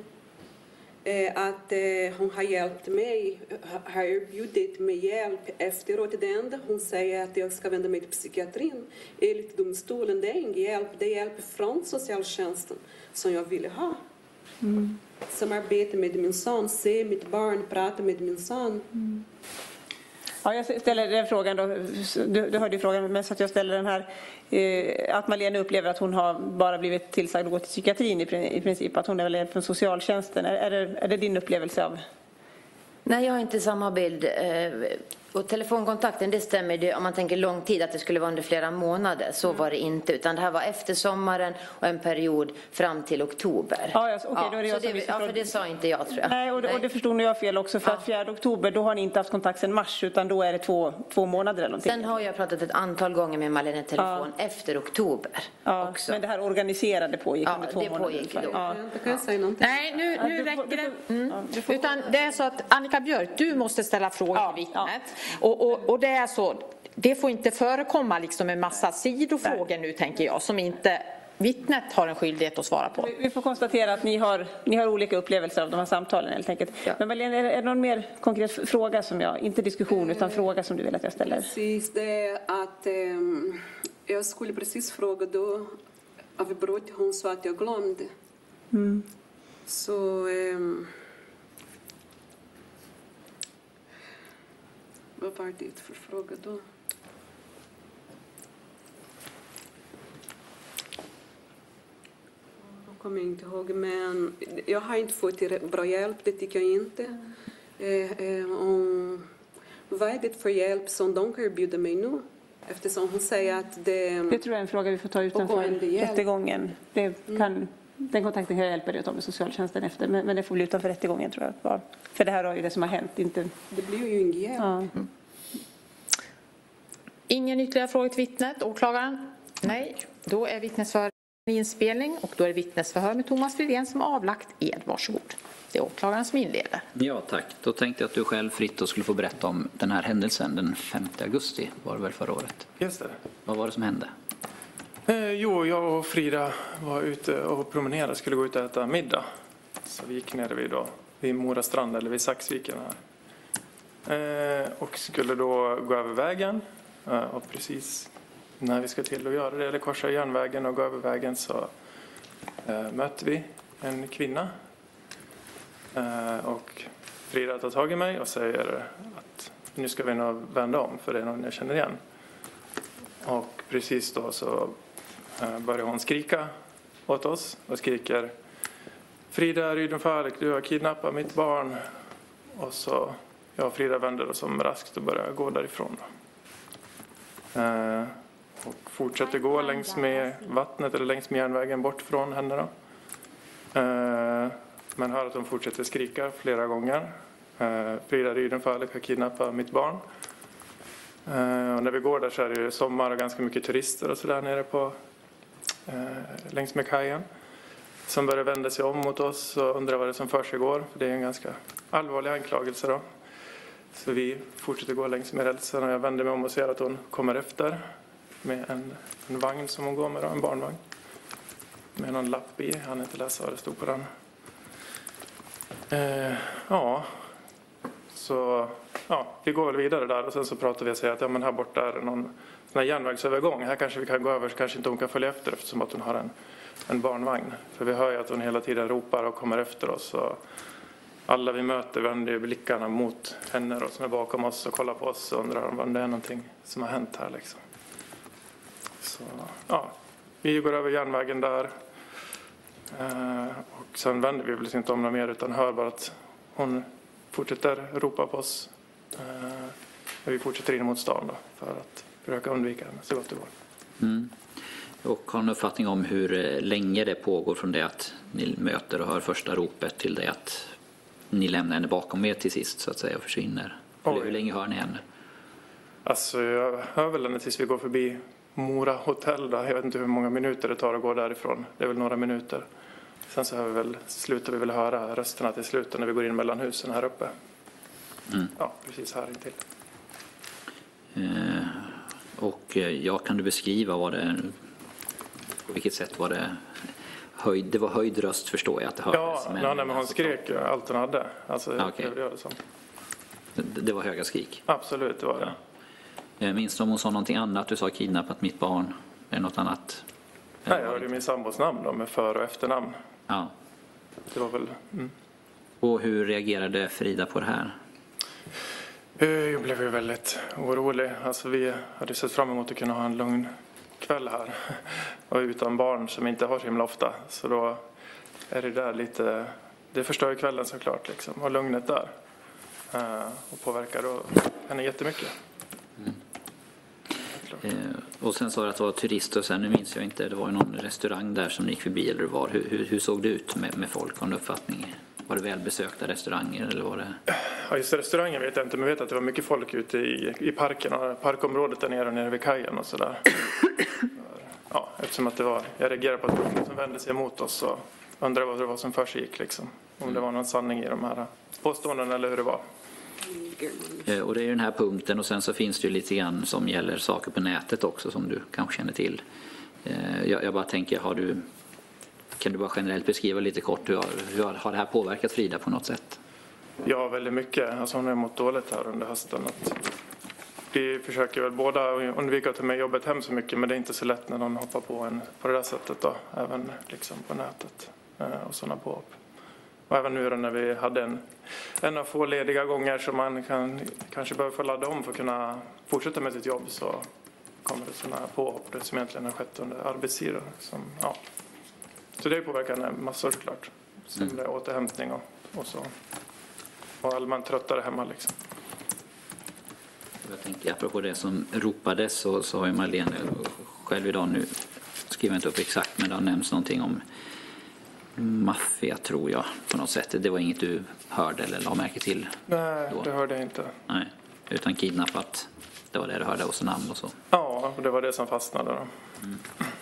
Att eh, hon har hjälpt mig, har erbjudit mig hjälp efteråt. Det enda hon säger att jag ska vända mig till psykiatrin. Enligt domstolen, det är ingen hjälp. Det är hjälp från socialtjänsten som jag ville ha. Mm. Samarbete med min son, se mitt barn, prata med min son. Mm. Ja, jag ställer den frågan då. Du, du hörde ju frågan, men så att jag ställer den här. Eh, att Marlene upplever att hon har bara blivit tillsagd att gå till psykiatrin i, i princip. Att hon är väl från socialtjänsten. Är, är, det, är det din upplevelse av? Nej, jag har inte samma bild. Eh, Och telefonkontakten, det stämmer det, om man tänker lång tid, att det skulle vara under flera månader. Så mm. var det inte, utan det här var efter sommaren och en period fram till oktober. Ja, alltså, okay, ja, då är det jag så som det, ja, för det sa inte jag, tror jag. Nej, och, Nej. och det förstod nog jag fel också, för ja. att fjärde oktober, då har ni inte haft kontakt sedan mars, utan då är det två, två månader eller någonting. Sen har jag pratat ett antal gånger med Malena i telefon ja. efter oktober ja, också. Men det här organiserade pågick ja, under två det månader. Pågick då. Ja. Ja. Nej, nu, nu ja, räcker det. Mm. Ja, utan det är så att Annika Björk, du måste ställa frågor ja. till vittnet. Ja. Och, och, och det är så, det får inte förekomma liksom en massa sidofrågor Nej. nu, tänker jag, som inte vittnet har en skyldighet att svara på. Vi får konstatera att ni har, ni har olika upplevelser av de här samtalen helt enkelt. Ja. Men Malena, är det någon mer konkret fråga som jag, inte diskussion utan fråga som du vill att jag ställer? Precis, det är att eh, jag skulle precis fråga då av brott, hon sa att jag glömde. Mm. Så eh, vad var det för fråga då? Jag kommer inte ihåg, men jag har inte fått bra hjälp, det tycker jag inte. Eh, eh, om, vad är det för hjälp som de kan erbjuda mig nu? Eftersom hon säger att det... Det tror jag är en fråga vi får ta utanför rättegången. Det kan, mm. Den kontakten kan jag hjälpa dig att ta med socialtjänsten efter, men, men det får bli utanför rättegången, tror jag. Ja. För det här har ju det som har hänt. Inte... Det blir ju ingen hjälp. Ja. Mm. Ingen ytterligare frågor till vittnet, åklagaren? Nej, då är vittnesförhör inspelning och då är det vittnesförhör med Thomas Fridén som avlagt ed. Varsågod. Det är åklagaren som inleder. Ja, tack. Då tänkte jag att du själv fritt då skulle få berätta om den här händelsen den femte augusti, var det väl förra året? Just det. Vad var det som hände? Eh, jo, jag och Frida var ute och promenerade, skulle gå ut och äta middag. Så vi gick ner vid, då, vid Mora strand eller vid Saxviken här. Eh, och skulle då gå över vägen eh, och precis när vi ska till att göra det, eller korsa järnvägen och gå över vägen, så eh, mötte vi en kvinna. Eh, och Frida tar tag i mig och säger att nu ska vi nog vända om, för det är någon jag känner igen. Och precis då så eh, börjar hon skrika åt oss och skriker: Frida Rydenfalk, du har kidnappat mitt barn. Och så jag och Frida vänder oss om raskt och börjar gå därifrån då. Eh, och fortsätter gå längs med vattnet eller längs med järnvägen bort från henne då. Eh, men hör att de fortsätter skrika flera gånger. Eh, Frida Rydenfalk har kidnappat mitt barn. Eh, och när vi går där så är det ju sommar och ganska mycket turister och så där nere på eh, längs med kajen. Som börjar vända sig om mot oss och undrar vad det som för sig går. För det är en ganska allvarlig anklagelse då. Så vi fortsätter gå längs med rälsen och jag vänder mig om och ser att hon kommer efter. Med en, en vagn som hon går med då, en barnvagn. Med någon lapp i, han inte läsa vad det stod på den. Eh, ja, så ja, vi går väl vidare där och sen så pratar vi och säger att ja, men här borta är någon sån här järnvägsövergång. Här kanske vi kan gå över, så kanske inte hon kan följa efter eftersom att hon har en, en barnvagn. För vi hör ju att hon hela tiden ropar och kommer efter oss. Och alla vi möter vänder blickarna mot henne då, som är bakom oss och kollar på oss och undrar om det är någonting som har hänt här liksom. Så ja, vi går över järnvägen där. Eh, och sen vänder vi väl inte om något mer utan hör bara att hon fortsätter ropa på oss. Eh, och vi fortsätter in mot stan då, för att försöka undvika henne så gott det går. Mm. Och har en uppfattning om hur länge det pågår från det att ni möter och hör första ropet till det att ni lämnar henne bakom er till sist så att säga och försvinner? Eller hur länge hör ni henne? Alltså jag hör väl henne tills vi går förbi Mora hotell då. Jag vet inte hur många minuter det tar att gå därifrån. Det är väl några minuter. Sen så hör vi väl, slutar vi väl höra rösterna till slut när vi går in mellan husen här uppe. Mm. Ja, precis här intill. Eh, och ja, kan du beskriva vad det, på vilket sätt var det höjd, det var höjd röst förstår jag att det hördes. Ja, men, nej, men hon skrek ju allt hon hade. Alltså, ah, okay. det, det, som. Det, det var höga skrik? Absolut, det var det. Ja. Minns du om hon sa någonting annat? Du sa kidnappat mitt barn. Är något annat? Nej, jag hörde min sambos namn då, med för- och efternamn. Ja. Det var väl... Mm. Och hur reagerade Frida på det här? Jag blev ju väldigt orolig. Alltså, vi hade sett fram emot att kunna ha en lugn kväll här. Och utan barn som inte har så himla ofta. Så då är det där lite... Det förstör ju kvällen såklart liksom. Och lugnet där. Och påverkar då henne jättemycket. Mm. Eh, och sen sa du att det var turister och sen, nu minns jag inte, det var ju någon restaurang där som ni gick förbi eller var. Hur, hur, hur såg det ut med, med folk? Har du uppfattning? Var det välbesökta restauranger eller var det? Ja, just restaurangen vet jag inte, men jag vet att det var mycket folk ute i, i parken och parkområdet där nere och nere vid kajen och sådär. Ja, eftersom att det var, jag reagerade på att personen som vände sig emot oss och undrade vad det var som försiggick liksom. Om det var någon sanning i de här påståenden eller hur det var. Och det är ju den här punkten och sen så finns det ju lite grann som gäller saker på nätet också som du kanske känner till. Jag, jag bara tänker, har du, kan du bara generellt beskriva lite kort hur, hur har det här påverkat Frida på något sätt? Ja, väldigt mycket. Alltså hon har mått dåligt här under hösten. Att vi försöker väl båda undvika att ta med jobbet hem så mycket, men det är inte så lätt när någon hoppar på en på det där sättet då, även liksom på nätet och sådana påhopp. Och även nu då när vi hade en, en av få lediga gånger som man kan, kanske behöver få ladda om för att kunna fortsätta med sitt jobb, så kommer det sådana här påhopp som egentligen har skett under arbetstiden. Som, ja. Så det påverkar henne massor såklart. Sen blir det återhämtning och, och så. Och allmänt tröttare hemma liksom. Jag tänker, apropå det som ropades så, så har ju Marlene själv idag nu, skriver inte upp exakt, men det har nämnts någonting om maffia tror jag på något sätt. Det var inget du hörde eller la märke till? Nej, då. Det hörde jag inte. Nej, utan kidnappat. Det var det du hörde och så namn och så. Ja, det var det som fastnade då. Mm.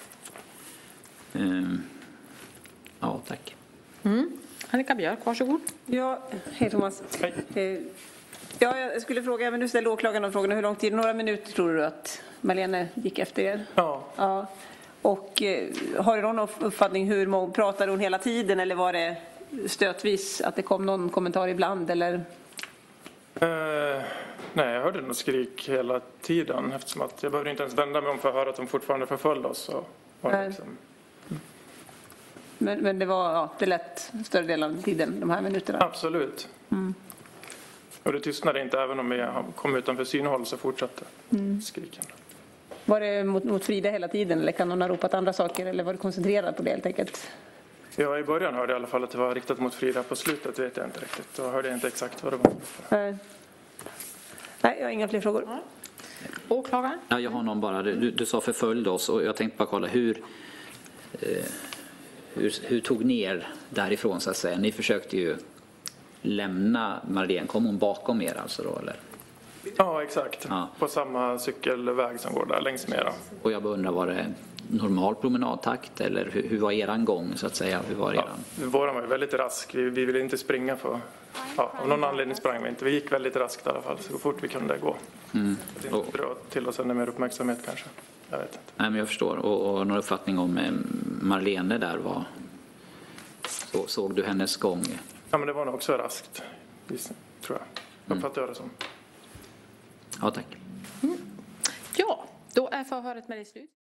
Um, ja, tack. Mm. Annika Björk, varsågod. Ja, hej Thomas. Hej. Ja, jag skulle fråga, men du ställde åklagaren och frågan hur lång tid, några minuter tror du att Marlene gick efter er? Ja. Ja. Och eh, har du någon uppfattning hur många, pratade hon hela tiden eller var det stötvis att det kom någon kommentar ibland eller? Eh, nej, jag hörde något skrik hela tiden eftersom att jag behövde inte ens vända mig om för att höra att de fortfarande förföljde oss. Så var det liksom... men, men det var, ja, det lät större delen av tiden, de här minuterna? Absolut. Mm. Och det tystnade inte, även om vi kom utanför synhåll så fortsatte mm. skriken. Var det mot, mot Frida hela tiden eller kan hon ha ropat andra saker eller var du koncentrerad på det helt enkelt? Ja, i början hörde jag i alla fall att det var riktat mot Frida. På slutet vet jag inte riktigt. Då hörde jag inte exakt vad det var. Nej, Nej jag har inga fler frågor. Åklagaren? Ja, jag har någon bara. Du, du sa förföljde oss och jag tänkte bara kolla hur, eh, hur, hur tog ni er därifrån så att säga? Ni försökte ju lämna Marlene. Kom hon bakom er alltså då eller? Ja, exakt. Ja. På samma cykelväg som går där längs med. Och jag undrar, var det normal promenadtakt eller hur, hur var eran gång så att säga? Hur var eran? Ja, våran var ju väldigt rask. Vi, vi ville inte springa för... Ja, av någon anledning sprang vi inte. Vi gick väldigt raskt i alla fall, så fort vi kunde gå. Mm. Att inte dra till oss ännu mer uppmärksamhet kanske. Jag vet inte. Nej, men jag förstår. Och, och någon uppfattning om Marlene där var... Så, såg du hennes gång? Ja, men det var nog också raskt, tror jag. Jag Mm. uppfattar det som. Ja, tack. Mm. Ja, då är förhöret med dig slut.